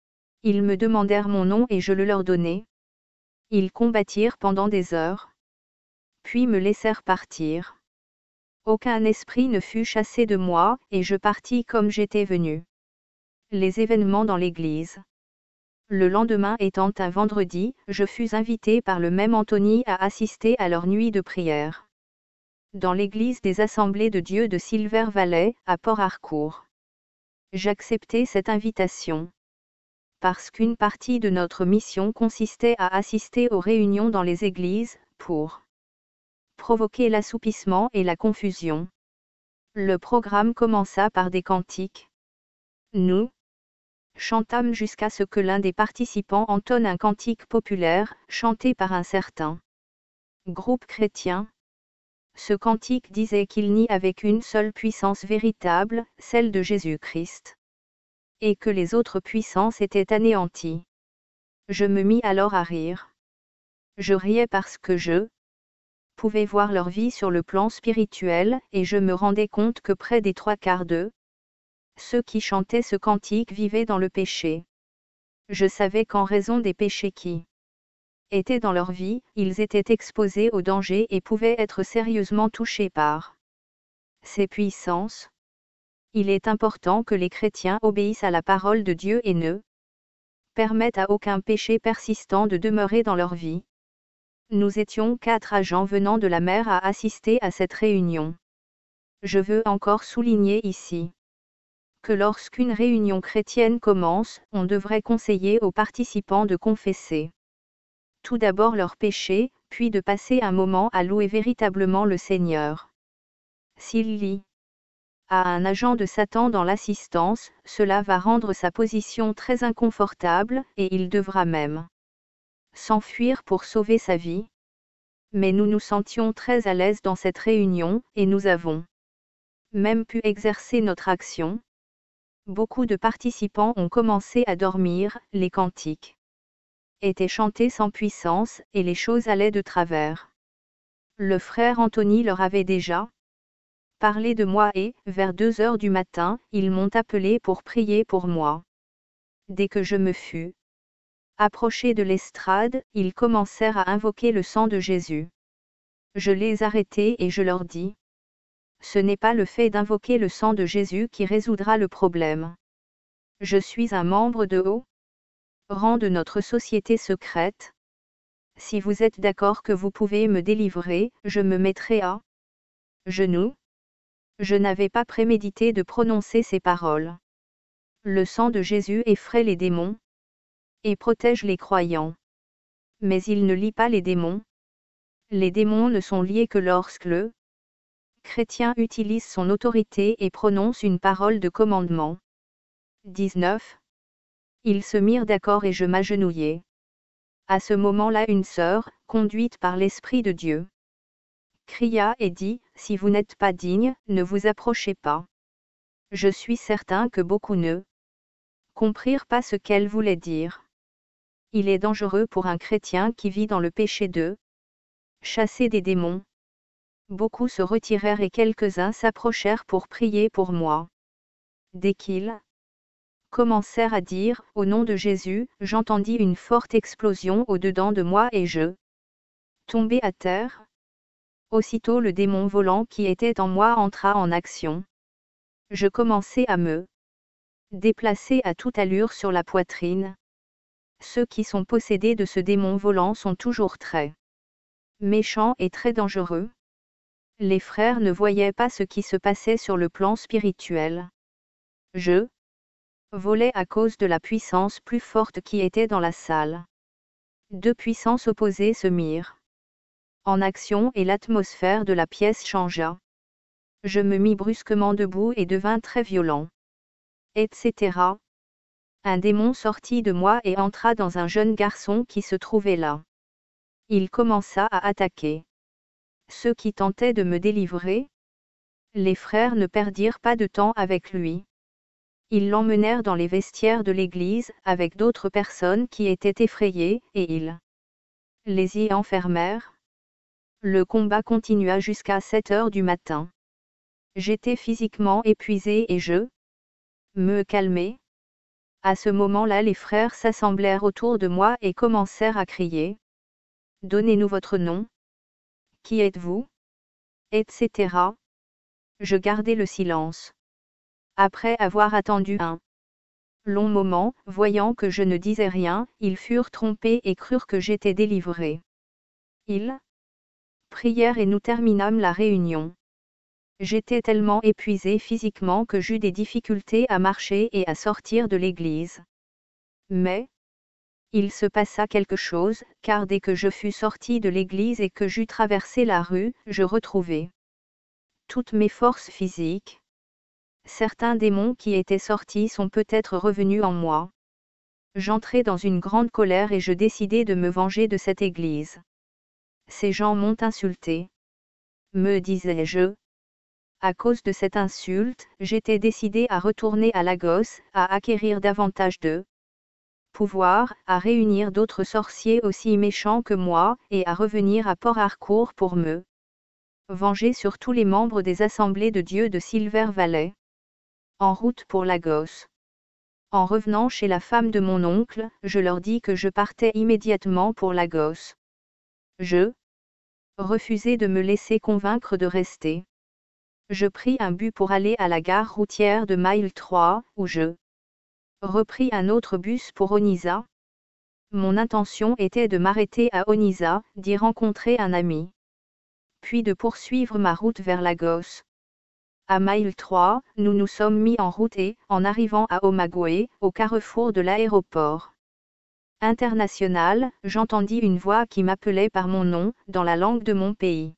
Ils me demandèrent mon nom et je le leur donnai. Ils combattirent pendant des heures. Puis me laissèrent partir. Aucun esprit ne fut chassé de moi, et je partis comme j'étais venu. Les événements dans l'église. Le lendemain étant un vendredi, je fus invité par le même Anthony à assister à leur nuit de prière. Dans l'église des Assemblées de Dieu de Silver Valley, à Port Harcourt. J'acceptai cette invitation. Parce qu'une partie de notre mission consistait à assister aux réunions dans les églises, pour provoquer l'assoupissement et la confusion. Le programme commença par des cantiques. Nous chantâmes jusqu'à ce que l'un des participants entonne un cantique populaire, chanté par un certain groupe chrétien. Ce cantique disait qu'il n'y avait qu'une seule puissance véritable, celle de Jésus-Christ. Et que les autres puissances étaient anéanties. Je me mis alors à rire. Je riais parce que je pouvais voir leur vie sur le plan spirituel, et je me rendais compte que près des 3/4 d'eux Ceux qui chantaient ce cantique vivaient dans le péché. Je savais qu'en raison des péchés qui étaient dans leur vie, ils étaient exposés au danger et pouvaient être sérieusement touchés par ces puissances. Il est important que les chrétiens obéissent à la parole de Dieu et ne permettent à aucun péché persistant de demeurer dans leur vie. Nous étions 4 agents venant de la mer à assister à cette réunion. Je veux encore souligner ici que lorsqu'une réunion chrétienne commence, on devrait conseiller aux participants de confesser tout d'abord leurs péchés, puis de passer un moment à louer véritablement le Seigneur. S'il y a un agent de Satan dans l'assistance, cela va rendre sa position très inconfortable, et il devra même s'enfuir pour sauver sa vie. Mais nous nous sentions très à l'aise dans cette réunion, et nous avons même pu exercer notre action. Beaucoup de participants ont commencé à dormir, les cantiques étaient chantés sans puissance, et les choses allaient de travers. Le frère Anthony leur avait déjà parlé de moi et, vers 2 heures du matin, ils m'ont appelé pour prier pour moi. Dès que je me fus approché de l'estrade, ils commencèrent à invoquer le sang de Jésus. Je les arrêtai et je leur dis: ce n'est pas le fait d'invoquer le sang de Jésus qui résoudra le problème. Je suis un membre de haut rang de notre société secrète. Si vous êtes d'accord que vous pouvez me délivrer, je me mettrai à genoux. Je n'avais pas prémédité de prononcer ces paroles. Le sang de Jésus effraie les démons et protège les croyants. Mais il ne lie pas les démons. Les démons ne sont liés que lorsque le chrétien utilise son autorité et prononce une parole de commandement. 19. Ils se mirent d'accord et je m'agenouillai. À ce moment-là, une sœur, conduite par l'Esprit de Dieu, cria et dit: si vous n'êtes pas digne, ne vous approchez pas. Je suis certain que beaucoup ne comprirent pas ce qu'elle voulait dire. Il est dangereux pour un chrétien qui vit dans le péché de chasser des démons. Beaucoup se retirèrent et quelques-uns s'approchèrent pour prier pour moi. Dès qu'ils commencèrent à dire « Au nom de Jésus », j'entendis une forte explosion au-dedans de moi et je tombai à terre. Aussitôt le démon volant qui était en moi entra en action. Je commençai à me déplacer à toute allure sur la poitrine. Ceux qui sont possédés de ce démon volant sont toujours très méchants et très dangereux. Les frères ne voyaient pas ce qui se passait sur le plan spirituel. Je volais à cause de la puissance plus forte qui était dans la salle. 2 puissances opposées se mirent en action et l'atmosphère de la pièce changea. Je me mis brusquement debout et devins très violent. Etc. Un démon sortit de moi et entra dans un jeune garçon qui se trouvait là. Il commença à attaquer ceux qui tentaient de me délivrer. Les frères ne perdirent pas de temps avec lui. Ils l'emmenèrent dans les vestiaires de l'église, avec d'autres personnes qui étaient effrayées, et ils les y enfermèrent. Le combat continua jusqu'à 7 heures du matin. J'étais physiquement épuisé et je me calmais. À ce moment-là, les frères s'assemblèrent autour de moi et commencèrent à crier: Donnez-nous votre nom. Qui êtes-vous? Etc. Je gardai le silence. Après avoir attendu un long moment, voyant que je ne disais rien, ils furent trompés et crurent que j'étais délivré. Ils prièrent et nous terminâmes la réunion. J'étais tellement épuisé physiquement que j'eus des difficultés à marcher et à sortir de l'église. Mais il se passa quelque chose, car dès que je fus sorti de l'église et que j'eus traversé la rue, je retrouvai toutes mes forces physiques. Certains démons qui étaient sortis sont peut-être revenus en moi. J'entrai dans une grande colère et je décidai de me venger de cette église. Ces gens m'ont insulté. Me disais-je. À cause de cette insulte, j'étais décidé à retourner à Lagos, à acquérir davantage de pouvoir, à réunir d'autres sorciers aussi méchants que moi, et à revenir à Port Harcourt pour me venger sur tous les membres des assemblées de Dieu de Silver Valley. En route pour Lagos. En revenant chez la femme de mon oncle, je leur dis que je partais immédiatement pour Lagos. Je refusai de me laisser convaincre de rester. Je pris un bus pour aller à la gare routière de Mile 3, où je repris un autre bus pour Onitsha. Mon intention était de m'arrêter à Onitsha, d'y rencontrer un ami. Puis de poursuivre ma route vers Lagos. À Mile 3, nous nous sommes mis en route et, en arrivant à Omagwe, au carrefour de l'aéroport international, j'entendis une voix qui m'appelait par mon nom, dans la langue de mon pays.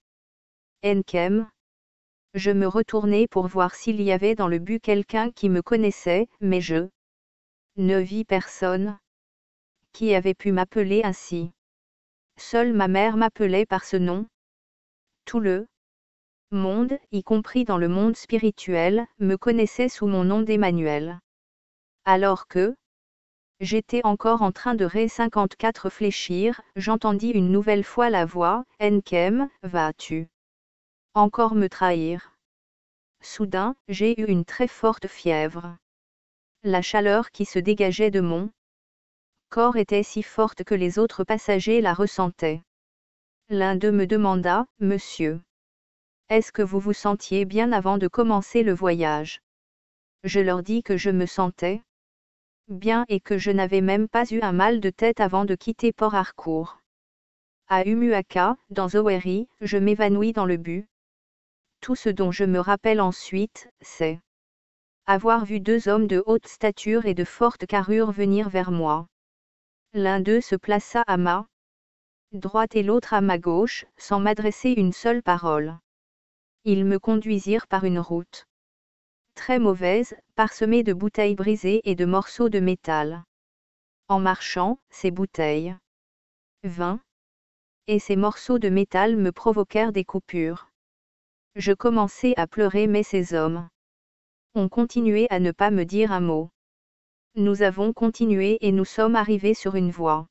Nkem. Je me retournai pour voir s'il y avait dans le bus quelqu'un qui me connaissait, mais je ne vis personne qui avait pu m'appeler ainsi. Seule ma mère m'appelait par ce nom. Tout le monde, y compris dans le monde spirituel, me connaissait sous mon nom d'Emmanuel. Alors que j'étais encore en train de réfléchir, j'entendis une nouvelle fois la voix, « Nkem, vas-tu encore me trahir ?» Soudain, j'ai eu une très forte fièvre. La chaleur qui se dégageait de mon corps était si forte que les autres passagers la ressentaient. L'un d'eux me demanda, « Monsieur, est-ce que vous vous sentiez bien avant de commencer le voyage ?» Je leur dis que je me sentais bien et que je n'avais même pas eu un mal de tête avant de quitter Port Harcourt. À Umuaka, dans Owerri, je m'évanouis dans le bus. Tout ce dont je me rappelle ensuite, c'est avoir vu deux hommes de haute stature et de forte carrure venir vers moi. L'un d'eux se plaça à ma droite et l'autre à ma gauche, sans m'adresser une seule parole. Ils me conduisirent par une route très mauvaise, parsemée de bouteilles brisées et de morceaux de métal. En marchant, ces bouteilles, vin et ces morceaux de métal me provoquèrent des coupures. Je commençai à pleurer, mais ces hommes ont continué à ne pas me dire un mot. Nous avons continué et nous sommes arrivés sur une voie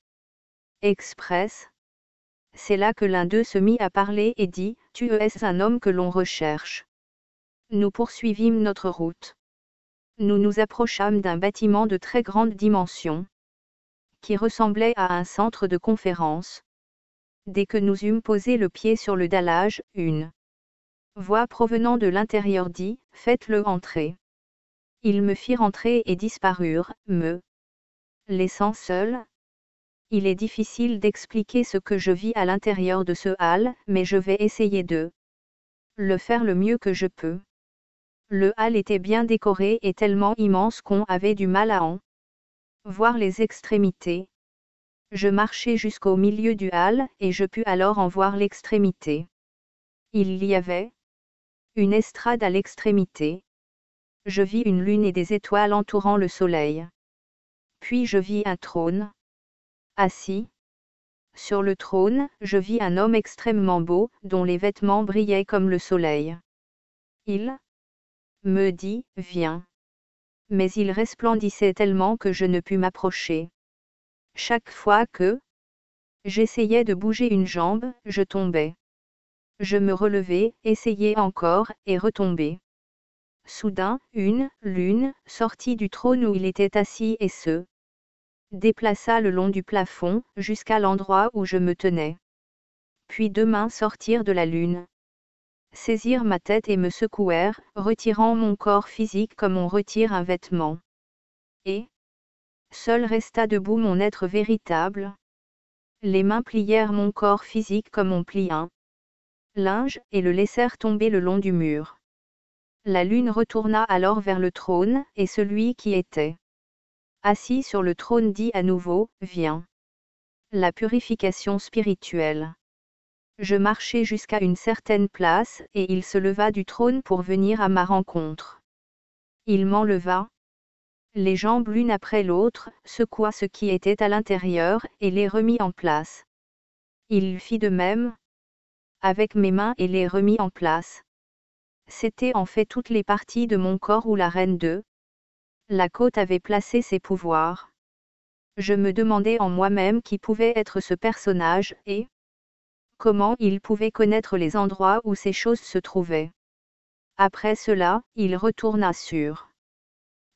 express. C'est là que l'un d'eux se mit à parler et dit, « Tu es un homme que l'on recherche. » Nous poursuivîmes notre route. Nous nous approchâmes d'un bâtiment de très grande dimension, qui ressemblait à un centre de conférence. Dès que nous eûmes posé le pied sur le dallage, une voix provenant de l'intérieur dit, « Faites-le entrer. » Ils me firent entrer et disparurent, me laissant seul. Il est difficile d'expliquer ce que je vis à l'intérieur de ce hall, mais je vais essayer de le faire le mieux que je peux. Le hall était bien décoré et tellement immense qu'on avait du mal à en voir les extrémités. Je marchai jusqu'au milieu du hall, et je pus alors en voir l'extrémité. Il y avait une estrade à l'extrémité. Je vis une lune et des étoiles entourant le soleil. Puis je vis un trône. Assis sur le trône, je vis un homme extrêmement beau, dont les vêtements brillaient comme le soleil. Il me dit, « Viens. » Mais il resplendissait tellement que je ne pus m'approcher. Chaque fois que j'essayais de bouger une jambe, je tombais. Je me relevais, essayais encore, et retombais. Soudain, une lune sortit du trône où il était assis et se déplaça le long du plafond, jusqu'à l'endroit où je me tenais. Puis deux mains sortirent de la lune, saisirent ma tête et me secouèrent, retirant mon corps physique comme on retire un vêtement. Et seul resta debout mon être véritable. Les mains plièrent mon corps physique comme on plie un linge, et le laissèrent tomber le long du mur. La lune retourna alors vers le trône, et celui qui était assis sur le trône dit à nouveau, « Viens. » La purification spirituelle. Je marchai jusqu'à une certaine place, et il se leva du trône pour venir à ma rencontre. Il m'enleva les jambes l'une après l'autre, secoua ce qui était à l'intérieur, et les remit en place. Il fit de même avec mes mains et les remit en place. C'étaient en fait toutes les parties de mon corps où la reine de la côte avait placé ses pouvoirs. Je me demandais en moi-même qui pouvait être ce personnage, et comment il pouvait connaître les endroits où ces choses se trouvaient. Après cela, il retourna sur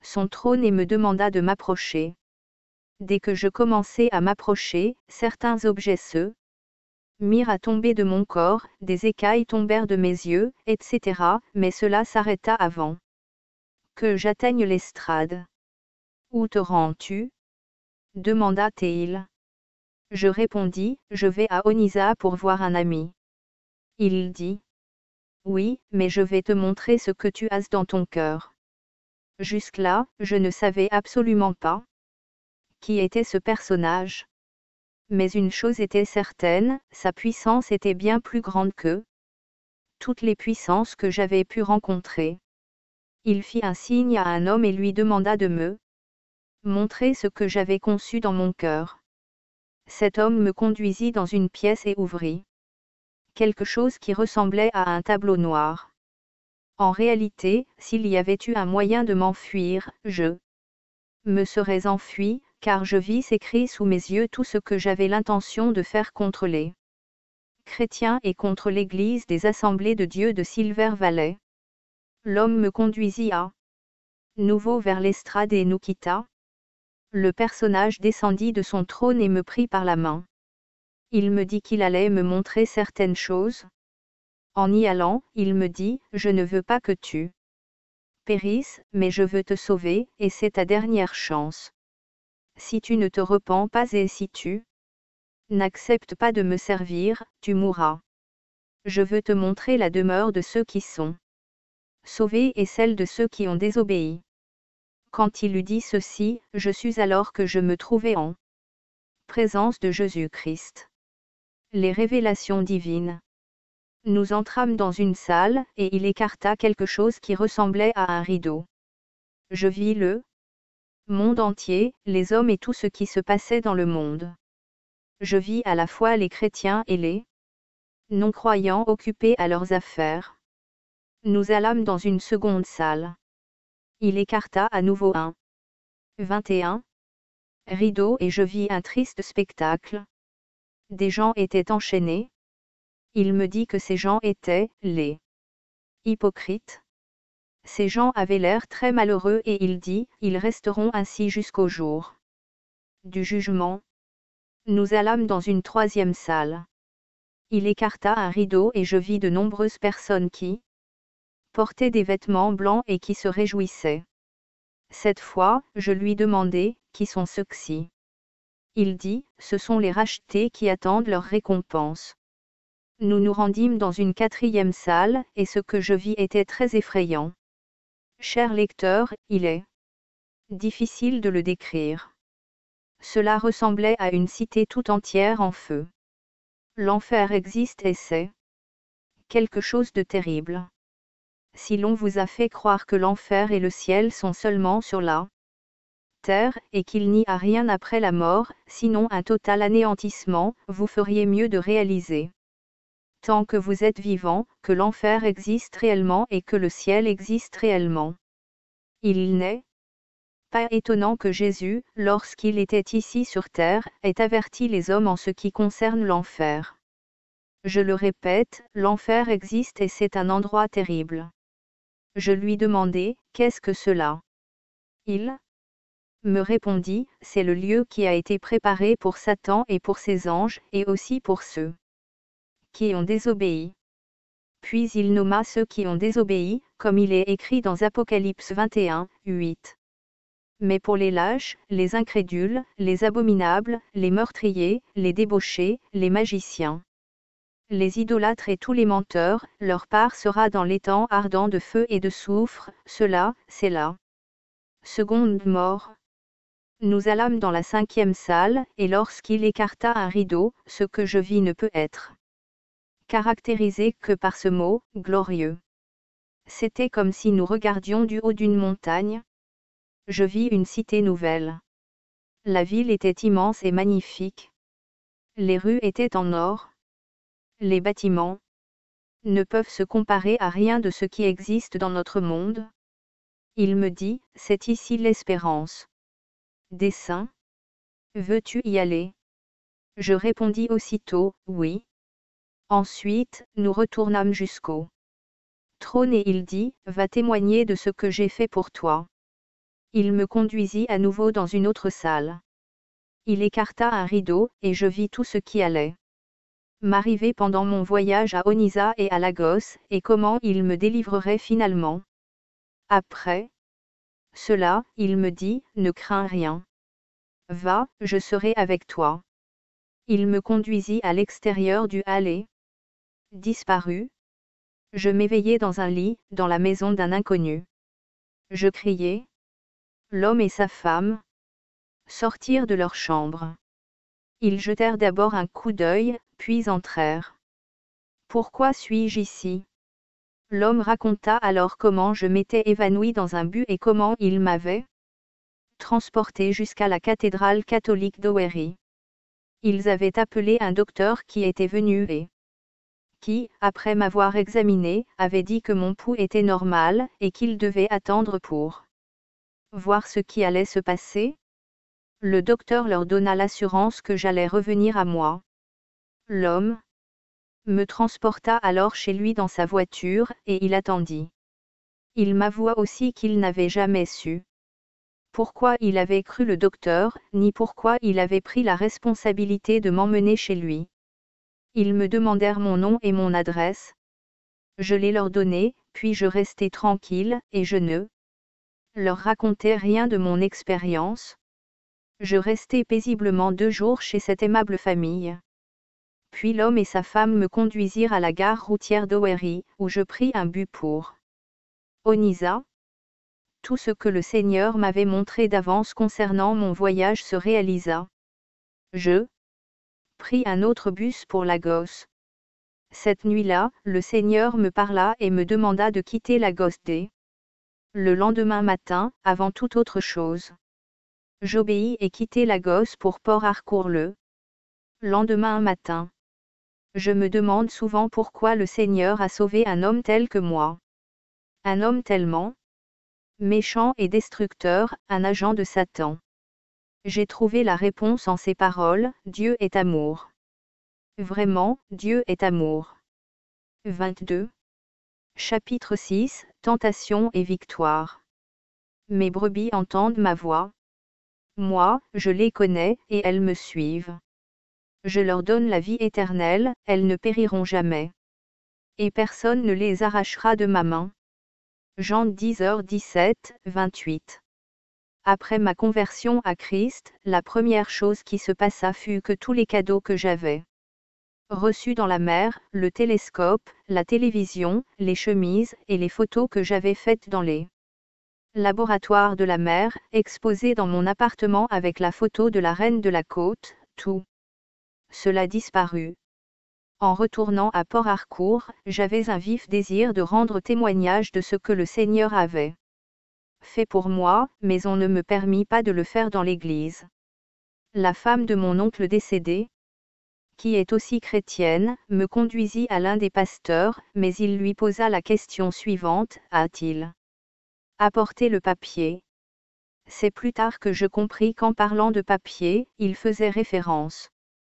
son trône et me demanda de m'approcher. Dès que je commençai à m'approcher, certains objets se mirent à tomber de mon corps, des écailles tombèrent de mes yeux, etc. Mais cela s'arrêta avant que j'atteigne l'estrade. Où te rends-tu? Demanda Théil. Je répondis, je vais à Onisa pour voir un ami. Il dit. Oui, mais je vais te montrer ce que tu as dans ton cœur. Jusque-là, je ne savais absolument pas qui était ce personnage. Mais une chose était certaine, sa puissance était bien plus grande que toutes les puissances que j'avais pu rencontrer. Il fit un signe à un homme et lui demanda de me montrer ce que j'avais conçu dans mon cœur. Cet homme me conduisit dans une pièce et ouvrit quelque chose qui ressemblait à un tableau noir. En réalité, s'il y avait eu un moyen de m'enfuir, je me serais enfui, car je vis écrit sous mes yeux tout ce que j'avais l'intention de faire contre les chrétiens et contre l'Église des Assemblées de Dieu de Silver Valley. L'homme me conduisit à nouveau vers l'estrade et nous quitta. Le personnage descendit de son trône et me prit par la main. Il me dit qu'il allait me montrer certaines choses. En y allant, il me dit, je ne veux pas que tu périsses, mais je veux te sauver, et c'est ta dernière chance. Si tu ne te repens pas et si tu n'acceptes pas de me servir, tu mourras. Je veux te montrer la demeure de ceux qui sont sauvés et celle de ceux qui ont désobéi. Quand il eut dit ceci, je sus alors que je me trouvais en présence de Jésus-Christ. Les révélations divines. Nous entrâmes dans une salle, et il écarta quelque chose qui ressemblait à un rideau. Je vis le monde entier, les hommes et tout ce qui se passait dans le monde. Je vis à la fois les chrétiens et les non-croyants occupés à leurs affaires. Nous allâmes dans une seconde salle. Il écarta à nouveau un 21 rideau et je vis un triste spectacle. Des gens étaient enchaînés. Il me dit que ces gens étaient les hypocrites. Ces gens avaient l'air très malheureux et il dit, ils resteront ainsi jusqu'au jour du jugement. Nous allâmes dans une troisième salle. Il écarta un rideau et je vis de nombreuses personnes qui portaient des vêtements blancs et qui se réjouissaient. Cette fois, je lui demandai, qui sont ceux-ci? Il dit, ce sont les rachetés qui attendent leur récompense. Nous nous rendîmes dans une quatrième salle, et ce que je vis était très effrayant. Cher lecteur, il est difficile de le décrire. Cela ressemblait à une cité tout entière en feu. L'enfer existe et c'est quelque chose de terrible. Si l'on vous a fait croire que l'enfer et le ciel sont seulement sur la terre, et qu'il n'y a rien après la mort, sinon un total anéantissement, vous feriez mieux de réaliser, tant que vous êtes vivant, que l'enfer existe réellement et que le ciel existe réellement. Il n'est pas étonnant que Jésus, lorsqu'il était ici sur terre, ait averti les hommes en ce qui concerne l'enfer. Je le répète, l'enfer existe et c'est un endroit terrible. Je lui demandai, qu'est-ce que cela? Il me répondit, c'est le lieu qui a été préparé pour Satan et pour ses anges, et aussi pour ceux qui ont désobéi. Puis il nomma ceux qui ont désobéi, comme il est écrit dans Apocalypse 21, 8. Mais pour les lâches, les incrédules, les abominables, les meurtriers, les débauchés, les magiciens, les idolâtres et tous les menteurs, leur part sera dans l'étang ardent de feu et de soufre, cela, c'est la seconde mort. Nous allâmes dans la cinquième salle, et lorsqu'il écarta un rideau, ce que je vis ne peut être caractérisé que par ce mot, glorieux. C'était comme si nous regardions du haut d'une montagne. Je vis une cité nouvelle. La ville était immense et magnifique. Les rues étaient en or. Les bâtiments ne peuvent se comparer à rien de ce qui existe dans notre monde. Il me dit, c'est ici l'espérance des saints. Veux-tu y aller? Je répondis aussitôt, oui. Ensuite, nous retournâmes jusqu'au trône et il dit, va témoigner de ce que j'ai fait pour toi. Il me conduisit à nouveau dans une autre salle. Il écarta un rideau, et je vis tout ce qui allait m'arriver pendant mon voyage à Onisa et à Lagos, et comment il me délivrerait finalement. Après cela, il me dit, ne crains rien. Va, je serai avec toi. Il me conduisit à l'extérieur du hall et disparut. Je m'éveillai dans un lit, dans la maison d'un inconnu. Je criai. L'homme et sa femme sortirent de leur chambre. Ils jetèrent d'abord un coup d'œil, puis entrèrent. Pourquoi suis-je ici? L'homme raconta alors comment je m'étais évanoui dans un but et comment il m'avait transporté jusqu'à la cathédrale catholique d'Owerri. Ils avaient appelé un docteur qui était venu et qui, après m'avoir examiné, avait dit que mon pouls était normal et qu'il devait attendre pour voir ce qui allait se passer. Le docteur leur donna l'assurance que j'allais revenir à moi. L'homme me transporta alors chez lui dans sa voiture, et il attendit. Il m'avoua aussi qu'il n'avait jamais su pourquoi il avait cru le docteur, ni pourquoi il avait pris la responsabilité de m'emmener chez lui. Ils me demandèrent mon nom et mon adresse. Je les leur donnai, puis je restai tranquille, et je ne leur racontai rien de mon expérience. Je restai paisiblement 2 jours chez cette aimable famille. Puis l'homme et sa femme me conduisirent à la gare routière d'Owerri, où je pris un bus pour Onisa. Tout ce que le Seigneur m'avait montré d'avance concernant mon voyage se réalisa. Je pris un autre bus pour Lagos. Cette nuit-là, le Seigneur me parla et me demanda de quitter Lagos dès le lendemain matin, avant toute autre chose. J'obéis et quittai Lagos pour Port Harcourt le lendemain matin. Je me demande souvent pourquoi le Seigneur a sauvé un homme tel que moi. Un homme tellement méchant et destructeur, un agent de Satan. J'ai trouvé la réponse en ces paroles, Dieu est amour. Vraiment, Dieu est amour. 22. Chapitre 6, Tentation et victoire. Mes brebis entendent ma voix. Moi, je les connais, et elles me suivent. Je leur donne la vie éternelle, elles ne périront jamais. Et personne ne les arrachera de ma main. Jean 10h17, 28. Après ma conversion à Christ, la première chose qui se passa fut que tous les cadeaux que j'avais reçus dans la mer, le télescope, la télévision, les chemises et les photos que j'avais faites dans les laboratoires de la mer, exposés dans mon appartement avec la photo de la reine de la côte, tout cela disparut. En retournant à Port Harcourt, j'avais un vif désir de rendre témoignage de ce que le Seigneur avait fait pour moi, mais on ne me permit pas de le faire dans l'église. La femme de mon oncle décédé, qui est aussi chrétienne, me conduisit à l'un des pasteurs, mais il lui posa la question suivante, a-t-il apporté le papier? C'est plus tard que je compris qu'en parlant de papier, il faisait référence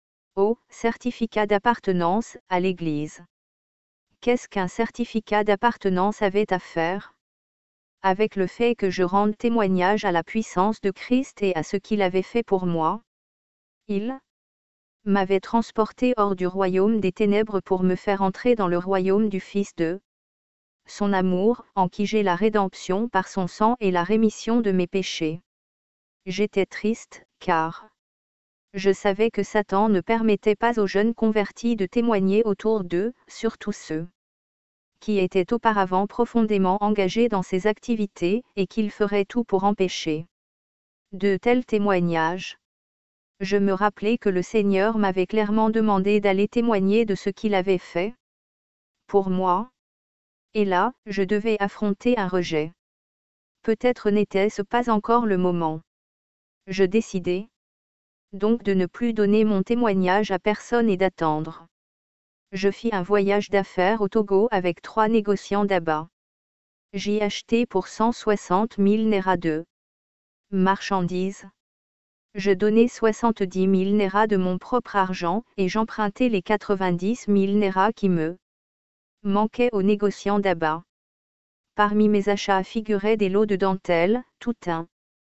au certificat d'appartenance à l'Église. Qu'est-ce qu'un certificat d'appartenance avait à faire avec le fait que je rende témoignage à la puissance de Christ et à ce qu'il avait fait pour moi? Il m'avait transporté hors du royaume des ténèbres pour me faire entrer dans le royaume du Fils de son amour, en qui j'ai la rédemption par son sang et la rémission de mes péchés. J'étais triste, car je savais que Satan ne permettait pas aux jeunes convertis de témoigner autour d'eux, surtout ceux qui étaient auparavant profondément engagés dans ces activités, et qu'il ferait tout pour empêcher de tels témoignages. Je me rappelais que le Seigneur m'avait clairement demandé d'aller témoigner de ce qu'il avait fait pour moi. Et là, je devais affronter un rejet. Peut-être n'était-ce pas encore le moment. Je décidai donc de ne plus donner mon témoignage à personne et d'attendre. Je fis un voyage d'affaires au Togo avec 3 négociants d'Aba. J'y achetai pour 160 000 naira de marchandises. Je donnai 70 000 naira de mon propre argent, et j'empruntai les 90 000 naira qui me manquaient aux négociants d'Aba. Parmi mes achats figuraient des lots de dentelle, tout un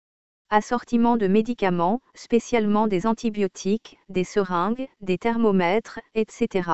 Assortiment de médicaments, spécialement des antibiotiques, des seringues, des thermomètres, etc.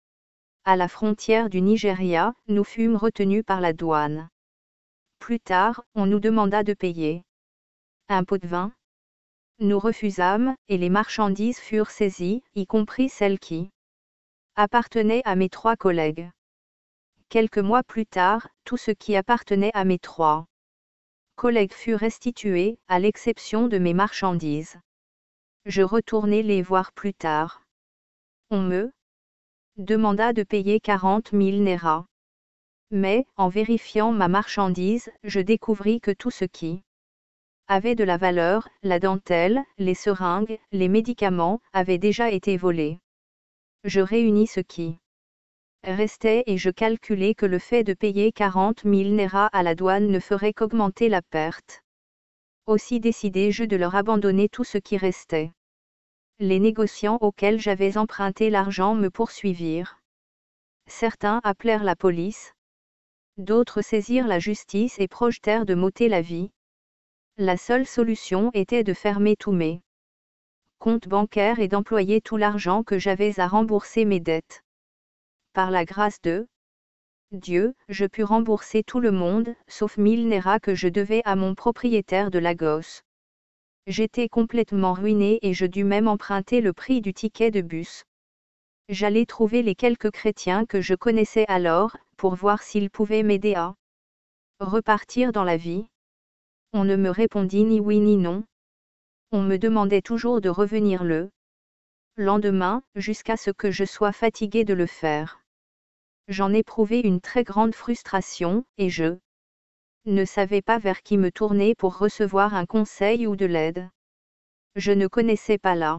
À la frontière du Nigeria, nous fûmes retenus par la douane. Plus tard, on nous demanda de payer. Un pot de vin? Nous refusâmes, et les marchandises furent saisies, y compris celles qui appartenaient à mes 3 collègues. Quelques mois plus tard, tout ce qui appartenait à mes 3 collègues fut restitué, à l'exception de mes marchandises. Je retournai les voir plus tard. On me demanda de payer 40 000 naira. Mais, en vérifiant ma marchandise, je découvris que tout ce qui avait de la valeur, la dentelle, les seringues, les médicaments, avait déjà été volé. Je réunis ce qui restait et je calculai que le fait de payer 40 000 naira à la douane ne ferait qu'augmenter la perte. Aussi décidai-je de leur abandonner tout ce qui restait. Les négociants auxquels j'avais emprunté l'argent me poursuivirent. Certains appelèrent la police. D'autres saisirent la justice et projetèrent de m'ôter la vie. La seule solution était de fermer tous mes comptes bancaires et d'employer tout l'argent que j'avais à rembourser mes dettes. Par la grâce de Dieu, je pus rembourser tout le monde, sauf 1000 naira que je devais à mon propriétaire de Lagos. J'étais complètement ruiné et je dus même emprunter le prix du ticket de bus. J'allai trouver les quelques chrétiens que je connaissais alors, pour voir s'ils pouvaient m'aider à repartir dans la vie. On ne me répondit ni oui ni non. On me demandait toujours de revenir le lendemain, jusqu'à ce que je sois fatigué de le faire. J'en éprouvai une très grande frustration, et je ne savais pas vers qui me tourner pour recevoir un conseil ou de l'aide. Je ne connaissais pas la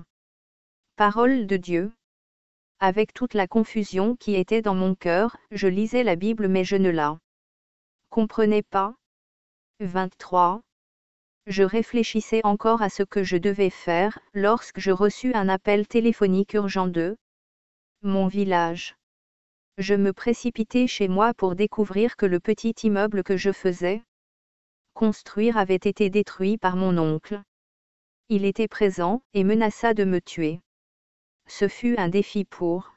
parole de Dieu. Avec toute la confusion qui était dans mon cœur, je lisais la Bible mais je ne la comprenais pas. 23. Je réfléchissais encore à ce que je devais faire, lorsque je reçus un appel téléphonique urgent de mon village. Je me précipitai chez moi pour découvrir que le petit immeuble que je faisais construire avait été détruit par mon oncle. Il était présent, et menaça de me tuer. Ce fut un défi pour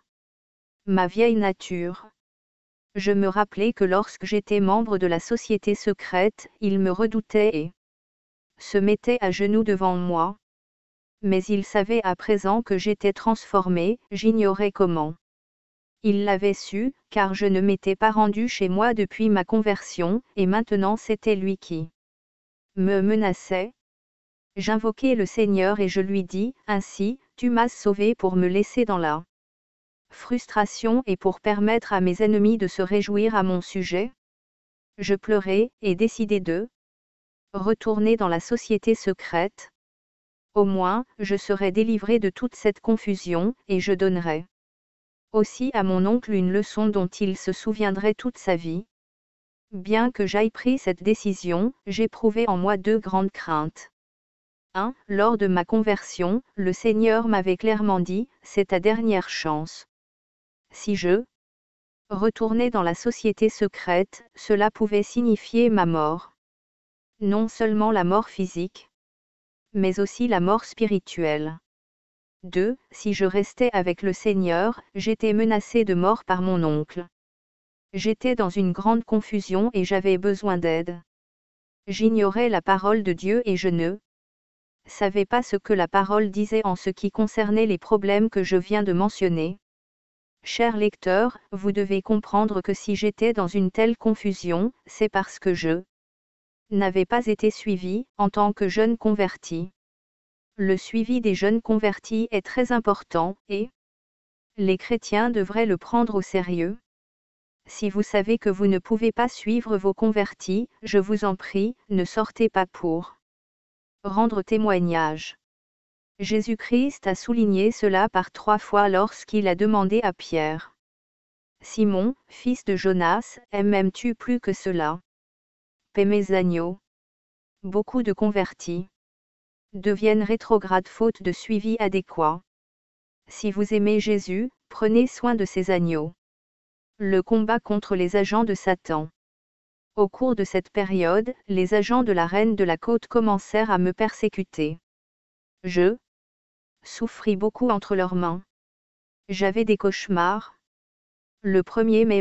ma vieille nature. Je me rappelai que lorsque j'étais membre de la société secrète, il me redoutait et se mettait à genoux devant moi. Mais il savait à présent que j'étais transformé, j'ignorais comment. Il l'avait su, car je ne m'étais pas rendu chez moi depuis ma conversion, et maintenant c'était lui qui me menaçait. J'invoquai le Seigneur et je lui dis, ainsi, tu m'as sauvé pour me laisser dans la frustration et pour permettre à mes ennemis de se réjouir à mon sujet. Je pleurai, et décidai de retourner dans la société secrète. Au moins, je serais délivré de toute cette confusion, et je donnerais aussi à mon oncle une leçon dont il se souviendrait toute sa vie. Bien que j'aille pris cette décision, j'éprouvais en moi 2 grandes craintes. 1. Lors de ma conversion, le Seigneur m'avait clairement dit, c'est ta dernière chance. Si je retournais dans la société secrète, cela pouvait signifier ma mort. Non seulement la mort physique, mais aussi la mort spirituelle. 2. Si je restais avec le Seigneur, j'étais menacé de mort par mon oncle. J'étais dans une grande confusion et j'avais besoin d'aide. J'ignorais la parole de Dieu et je ne savais pas ce que la parole disait en ce qui concernait les problèmes que je viens de mentionner. Chers lecteurs, vous devez comprendre que si j'étais dans une telle confusion, c'est parce que je n'avais pas été suivi, en tant que jeune converti. Le suivi des jeunes convertis est très important, et les chrétiens devraient le prendre au sérieux. Si vous savez que vous ne pouvez pas suivre vos convertis, je vous en prie, ne sortez pas pour rendre témoignage. Jésus-Christ a souligné cela par 3 fois lorsqu'il a demandé à Pierre. Simon, fils de Jonas, m'aimes-tu plus que cela? Paie mes agneaux. Beaucoup de convertis deviennent rétrogrades faute de suivi adéquat. Si vous aimez Jésus, prenez soin de ses agneaux. Le combat contre les agents de Satan. Au cours de cette période, les agents de la reine de la côte commencèrent à me persécuter. Je souffris beaucoup entre leurs mains. J'avais des cauchemars. Le 1er mai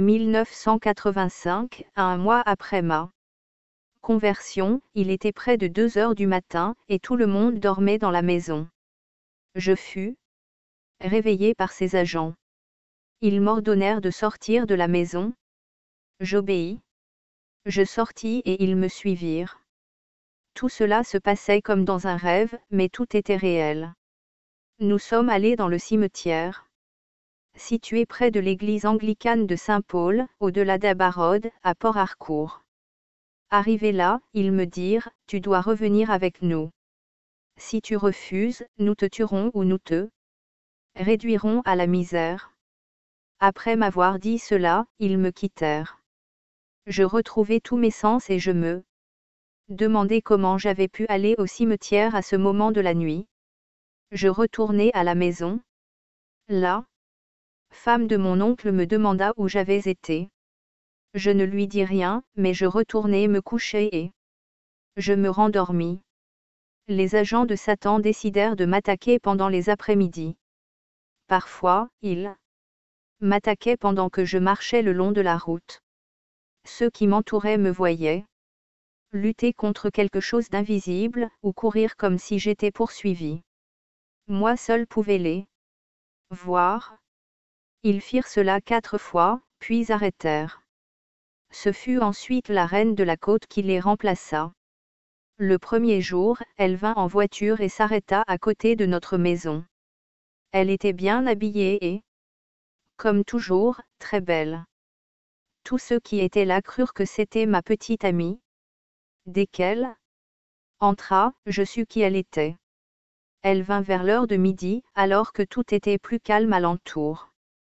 1985, un mois après ma conversion, il était près de 2 heures du matin, et tout le monde dormait dans la maison. Je fus réveillé par ces agents. Ils m'ordonnèrent de sortir de la maison. J'obéis. Je sortis et ils me suivirent. Tout cela se passait comme dans un rêve, mais tout était réel. Nous sommes allés dans le cimetière, situé près de l'église anglicane de Saint-Paul, au-delà d'Abarod, à Port Harcourt. Arrivés là, ils me dirent, « Tu dois revenir avec nous. Si tu refuses, nous te tuerons ou nous te réduirons à la misère. » Après m'avoir dit cela, ils me quittèrent. Je retrouvai tous mes sens et je me demandais comment j'avais pu aller au cimetière à ce moment de la nuit. Je retournai à la maison. La femme de mon oncle me demanda où j'avais été. Je ne lui dis rien, mais je retournai me coucher et je me rendormis. Les agents de Satan décidèrent de m'attaquer pendant les après-midi. Parfois, ils m'attaquaient pendant que je marchais le long de la route. Ceux qui m'entouraient me voyaient lutter contre quelque chose d'invisible, ou courir comme si j'étais poursuivi. Moi seul pouvais les voir. Ils firent cela 4 fois, puis arrêtèrent. Ce fut ensuite la reine de la côte qui les remplaça. Le premier jour, elle vint en voiture et s'arrêta à côté de notre maison. Elle était bien habillée et, comme toujours, très belle. Tous ceux qui étaient là crurent que c'était ma petite amie. Dès qu'elle entra, je sus qui elle était. Elle vint vers l'heure de midi, alors que tout était plus calme alentour.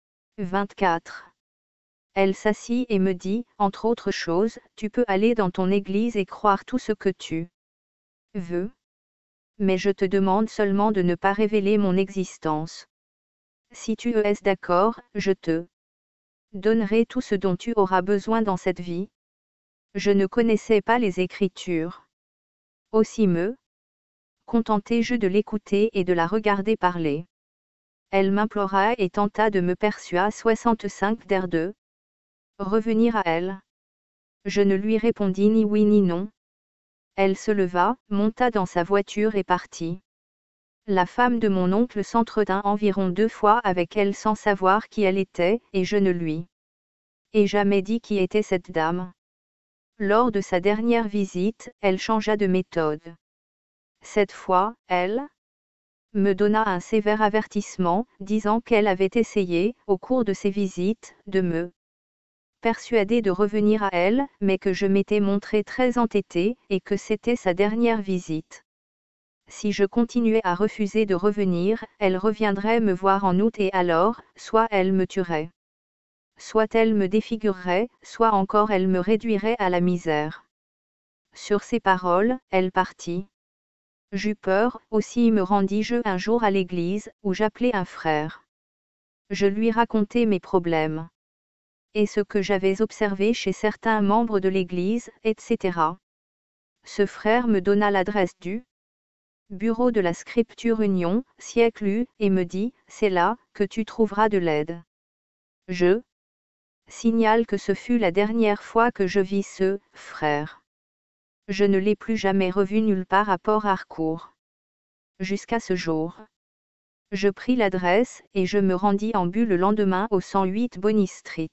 24. Elle s'assit et me dit, entre autres choses, « Tu peux aller dans ton église et croire tout ce que tu veux. Mais je te demande seulement de ne pas révéler mon existence. Si tu es d'accord, je te donnerai tout ce dont tu auras besoin dans cette vie. » Je ne connaissais pas les Écritures. Aussi me contentai-je de l'écouter et de la regarder parler. Elle m'implora et tenta de me persuader 65 d'air de revenir à elle. Je ne lui répondis ni oui ni non. Elle se leva, monta dans sa voiture et partit. La femme de mon oncle s'entretint environ 2 fois avec elle sans savoir qui elle était, et je ne lui ai jamais dit qui était cette dame. Lors de sa dernière visite, elle changea de méthode. Cette fois, elle me donna un sévère avertissement, disant qu'elle avait essayé, au cours de ses visites, de me persuader de revenir à elle, mais que je m'étais montré très entêté, et que c'était sa dernière visite. Si je continuais à refuser de revenir, elle reviendrait me voir en août et alors, soit elle me tuerait. Soit elle me défigurerait, soit encore elle me réduirait à la misère. Sur ces paroles, elle partit. J'eus peur, aussi me rendis-je un jour à l'église, où j'appelai un frère. Je lui racontai mes problèmes. Et ce que j'avais observé chez certains membres de l'église, etc. Ce frère me donna l'adresse du bureau de la Scripture Union, siècle U, et me dit, « C'est là que tu trouveras de l'aide. » Je signale que ce fut la dernière fois que je vis ce frère. Je ne l'ai plus jamais revu nulle part à Port Harcourt. Jusqu'à ce jour. Je pris l'adresse, et je me rendis en bus le lendemain au 108 Bonny Street,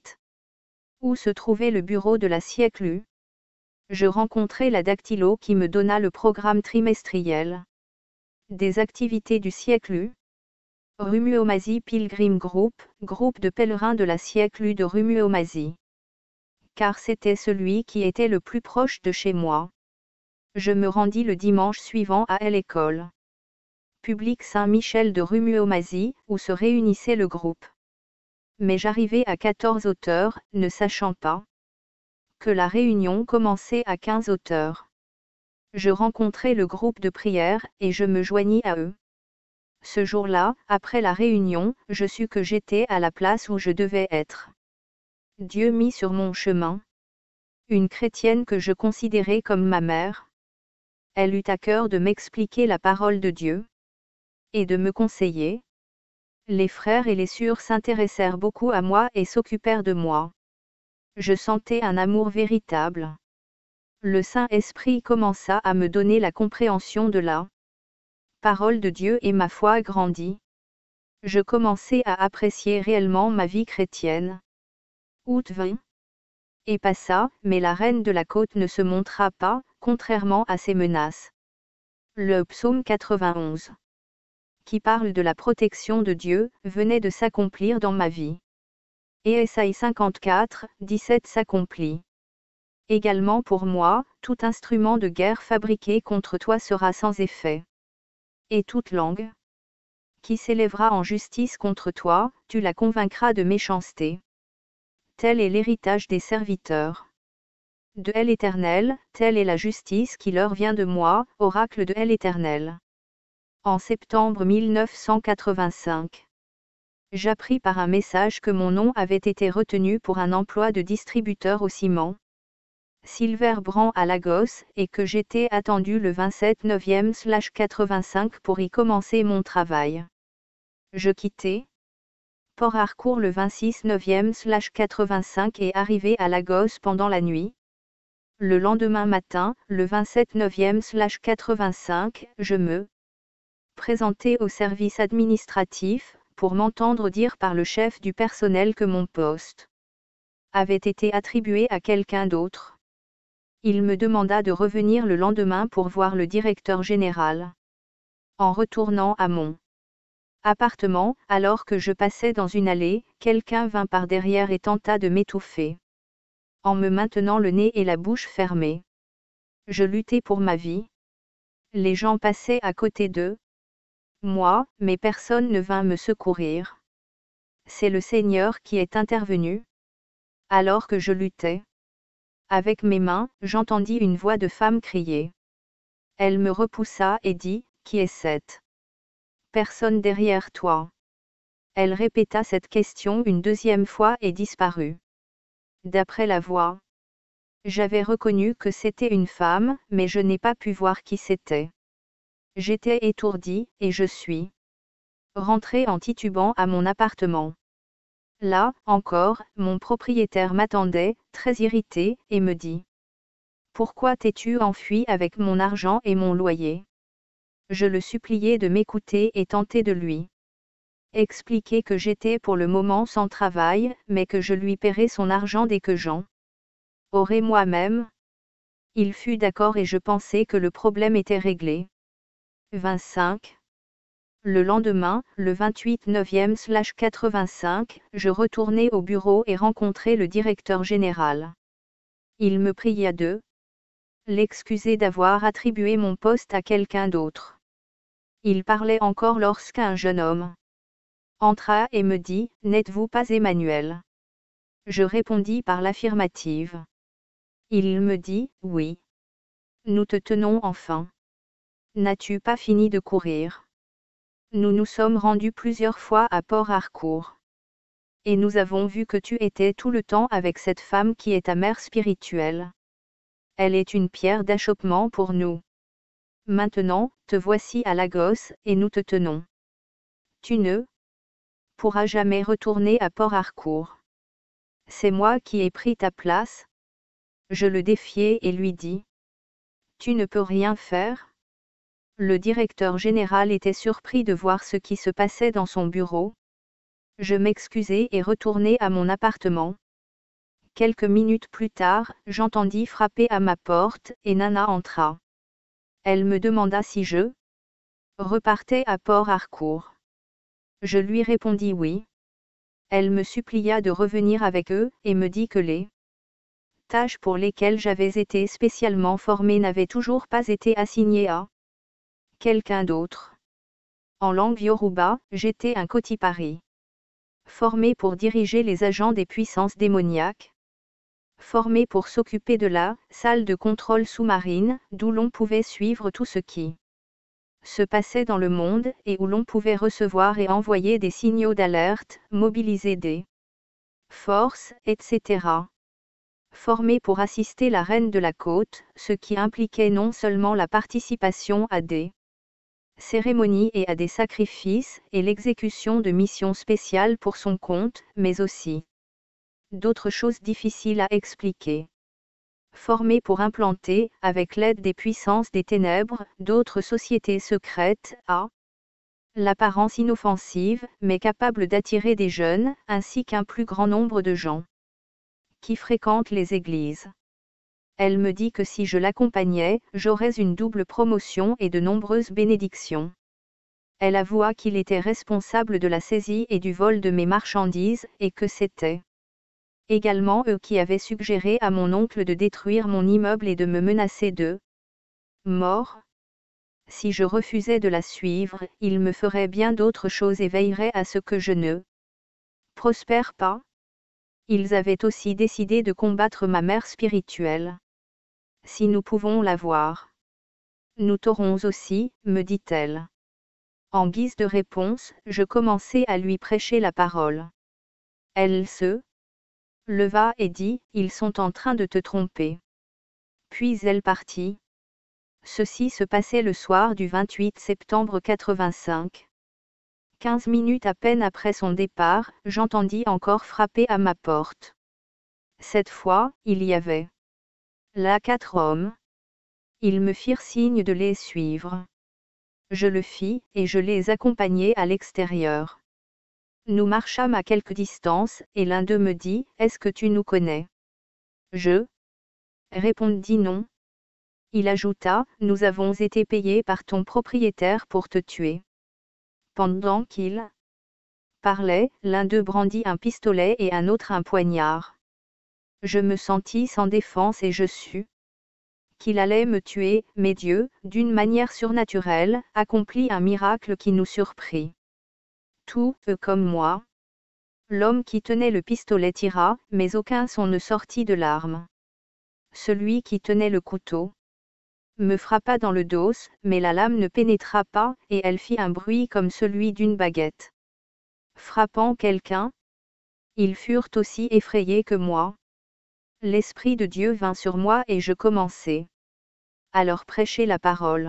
où se trouvait le bureau de la siècle U. Je rencontrai la dactylo qui me donna le programme trimestriel des activités du siècle U. Rumuomasi Pilgrim Group, groupe de pèlerins de la siècle U de Rumuomasi. Car c'était celui qui était le plus proche de chez moi. Je me rendis le dimanche suivant à l'école publique Saint-Michel de Rumuomasi, où se réunissait le groupe. Mais j'arrivai à 14h, ne sachant pas que la réunion commençait à 15h. Je rencontrai le groupe de prière, et je me joignis à eux. Ce jour-là, après la réunion, je sus que j'étais à la place où je devais être. Dieu mit sur mon chemin une chrétienne que je considérais comme ma mère. Elle eut à cœur de m'expliquer la parole de Dieu et de me conseiller. Les frères et les sœurs s'intéressèrent beaucoup à moi et s'occupèrent de moi. Je sentais un amour véritable. Le Saint-Esprit commença à me donner la compréhension de la parole de Dieu et ma foi grandit. Je commençai à apprécier réellement ma vie chrétienne. Août 20. Et passa, mais la reine de la côte ne se montra pas, contrairement à ses menaces. Le psaume 91, qui parle de la protection de Dieu, venait de s'accomplir dans ma vie. Et Ésaïe 54, 17 s'accomplit. Également pour moi, tout instrument de guerre fabriqué contre toi sera sans effet. Et toute langue qui s'élèvera en justice contre toi, tu la convaincras de méchanceté. Tel est l'héritage des serviteurs de l'Éternel, telle est la justice qui leur vient de moi, oracle de l'Éternel. En septembre 1985. J'appris par un message que mon nom avait été retenu pour un emploi de distributeur au ciment Silver Brand à Lagos et que j'étais attendu le 27/9/85 pour y commencer mon travail. Je quittai Port Harcourt le 26/9/85 et arrivé à Lagos pendant la nuit. Le lendemain matin, le 27/9/85, je me présentai au service administratif, pour m'entendre dire par le chef du personnel que mon poste avait été attribué à quelqu'un d'autre. Il me demanda de revenir le lendemain pour voir le directeur général. En retournant à mon appartement, alors que je passais dans une allée, quelqu'un vint par derrière et tenta de m'étouffer. En me maintenant le nez et la bouche fermés. Je luttai pour ma vie. Les gens passaient à côté d'eux. Moi, mais personne ne vint me secourir. C'est le Seigneur qui est intervenu. Alors que je luttais avec mes mains, j'entendis une voix de femme crier. Elle me repoussa et dit, « Qui est cette personne derrière toi ?» Elle répéta cette question une deuxième fois et disparut. D'après la voix, j'avais reconnu que c'était une femme, mais je n'ai pas pu voir qui c'était. J'étais étourdi, et je suis rentré en titubant à mon appartement. Là, encore, mon propriétaire m'attendait, très irrité, et me dit. Pourquoi t'es-tu enfui avec mon argent et mon loyer ? Je le suppliai de m'écouter et tentai de lui expliquer que j'étais pour le moment sans travail, mais que je lui paierais son argent dès que j'en aurais moi-même. Il fut d'accord et je pensais que le problème était réglé. 25. Le lendemain, le 28/9/85, je retournai au bureau et rencontrai le directeur général. Il me pria de l'excuser d'avoir attribué mon poste à quelqu'un d'autre. Il parlait encore lorsqu'un jeune homme entra et me dit, « N'êtes-vous pas Emmanuel ?» Je répondis par l'affirmative. Il me dit, « Oui. Nous te tenons enfin. N'as-tu pas fini de courir ? Nous nous sommes rendus plusieurs fois à Port Harcourt. Et nous avons vu que tu étais tout le temps avec cette femme qui est ta mère spirituelle. Elle est une pierre d'achoppement pour nous. Maintenant, te voici à Lagos, et nous te tenons. Tu ne pourras jamais retourner à Port Harcourt. C'est moi qui ai pris ta place. » Je le défiai et lui dis. « Tu ne peux rien faire ?» Le directeur général était surpris de voir ce qui se passait dans son bureau. Je m'excusai et retournai à mon appartement. Quelques minutes plus tard, j'entendis frapper à ma porte, et Nana entra. Elle me demanda si je repartais à Port Harcourt. Je lui répondis oui. Elle me supplia de revenir avec eux, et me dit que les tâches pour lesquelles j'avais été spécialement formé n'avaient toujours pas été assignées à quelqu'un d'autre. En langue yoruba, j'étais un kotipari. Formé pour diriger les agents des puissances démoniaques. Formé pour s'occuper de la salle de contrôle sous-marine, d'où l'on pouvait suivre tout ce qui se passait dans le monde et où l'on pouvait recevoir et envoyer des signaux d'alerte, mobiliser des forces, etc. formé pour assister la reine de la côte, ce qui impliquait non seulement la participation à des cérémonies et à des sacrifices, et l'exécution de missions spéciales pour son compte, mais aussi d'autres choses difficiles à expliquer. Formé pour implanter, avec l'aide des puissances des ténèbres, d'autres sociétés secrètes, à l'apparence inoffensive, mais capable d'attirer des jeunes, ainsi qu'un plus grand nombre de gens qui fréquentent les églises. Elle me dit que si je l'accompagnais, j'aurais une double promotion et de nombreuses bénédictions. Elle avoua qu'il était responsable de la saisie et du vol de mes marchandises, et que c'était également eux qui avaient suggéré à mon oncle de détruire mon immeuble et de me menacer de mort. Si je refusais de la suivre, il me ferait bien d'autres choses et veillerait à ce que je ne prospère pas. Ils avaient aussi décidé de combattre ma mère spirituelle. Si nous pouvons la voir, nous t'aurons aussi, me dit-elle. En guise de réponse, je commençai à lui prêcher la parole. Elle se leva et dit, « Ils sont en train de te tromper. » Puis elle partit. Ceci se passait le soir du 28 septembre 85. 15 minutes à peine après son départ, j'entendis encore frapper à ma porte. Cette fois, il y avait là 4 hommes. Ils me firent signe de les suivre. Je le fis, et je les accompagnai à l'extérieur. Nous marchâmes à quelque distance, et l'un d'eux me dit, « Est-ce que tu nous connais ?» Je répondis non. Il ajouta, « Nous avons été payés par ton propriétaire pour te tuer. » Pendant qu'il parlait, l'un d'eux brandit un pistolet et un autre un poignard. Je me sentis sans défense et je sus qu'il allait me tuer, mais Dieu, d'une manière surnaturelle, accomplit un miracle qui nous surprit. Tous, eux comme moi. L'homme qui tenait le pistolet tira, mais aucun son ne sortit de l'arme. Celui qui tenait le couteau me frappa dans le dos, mais la lame ne pénétra pas, et elle fit un bruit comme celui d'une baguette. Frappant quelqu'un, ils furent aussi effrayés que moi. L'Esprit de Dieu vint sur moi et je commençai à leur prêcher la parole.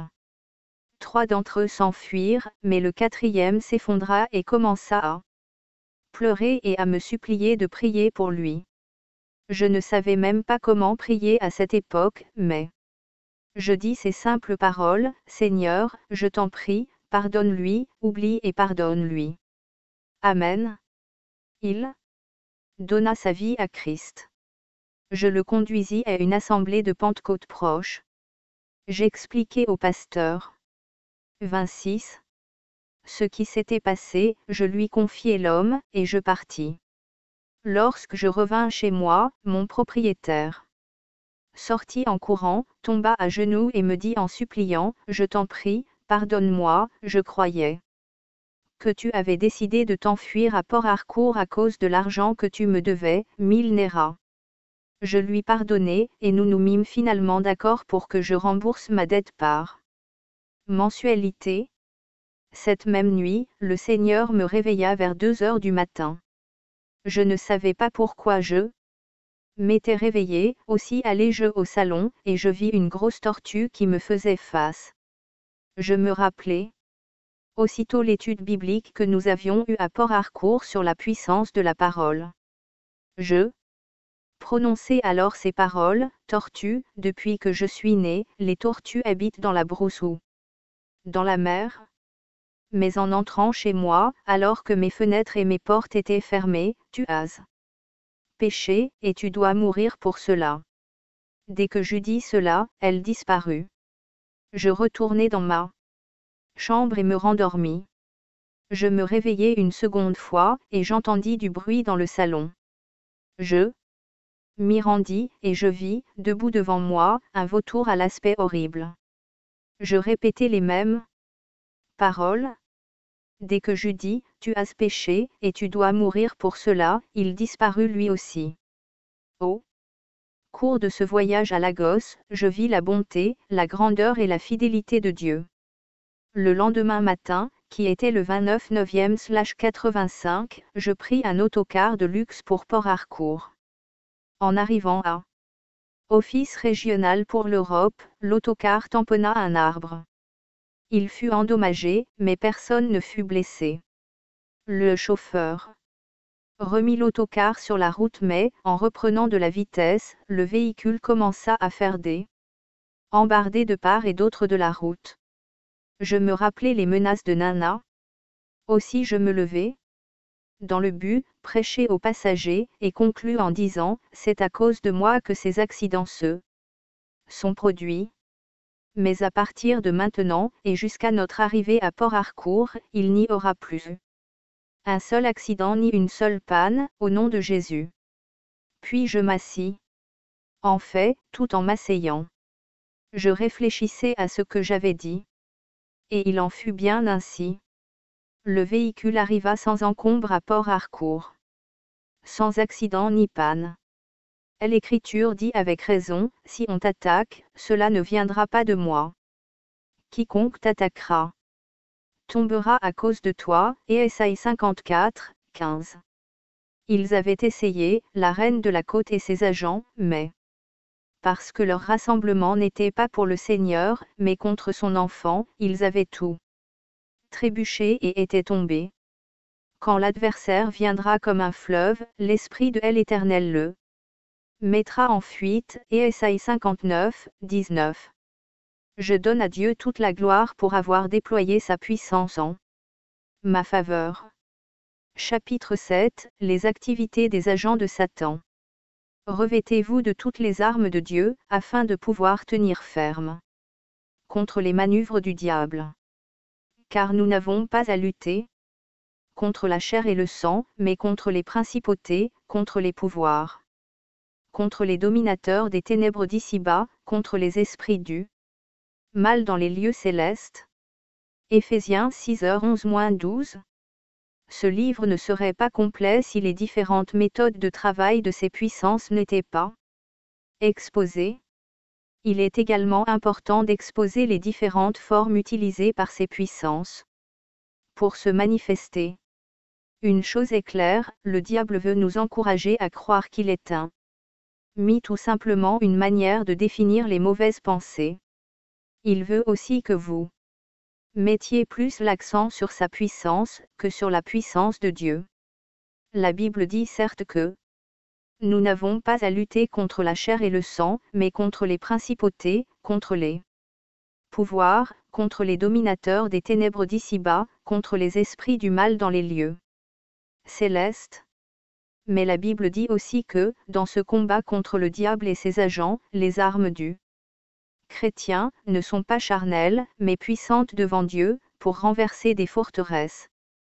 3 d'entre eux s'enfuirent, mais le 4e s'effondra et commença à pleurer et à me supplier de prier pour lui. Je ne savais même pas comment prier à cette époque, mais je dis ces simples paroles, « Seigneur, je t'en prie, pardonne-lui, oublie et pardonne-lui. » Amen. Il donna sa vie à Christ. Je le conduisis à une assemblée de Pentecôte proche. J'expliquai au pasteur 26 ce qui s'était passé, je lui confiai l'homme, et je partis. Lorsque je revins chez moi, mon propriétaire sortit en courant, tomba à genoux et me dit en suppliant, « Je t'en prie, pardonne-moi, je croyais que tu avais décidé de t'enfuir à Port-Harcourt à cause de l'argent que tu me devais, 1000 Néras. » Je lui pardonnai, et nous nous mîmes finalement d'accord pour que je rembourse ma dette par mensualité. Cette même nuit, le Seigneur me réveilla vers 2 heures du matin. Je ne savais pas pourquoi je m'étais réveillé, aussi allai-je au salon, et je vis une grosse tortue qui me faisait face. Je me rappelai aussitôt l'étude biblique que nous avions eue à Port-Harcourt sur la puissance de la parole. Je prononçai alors ces paroles, « Tortue, depuis que je suis né, les tortues habitent dans la brousse ou dans la mer. Mais en entrant chez moi, alors que mes fenêtres et mes portes étaient fermées, tu as péché, et tu dois mourir pour cela. » Dès que j'eus dit cela, elle disparut. Je retournai dans ma chambre et me rendormis. Je me réveillai une seconde fois, et j'entendis du bruit dans le salon. Je m'y rendis, et je vis, debout devant moi, un vautour à l'aspect horrible. Je répétai les mêmes paroles. Dès que j'eus dit, « Tu as péché, et tu dois mourir pour cela », il disparut lui aussi. Au cours de ce voyage à Lagos, je vis la bonté, la grandeur et la fidélité de Dieu. Le lendemain matin, qui était le 29/9/85, je pris un autocar de luxe pour Port-Harcourt. En arrivant à Office régional pour l'Europe, l'autocar tamponna un arbre. Il fut endommagé, mais personne ne fut blessé. Le chauffeur remit l'autocar sur la route mais, en reprenant de la vitesse, le véhicule commença à faire des embardées de part et d'autre de la route. Je me rappelai les menaces de Nana. Aussi je me levai, dans le but, prêcher aux passagers, et conclus en disant, c'est à cause de moi que ces accidents se sont produits. Mais à partir de maintenant, et jusqu'à notre arrivée à Port-Harcourt, il n'y aura plus un seul accident ni une seule panne, au nom de Jésus. Puis je m'assis. En fait, tout en m'asseyant, je réfléchissais à ce que j'avais dit. Et il en fut bien ainsi. Le véhicule arriva sans encombre à Port-Harcourt. Sans accident ni panne. L'Écriture dit avec raison, si on t'attaque, cela ne viendra pas de moi. Quiconque t'attaquera tombera à cause de toi, et Ésaïe 54, 15. Ils avaient essayé, la reine de la côte et ses agents, mais parce que leur rassemblement n'était pas pour le Seigneur, mais contre son enfant, ils avaient tout trébuché et étaient tombés. Quand l'adversaire viendra comme un fleuve, l'Esprit de l'Éternel le mettra en fuite, et Ésaïe 59, 19. Je donne à Dieu toute la gloire pour avoir déployé sa puissance en ma faveur. Chapitre 7, les activités des agents de Satan. Revêtez-vous de toutes les armes de Dieu, afin de pouvoir tenir ferme contre les manœuvres du diable. Car nous n'avons pas à lutter contre la chair et le sang, mais contre les principautés, contre les pouvoirs, contre les dominateurs des ténèbres d'ici-bas, contre les esprits du mal dans les lieux célestes. Éphésiens 6h11-12. Ce livre ne serait pas complet si les différentes méthodes de travail de ces puissances n'étaient pas exposées. Il est également important d'exposer les différentes formes utilisées par ces puissances pour se manifester. Une chose est claire, le diable veut nous encourager à croire qu'il est un mythe ou simplement une manière de définir les mauvaises pensées. Il veut aussi que vous mettiez plus l'accent sur sa puissance que sur la puissance de Dieu. La Bible dit certes que nous n'avons pas à lutter contre la chair et le sang, mais contre les principautés, contre les pouvoirs, contre les dominateurs des ténèbres d'ici-bas, contre les esprits du mal dans les lieux célestes. Mais la Bible dit aussi que, dans ce combat contre le diable et ses agents, les armes du chrétien ne sont pas charnelles, mais puissantes devant Dieu, pour renverser des forteresses.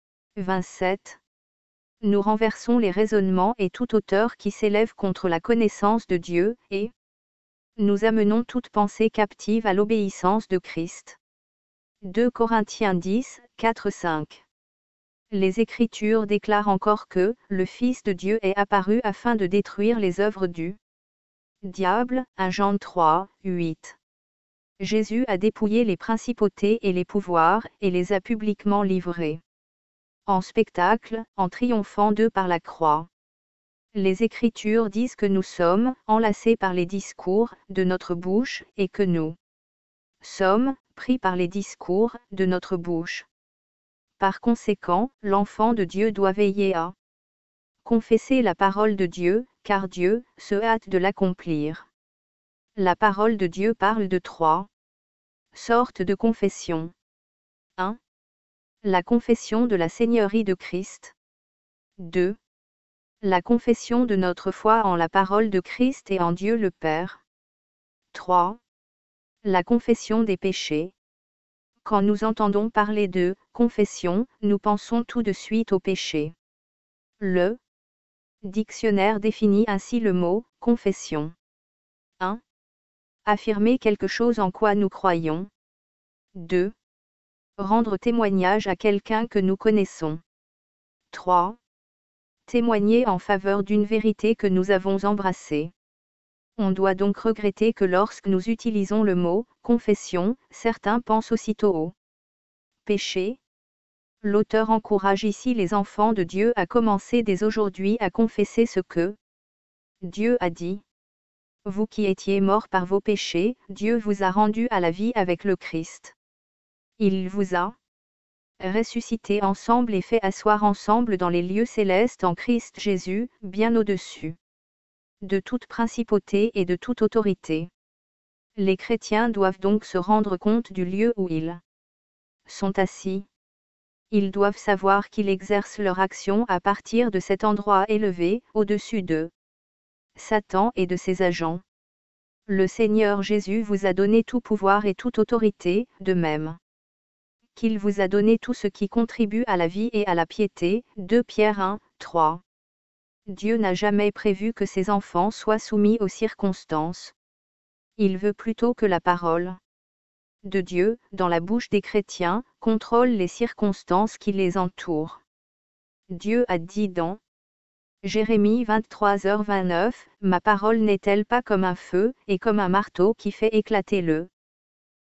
27. Nous renversons les raisonnements et toute hauteur qui s'élève contre la connaissance de Dieu, et nous amenons toute pensée captive à l'obéissance de Christ. 2 Corinthiens 10, 4-5. Les Écritures déclarent encore que le Fils de Dieu est apparu afin de détruire les œuvres du diable, 1 Jean 3, 8. Jésus a dépouillé les principautés et les pouvoirs, et les a publiquement livrés en spectacle, en triomphant d'eux par la croix. Les Écritures disent que nous sommes enlacés par les discours de notre bouche, et que nous sommes pris par les discours de notre bouche. Par conséquent, l'enfant de Dieu doit veiller à confesser la parole de Dieu, car Dieu se hâte de l'accomplir. La parole de Dieu parle de 3 sortes de confession. 1. La confession de la Seigneurie de Christ. 2. La confession de notre foi en la parole de Christ et en Dieu le Père. 3. La confession des péchés. Quand nous entendons parler de confession, nous pensons tout de suite au péché. Le dictionnaire définit ainsi le mot confession. 1. Affirmer quelque chose en quoi nous croyons. 2. Rendre témoignage à quelqu'un que nous connaissons. 3. Témoigner en faveur d'une vérité que nous avons embrassée. On doit donc regretter que lorsque nous utilisons le mot « confession », certains pensent aussitôt au péché. L'auteur encourage ici les enfants de Dieu à commencer dès aujourd'hui à confesser ce que Dieu a dit. Vous qui étiez morts par vos péchés, Dieu vous a rendus à la vie avec le Christ. Il vous a ressuscités ensemble et fait asseoir ensemble dans les lieux célestes en Christ Jésus, bien au-dessus de toute principauté et de toute autorité. Les chrétiens doivent donc se rendre compte du lieu où ils sont assis. Ils doivent savoir qu'ils exercent leur action à partir de cet endroit élevé, au-dessus de Satan et de ses agents. Le Seigneur Jésus vous a donné tout pouvoir et toute autorité, de même qu'il vous a donné tout ce qui contribue à la vie et à la piété. 2 Pierre 1, 3. Dieu n'a jamais prévu que ses enfants soient soumis aux circonstances. Il veut plutôt que la parole de Dieu, dans la bouche des chrétiens, contrôle les circonstances qui les entourent. Dieu a dit dans Jérémie 23h29, « Ma parole n'est-elle pas comme un feu, et comme un marteau qui fait éclater le roc ?»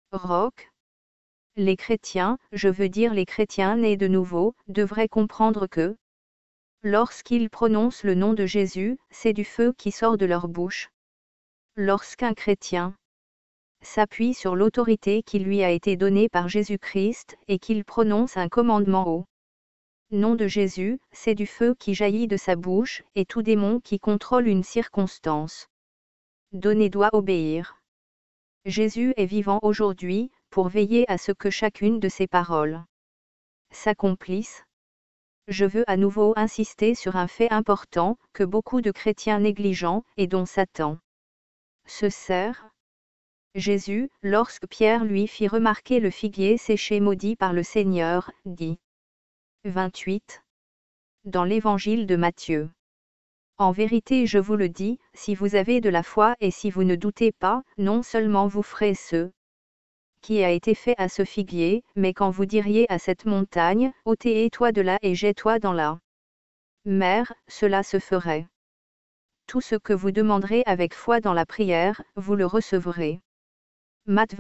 Les chrétiens, je veux dire les chrétiens nés de nouveau, devraient comprendre que, lorsqu'ils prononcent le nom de Jésus, c'est du feu qui sort de leur bouche. Lorsqu'un chrétien s'appuie sur l'autorité qui lui a été donnée par Jésus-Christ, et qu'il prononce un commandement au nom de Jésus, c'est du feu qui jaillit de sa bouche, et tout démon qui contrôle une circonstance donnée doit obéir. Jésus est vivant aujourd'hui, pour veiller à ce que chacune de ses paroles s'accomplisse. Je veux à nouveau insister sur un fait important, que beaucoup de chrétiens négligents, et dont Satan se sert. Jésus, lorsque Pierre lui fit remarquer le figuier séché maudit par le Seigneur, dit 28. Dans l'évangile de Matthieu. En vérité je vous le dis, si vous avez de la foi et si vous ne doutez pas, non seulement vous ferez ce qui a été fait à ce figuier, mais quand vous diriez à cette montagne, ôte-toi de là et jette-toi dans la mer, cela se ferait. Tout ce que vous demanderez avec foi dans la prière, vous le recevrez. Matthieu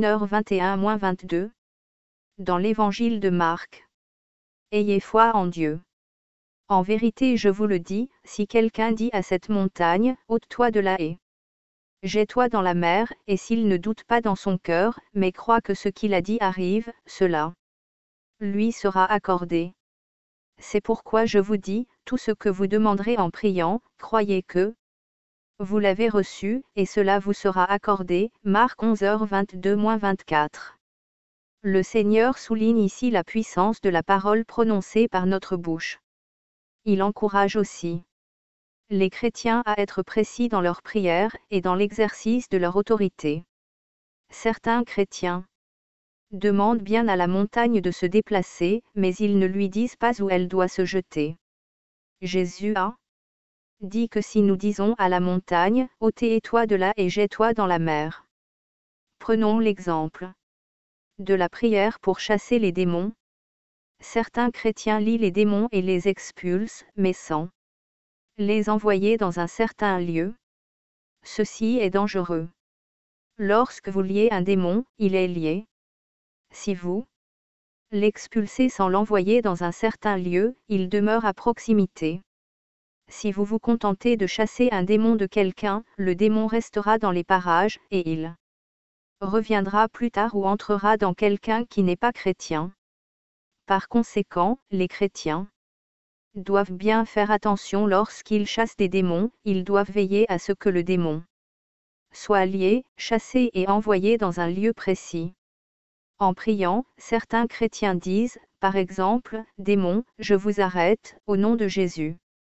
21h21-22. Dans l'évangile de Marc. Ayez foi en Dieu. En vérité je vous le dis, si quelqu'un dit à cette montagne, ôte-toi de là et jette-toi dans la mer, et s'il ne doute pas dans son cœur, mais croit que ce qu'il a dit arrive, cela lui sera accordé. C'est pourquoi je vous dis, tout ce que vous demanderez en priant, croyez que vous l'avez reçu, et cela vous sera accordé. Marc 11h22-24. Le Seigneur souligne ici la puissance de la parole prononcée par notre bouche. Il encourage aussi les chrétiens à être précis dans leur prière et dans l'exercice de leur autorité. Certains chrétiens demandent bien à la montagne de se déplacer, mais ils ne lui disent pas où elle doit se jeter. Jésus a dit que si nous disons à la montagne, ôte-toi de là et jette-toi dans la mer. Prenons l'exemple de la prière pour chasser les démons. Certains chrétiens lient les démons et les expulsent, mais sans les envoyer dans un certain lieu. Ceci est dangereux. Lorsque vous liez un démon, il est lié. Si vous l'expulsez sans l'envoyer dans un certain lieu, il demeure à proximité. Si vous vous contentez de chasser un démon de quelqu'un, le démon restera dans les parages, et il reviendra plus tard ou entrera dans quelqu'un qui n'est pas chrétien. Par conséquent, les chrétiens doivent bien faire attention lorsqu'ils chassent des démons, ils doivent veiller à ce que le démon soit lié, chassé et envoyé dans un lieu précis. En priant, certains chrétiens disent, par exemple, « Démon, je vous arrête, au nom de Jésus ».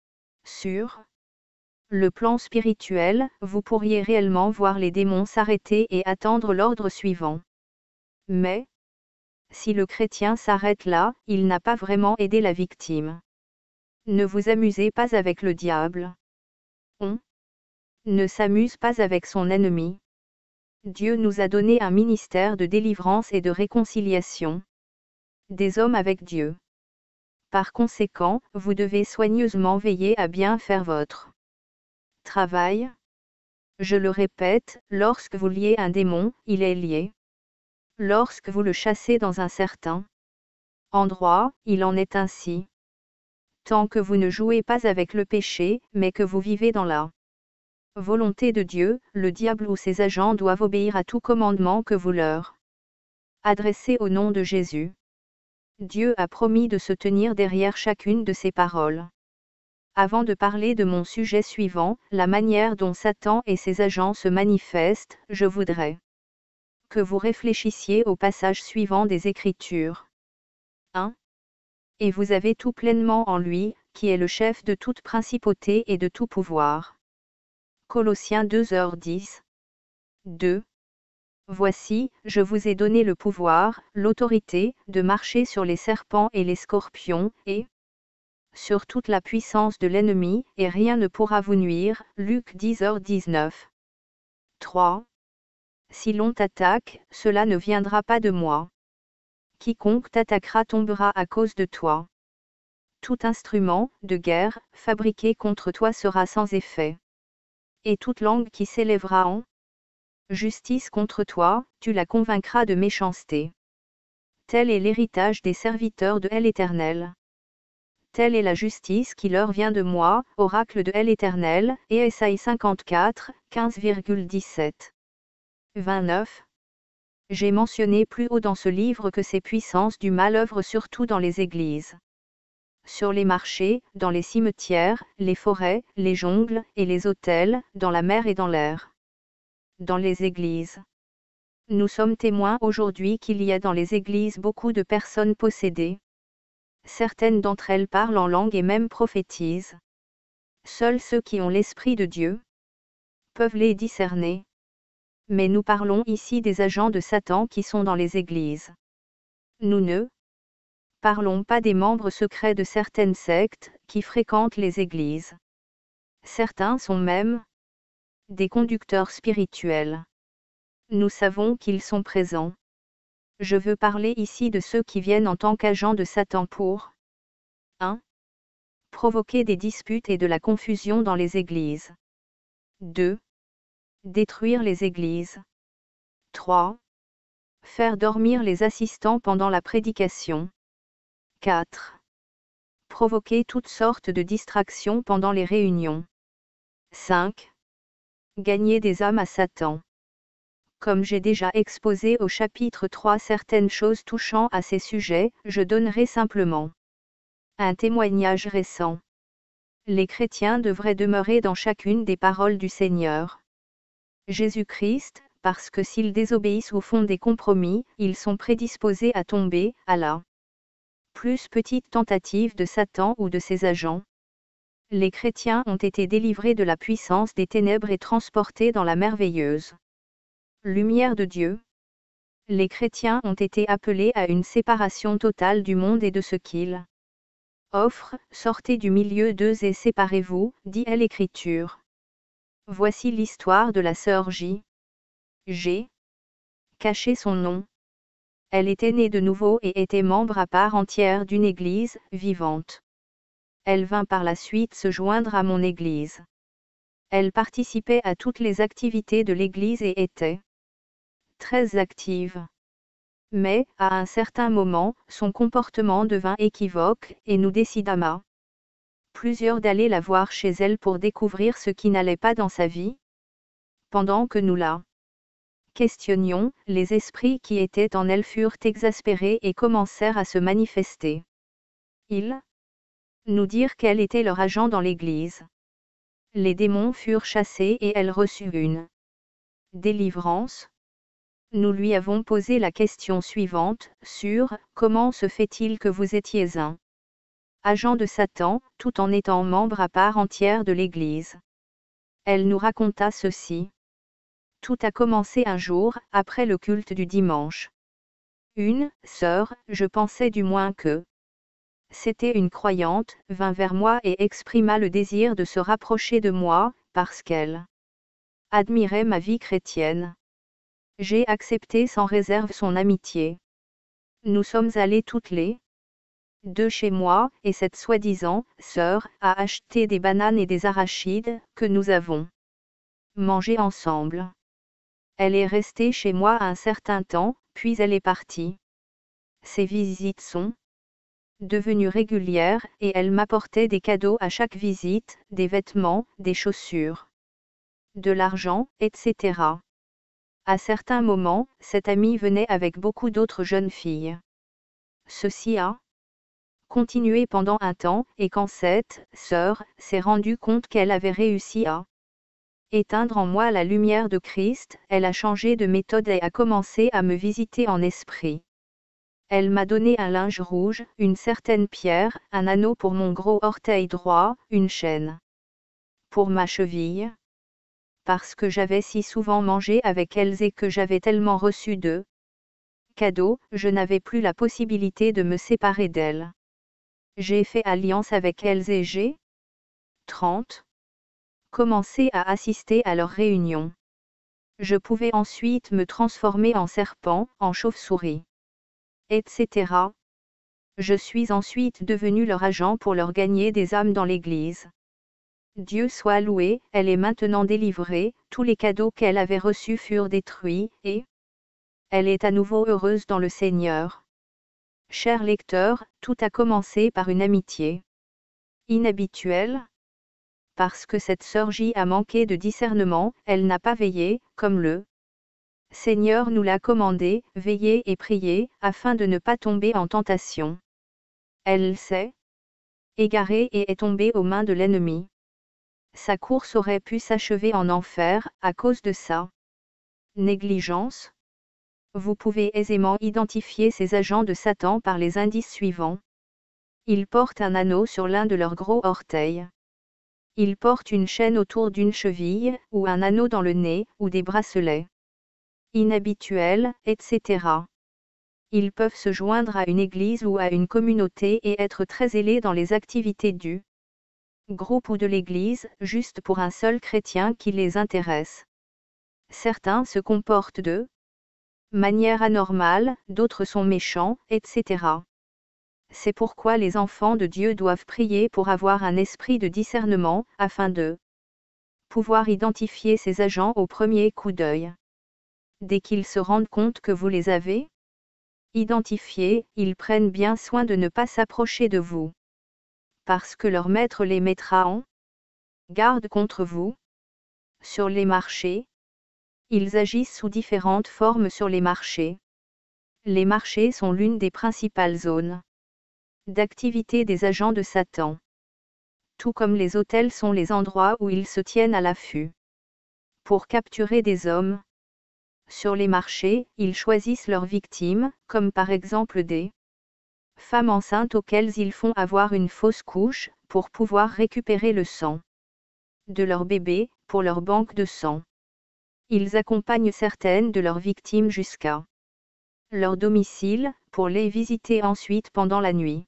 Sur le plan spirituel, vous pourriez réellement voir les démons s'arrêter et attendre l'ordre suivant. Mais, si le chrétien s'arrête là, il n'a pas vraiment aidé la victime. Ne vous amusez pas avec le diable. On ne s'amuse pas avec son ennemi. Dieu nous a donné un ministère de délivrance et de réconciliation des hommes avec Dieu. Par conséquent, vous devez soigneusement veiller à bien faire votre travail. Je le répète, lorsque vous liez un démon, il est lié. Lorsque vous le chassez dans un certain endroit, il en est ainsi. Tant que vous ne jouez pas avec le péché, mais que vous vivez dans la Volonté de Dieu, le diable ou ses agents doivent obéir à tout commandement que vous leur adressez au nom de Jésus. Dieu a promis de se tenir derrière chacune de ses paroles. Avant de parler de mon sujet suivant, la manière dont Satan et ses agents se manifestent, je voudrais que vous réfléchissiez au passage suivant des Écritures. 1. Et vous avez tout pleinement en lui, qui est le chef de toute principauté et de tout pouvoir. Colossiens 2h10. 2. Voici, je vous ai donné le pouvoir, l'autorité, de marcher sur les serpents et les scorpions, et sur toute la puissance de l'ennemi, et rien ne pourra vous nuire. Luc 10h19. 3. Si l'on t'attaque, cela ne viendra pas de moi. Quiconque t'attaquera tombera à cause de toi. Tout instrument de guerre fabriqué contre toi sera sans effet. Et toute langue qui s'élèvera en justice contre toi, tu la convaincras de méchanceté. Tel est l'héritage des serviteurs de l'Éternel. Telle est la justice qui leur vient de moi, oracle de l'Éternel, et Ésaïe 54, 15,17. 29. J'ai mentionné plus haut dans ce livre que ces puissances du mal œuvrent surtout dans les églises. Sur les marchés, dans les cimetières, les forêts, les jungles, et les hôtels, dans la mer et dans l'air. Dans les églises. Nous sommes témoins aujourd'hui qu'il y a dans les églises beaucoup de personnes possédées. Certaines d'entre elles parlent en langue et même prophétisent. Seuls ceux qui ont l'Esprit de Dieu peuvent les discerner. Mais nous parlons ici des agents de Satan qui sont dans les églises. Nous ne parlons pas des membres secrets de certaines sectes qui fréquentent les églises. Certains sont même des conducteurs spirituels. Nous savons qu'ils sont présents. Je veux parler ici de ceux qui viennent en tant qu'agents de Satan pour 1. Provoquer des disputes et de la confusion dans les églises. 2. Détruire les églises. 3. Faire dormir les assistants pendant la prédication. 4. Provoquer toutes sortes de distractions pendant les réunions. 5. Gagner des âmes à Satan. Comme j'ai déjà exposé au chapitre 3 certaines choses touchant à ces sujets, je donnerai simplement un témoignage récent. Les chrétiens devraient demeurer dans chacune des paroles du Seigneur Jésus-Christ, parce que s'ils désobéissent ou font des compromis, ils sont prédisposés à tomber à la plus petite tentative de Satan ou de ses agents. Les chrétiens ont été délivrés de la puissance des ténèbres et transportés dans la merveilleuse lumière de Dieu. Les chrétiens ont été appelés à une séparation totale du monde et de ce qu'il offre. Sortez du milieu d'eux et séparez-vous, dit l'Écriture. Voici l'histoire de la sœur J. J'ai caché son nom. Elle était née de nouveau et était membre à part entière d'une église vivante. Elle vint par la suite se joindre à mon église. Elle participait à toutes les activités de l'église et était très active. Mais, à un certain moment, son comportement devint équivoque, et nous décidâmes à plusieurs d'aller la voir chez elle pour découvrir ce qui n'allait pas dans sa vie. Pendant que nous la questionnions, les esprits qui étaient en elle furent exaspérés et commencèrent à se manifester. Ils nous dirent qu'elle était leur agent dans l'église. Les démons furent chassés et elle reçut une délivrance. Nous lui avons posé la question suivante, sur « Comment se fait-il que vous étiez un agent de Satan, tout en étant membre à part entière de l'Église ?» Elle nous raconta ceci. Tout a commencé un jour, après le culte du dimanche. Une sœur, je pensais du moins que c'était une croyante, vint vers moi et exprima le désir de se rapprocher de moi, parce qu'elle admirait ma vie chrétienne. J'ai accepté sans réserve son amitié. Nous sommes allés toutes les deux chez moi, et cette soi-disant sœur a acheté des bananes et des arachides, que nous avons mangés ensemble. Elle est restée chez moi un certain temps, puis elle est partie. Ses visites sont devenues régulières, et elle m'apportait des cadeaux à chaque visite, des vêtements, des chaussures. de l'argent, etc. À certains moments, cette amie venait avec beaucoup d'autres jeunes filles. Ceci a continué pendant un temps, et quand cette sœur s'est rendue compte qu'elle avait réussi à éteindre en moi la lumière de Christ, elle a changé de méthode et a commencé à me visiter en esprit. Elle m'a donné un linge rouge, une certaine pierre, un anneau pour mon gros orteil droit, une chaîne pour ma cheville. Parce que j'avais si souvent mangé avec elles et que j'avais tellement reçu de cadeaux, je n'avais plus la possibilité de me séparer d'elles. J'ai fait alliance avec elles et j'ai 30 commencé à assister à leurs réunions. Je pouvais ensuite me transformer en serpent, en chauve-souris, etc. Je suis ensuite devenu leur agent pour leur gagner des âmes dans l'Église. Dieu soit loué, elle est maintenant délivrée, tous les cadeaux qu'elle avait reçus furent détruits, et elle est à nouveau heureuse dans le Seigneur. Cher lecteur, tout a commencé par une amitié inhabituelle. Parce que cette sœur J a manqué de discernement, elle n'a pas veillé, comme le Seigneur nous l'a commandé, veillez et priez, afin de ne pas tomber en tentation. Elle s'est égarée et est tombée aux mains de l'ennemi. Sa course aurait pu s'achever en enfer, à cause de sa négligence. Vous pouvez aisément identifier ces agents de Satan par les indices suivants. Ils portent un anneau sur l'un de leurs gros orteils. Ils portent une chaîne autour d'une cheville, ou un anneau dans le nez, ou des bracelets inhabituels, etc. Ils peuvent se joindre à une église ou à une communauté et être très zélés dans les activités du groupe ou de l'église, juste pour un seul chrétien qui les intéresse. Certains se comportent de manière anormale, d'autres sont méchants, etc. C'est pourquoi les enfants de Dieu doivent prier pour avoir un esprit de discernement, afin de pouvoir identifier ces agents au premier coup d'œil. Dès qu'ils se rendent compte que vous les avez identifiés, ils prennent bien soin de ne pas s'approcher de vous. Parce que leur maître les mettra en garde contre vous. Sur les marchés, ils agissent sous différentes formes sur les marchés. Les marchés sont l'une des principales zones d'activité des agents de Satan. Tout comme les hôtels sont les endroits où ils se tiennent à l'affût pour capturer des hommes. Sur les marchés, ils choisissent leurs victimes, comme par exemple des femmes enceintes auxquelles ils font avoir une fausse couche, pour pouvoir récupérer le sang de leur bébé, pour leur banque de sang. Ils accompagnent certaines de leurs victimes jusqu'à leur domicile, pour les visiter ensuite pendant la nuit.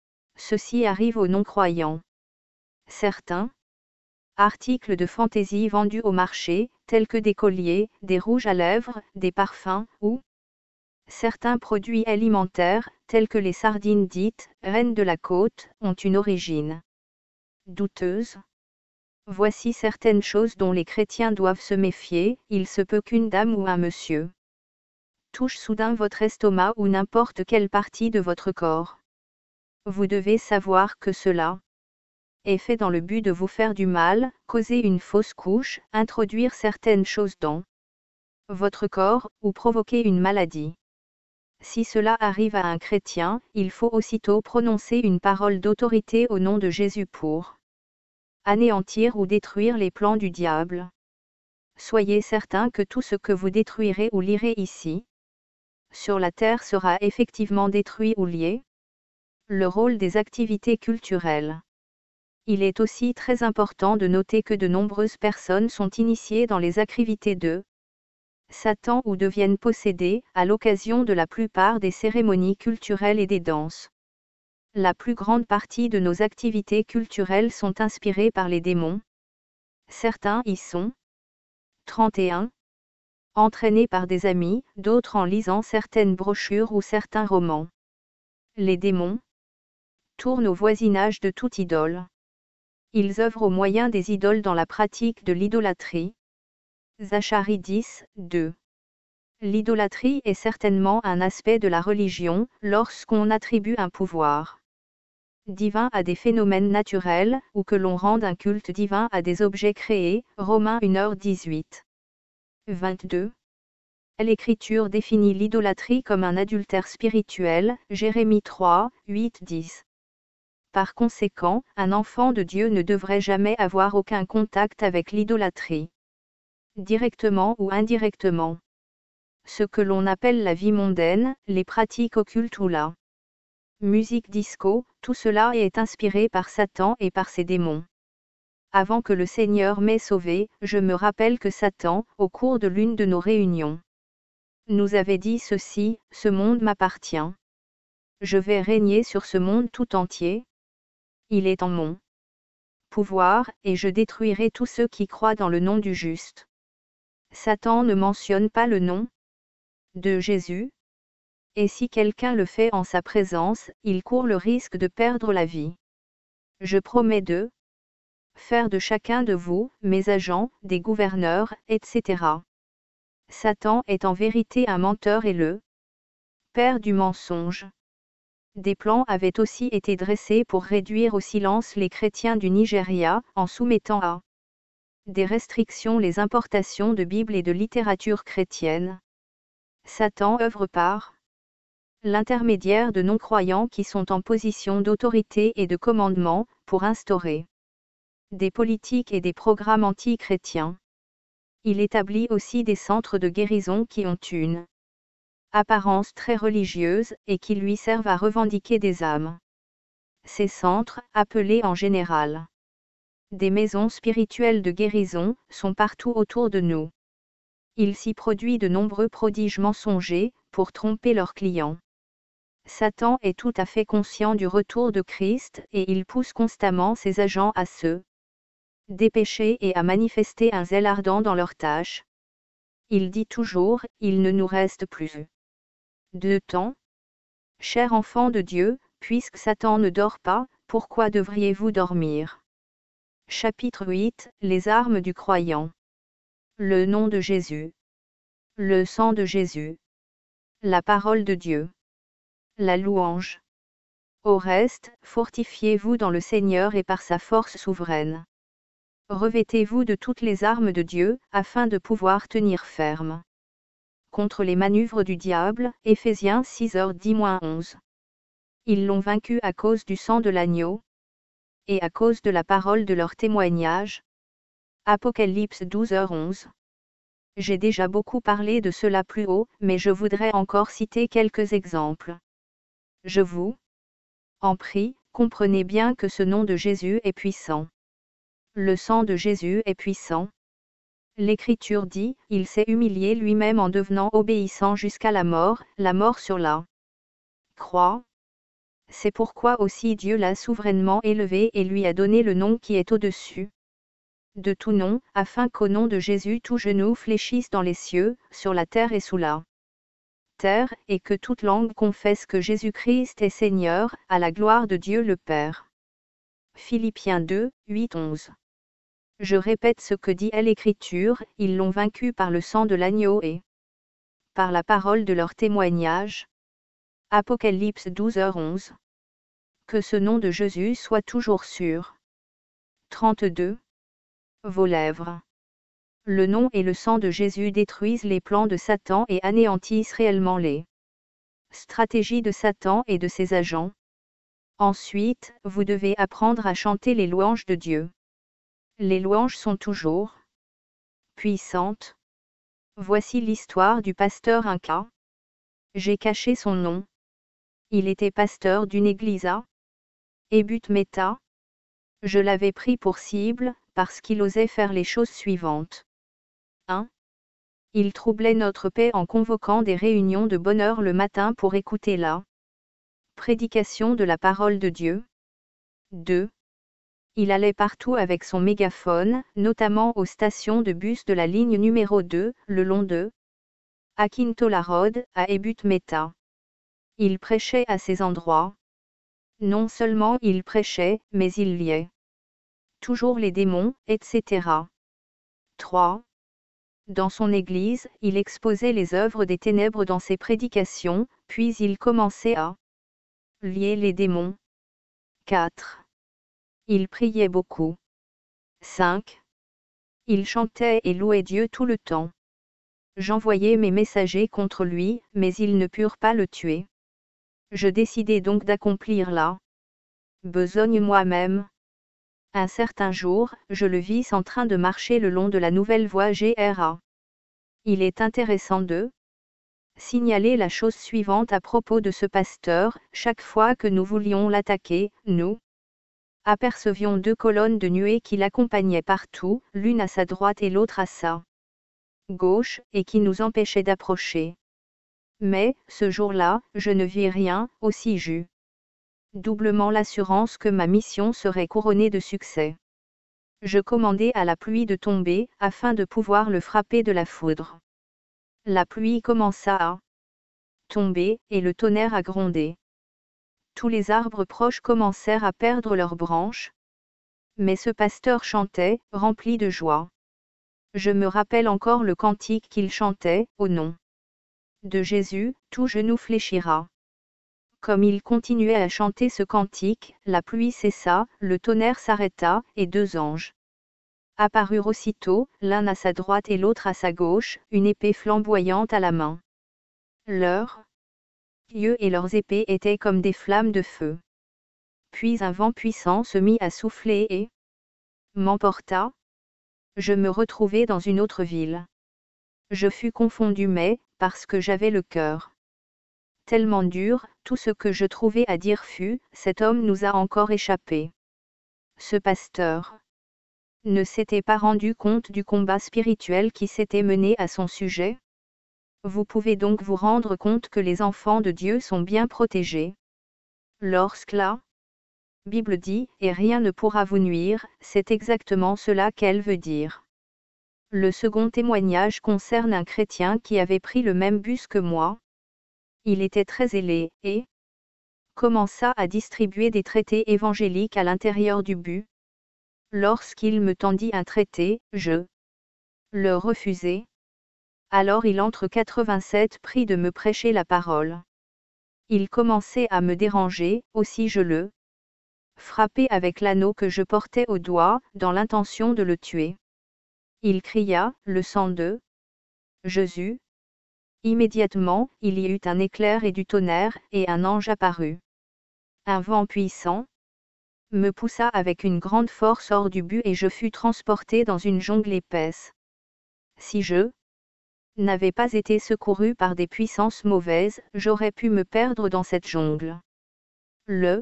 Ceci arrive aux non-croyants. Certains articles de fantaisie vendus au marché, tels que des colliers, des rouges à lèvres, des parfums, ou certains produits alimentaires, tels que les sardines dites « reines de la côte », ont une origine douteuse. Voici certaines choses dont les chrétiens doivent se méfier. Il se peut qu'une dame ou un monsieur touche soudain votre estomac ou n'importe quelle partie de votre corps. Vous devez savoir que cela est fait dans le but de vous faire du mal, causer une fausse couche, introduire certaines choses dans votre corps, ou provoquer une maladie. Si cela arrive à un chrétien, il faut aussitôt prononcer une parole d'autorité au nom de Jésus pour anéantir ou détruire les plans du diable. Soyez certain que tout ce que vous détruirez ou lirez ici sur la terre sera effectivement détruit ou lié. Le rôle des activités culturelles. Il est aussi très important de noter que de nombreuses personnes sont initiées dans les activités de Satan ou deviennent possédées à l'occasion de la plupart des cérémonies culturelles et des danses. La plus grande partie de nos activités culturelles sont inspirées par les démons. Certains y sont 31 entraînés par des amis, d'autres en lisant certaines brochures ou certains romans. Les démons tournent au voisinage de toute idole. Ils œuvrent au moyen des idoles dans la pratique de l'idolâtrie. Zacharie 10, 2. L'idolâtrie est certainement un aspect de la religion, lorsqu'on attribue un pouvoir divin à des phénomènes naturels, ou que l'on rende un culte divin à des objets créés, Romains 1h18. 22. L'Écriture définit l'idolâtrie comme un adultère spirituel, Jérémie 3, 8, 10. Par conséquent, un enfant de Dieu ne devrait jamais avoir aucun contact avec l'idolâtrie, directement ou indirectement. Ce que l'on appelle la vie mondaine, les pratiques occultes ou la musique disco, tout cela est inspiré par Satan et par ses démons. Avant que le Seigneur m'ait sauvé, je me rappelle que Satan, au cours de l'une de nos réunions, nous avait dit ceci: ce monde m'appartient. Je vais régner sur ce monde tout entier. Il est en mon pouvoir, et je détruirai tous ceux qui croient dans le nom du juste. Satan ne mentionne pas le nom de Jésus. Et si quelqu'un le fait en sa présence, il court le risque de perdre la vie. Je promets de faire de chacun de vous, mes agents, des gouverneurs, etc. Satan est en vérité un menteur et le père du mensonge. Des plans avaient aussi été dressés pour réduire au silence les chrétiens du Nigeria, en soumettant à des restrictions les importations de Bibles et de littérature chrétienne. Satan œuvre par l'intermédiaire de non-croyants qui sont en position d'autorité et de commandement, pour instaurer des politiques et des programmes anti-chrétiens. Il établit aussi des centres de guérison qui ont une apparence très religieuse, et qui lui servent à revendiquer des âmes. Ces centres, appelés en général des maisons spirituelles de guérison, sont partout autour de nous. Il s'y produit de nombreux prodiges mensongers, pour tromper leurs clients. Satan est tout à fait conscient du retour de Christ, et il pousse constamment ses agents à se dépêcher et à manifester un zèle ardent dans leurs tâches. Il dit toujours: il ne nous reste plus de temps. Chers enfants de Dieu, puisque Satan ne dort pas, pourquoi devriez-vous dormir? Chapitre 8, les armes du croyant. Le nom de Jésus. Le sang de Jésus. La parole de Dieu. La louange. Au reste, fortifiez-vous dans le Seigneur et par sa force souveraine. Revêtez-vous de toutes les armes de Dieu, afin de pouvoir tenir ferme contre les manœuvres du diable, Éphésiens 6h10-11. Ils l'ont vaincu à cause du sang de l'agneau, et à cause de la parole de leur témoignage. Apocalypse 12h11. J'ai déjà beaucoup parlé de cela plus haut, mais je voudrais encore citer quelques exemples. Je vous en prie, comprenez bien que ce nom de Jésus est puissant. Le sang de Jésus est puissant. L'Écriture dit: il s'est humilié lui-même en devenant obéissant jusqu'à la mort sur la croix. C'est pourquoi aussi Dieu l'a souverainement élevé et lui a donné le nom qui est au-dessus de tout nom, afin qu'au nom de Jésus tout genou fléchisse dans les cieux, sur la terre et sous la terre, et que toute langue confesse que Jésus-Christ est Seigneur, à la gloire de Dieu le Père. Philippiens 2, 8-11. Je répète ce que dit l'Écriture: ils l'ont vaincu par le sang de l'agneau et par la parole de leur témoignage. Apocalypse 12h11. Que ce nom de Jésus soit toujours sur 32 vos lèvres. Le nom et le sang de Jésus détruisent les plans de Satan et anéantissent réellement les stratégies de Satan et de ses agents. Ensuite, vous devez apprendre à chanter les louanges de Dieu. Les louanges sont toujours puissantes. Voici l'histoire du pasteur Inca. J'ai caché son nom. Il était pasteur d'une église à Ebute-Metta. Je l'avais pris pour cible, parce qu'il osait faire les choses suivantes. 1. Il troublait notre paix en convoquant des réunions de bonne heure le matin pour écouter la prédication de la parole de Dieu. 2. Il allait partout avec son mégaphone, notamment aux stations de bus de la ligne numéro 2, le long de Akintola Road, à Ebute-Metta. Il prêchait à ces endroits. Non seulement il prêchait, mais il liait toujours les démons, etc. 3. Dans son église, il exposait les œuvres des ténèbres dans ses prédications, puis il commençait à lier les démons. 4. Il priait beaucoup. 5. Il chantait et louait Dieu tout le temps. J'envoyai mes messagers contre lui, mais ils ne purent pas le tuer. Je décidai donc d'accomplir la besogne moi-même. Un certain jour, je le vis en train de marcher le long de la nouvelle voie GRA. Il est intéressant de signaler la chose suivante à propos de ce pasteur: chaque fois que nous voulions l'attaquer, nous apercevions 2 colonnes de nuée qui l'accompagnaient partout, l'une à sa droite et l'autre à sa gauche, et qui nous empêchaient d'approcher. Mais, ce jour-là, je ne vis rien, aussi j'eus doublement l'assurance que ma mission serait couronnée de succès. Je commandai à la pluie de tomber, afin de pouvoir le frapper de la foudre. La pluie commença à tomber, et le tonnerre à gronder. Tous les arbres proches commencèrent à perdre leurs branches. Mais ce pasteur chantait, rempli de joie. Je me rappelle encore le cantique qu'il chantait: au nom de Jésus, tout genou fléchira. Comme il continuait à chanter ce cantique, la pluie cessa, le tonnerre s'arrêta, et 2 anges apparurent aussitôt, l'un à sa droite et l'autre à sa gauche, une épée flamboyante à la main. Leurs yeux et leurs épées étaient comme des flammes de feu. Puis un vent puissant se mit à souffler et m'emporta. Je me retrouvai dans une autre ville. Je fus confondu, mais, parce que j'avais le cœur tellement dur, tout ce que je trouvai à dire fut: cet homme nous a encore échappé. Ce pasteur ne s'était pas rendu compte du combat spirituel qui s'était mené à son sujet. Vous pouvez donc vous rendre compte que les enfants de Dieu sont bien protégés. Lorsque la Bible dit « et rien ne pourra vous nuire », c'est exactement cela qu'elle veut dire. Le second témoignage concerne un chrétien qui avait pris le même bus que moi. Il était très zélé, et commença à distribuer des traités évangéliques à l'intérieur du bus. Lorsqu'il me tendit un traité, je le refusai. Alors il entre 87 prit de me prêcher la parole. Il commençait à me déranger, aussi je le frappai avec l'anneau que je portais au doigt, dans l'intention de le tuer. Il cria: le sang de Jésus. Immédiatement, il y eut un éclair et du tonnerre, et un ange apparut. Un vent puissant me poussa avec une grande force hors du but et je fus transporté dans une jungle épaisse. Si je n'avais pas été secouru par des puissances mauvaises, j'aurais pu me perdre dans cette jungle. Le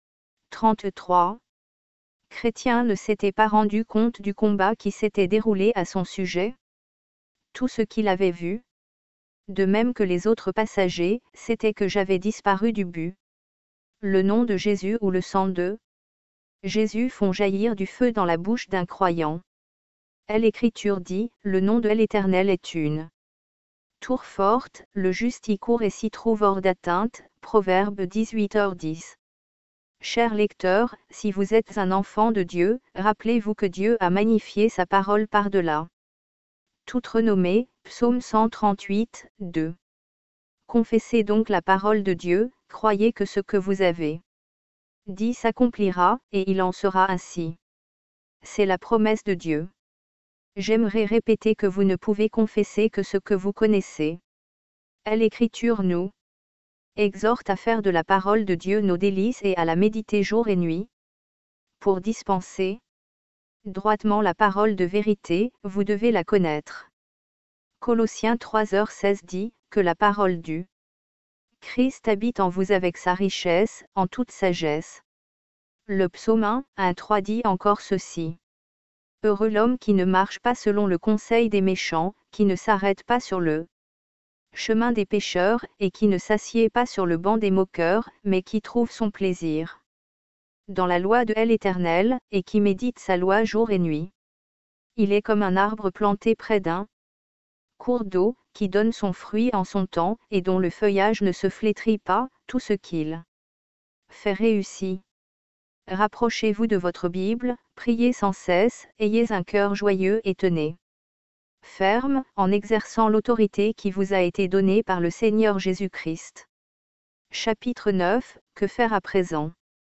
33. Chrétien ne s'était pas rendu compte du combat qui s'était déroulé à son sujet. Tout ce qu'il avait vu, de même que les autres passagers, c'était que j'avais disparu du but. Le nom de Jésus ou le sang de Jésus font jaillir du feu dans la bouche d'un croyant. L'Écriture dit: le nom de l'Éternel est une tour forte, le juste y court et s'y trouve hors d'atteinte. Proverbe 18h10. Chers lecteurs, si vous êtes un enfant de Dieu, rappelez-vous que Dieu a magnifié sa parole par-delà toute renommée. Psaume 138, 2. Confessez donc la parole de Dieu, croyez que ce que vous avez dit s'accomplira, et il en sera ainsi. C'est la promesse de Dieu. J'aimerais répéter que vous ne pouvez confesser que ce que vous connaissez. L'Écriture nous exhorte à faire de la parole de Dieu nos délices et à la méditer jour et nuit. Pour dispenser droitement la parole de vérité, vous devez la connaître. Colossiens 3h16 dit que la parole du Christ habite en vous avec sa richesse, en toute sagesse. Le psaume 1:3 dit encore ceci. Heureux l'homme qui ne marche pas selon le conseil des méchants, qui ne s'arrête pas sur le chemin des pécheurs, et qui ne s'assied pas sur le banc des moqueurs, mais qui trouve son plaisir dans la loi de l'Éternel, et qui médite sa loi jour et nuit. Il est comme un arbre planté près d'un cours d'eau, qui donne son fruit en son temps, et dont le feuillage ne se flétrit pas, tout ce qu'il fait réussit. Rapprochez-vous de votre Bible, priez sans cesse, ayez un cœur joyeux et tenez ferme, en exerçant l'autorité qui vous a été donnée par le Seigneur Jésus-Christ. Chapitre 9, que faire à présent?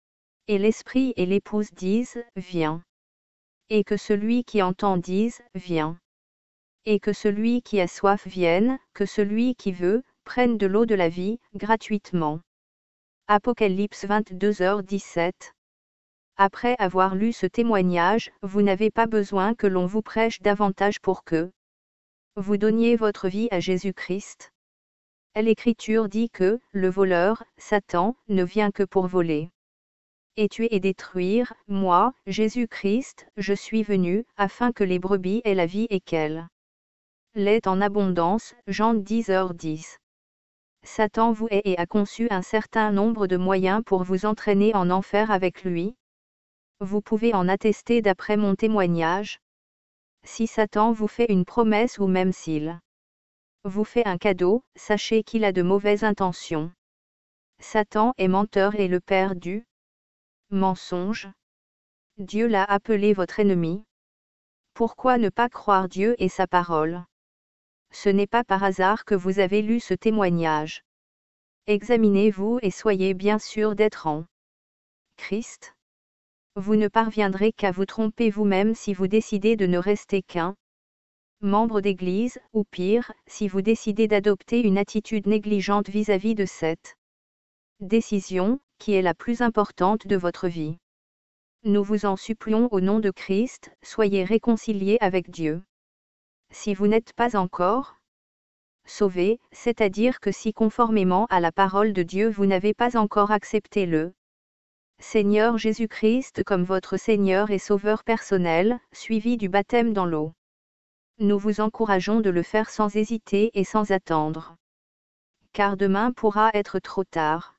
Et l'esprit et l'épouse disent, viens. Et que celui qui entend dise, viens. Et que celui qui a soif vienne, que celui qui veut, prenne de l'eau de la vie, gratuitement. Apocalypse 22h17. Après avoir lu ce témoignage, vous n'avez pas besoin que l'on vous prêche davantage pour que vous donniez votre vie à Jésus-Christ. L'Écriture dit que, le voleur, Satan, ne vient que pour voler, et tuer et détruire. Moi, Jésus-Christ, je suis venu, afin que les brebis aient la vie et qu'elles l'aient en abondance. Jean 10h10. Satan vous hait et a conçu un certain nombre de moyens pour vous entraîner en enfer avec lui. Vous pouvez en attester d'après mon témoignage. Si Satan vous fait une promesse ou même s'il vous fait un cadeau, sachez qu'il a de mauvaises intentions. Satan est menteur et le père du mensonge. Dieu l'a appelé votre ennemi. Pourquoi ne pas croire Dieu et sa parole? Ce n'est pas par hasard que vous avez lu ce témoignage. Examinez-vous et soyez bien sûr d'être en Christ. Vous ne parviendrez qu'à vous tromper vous-même si vous décidez de ne rester qu'un membre d'Église, ou pire, si vous décidez d'adopter une attitude négligente vis-à-vis de cette décision, qui est la plus importante de votre vie. Nous vous en supplions au nom de Christ, soyez réconciliés avec Dieu. Si vous n'êtes pas encore sauvé, c'est-à-dire que si conformément à la parole de Dieu vous n'avez pas encore accepté le Seigneur Jésus-Christ comme votre Seigneur et Sauveur personnel, suivi du baptême dans l'eau. Nous vous encourageons de le faire sans hésiter et sans attendre. Car demain pourra être trop tard.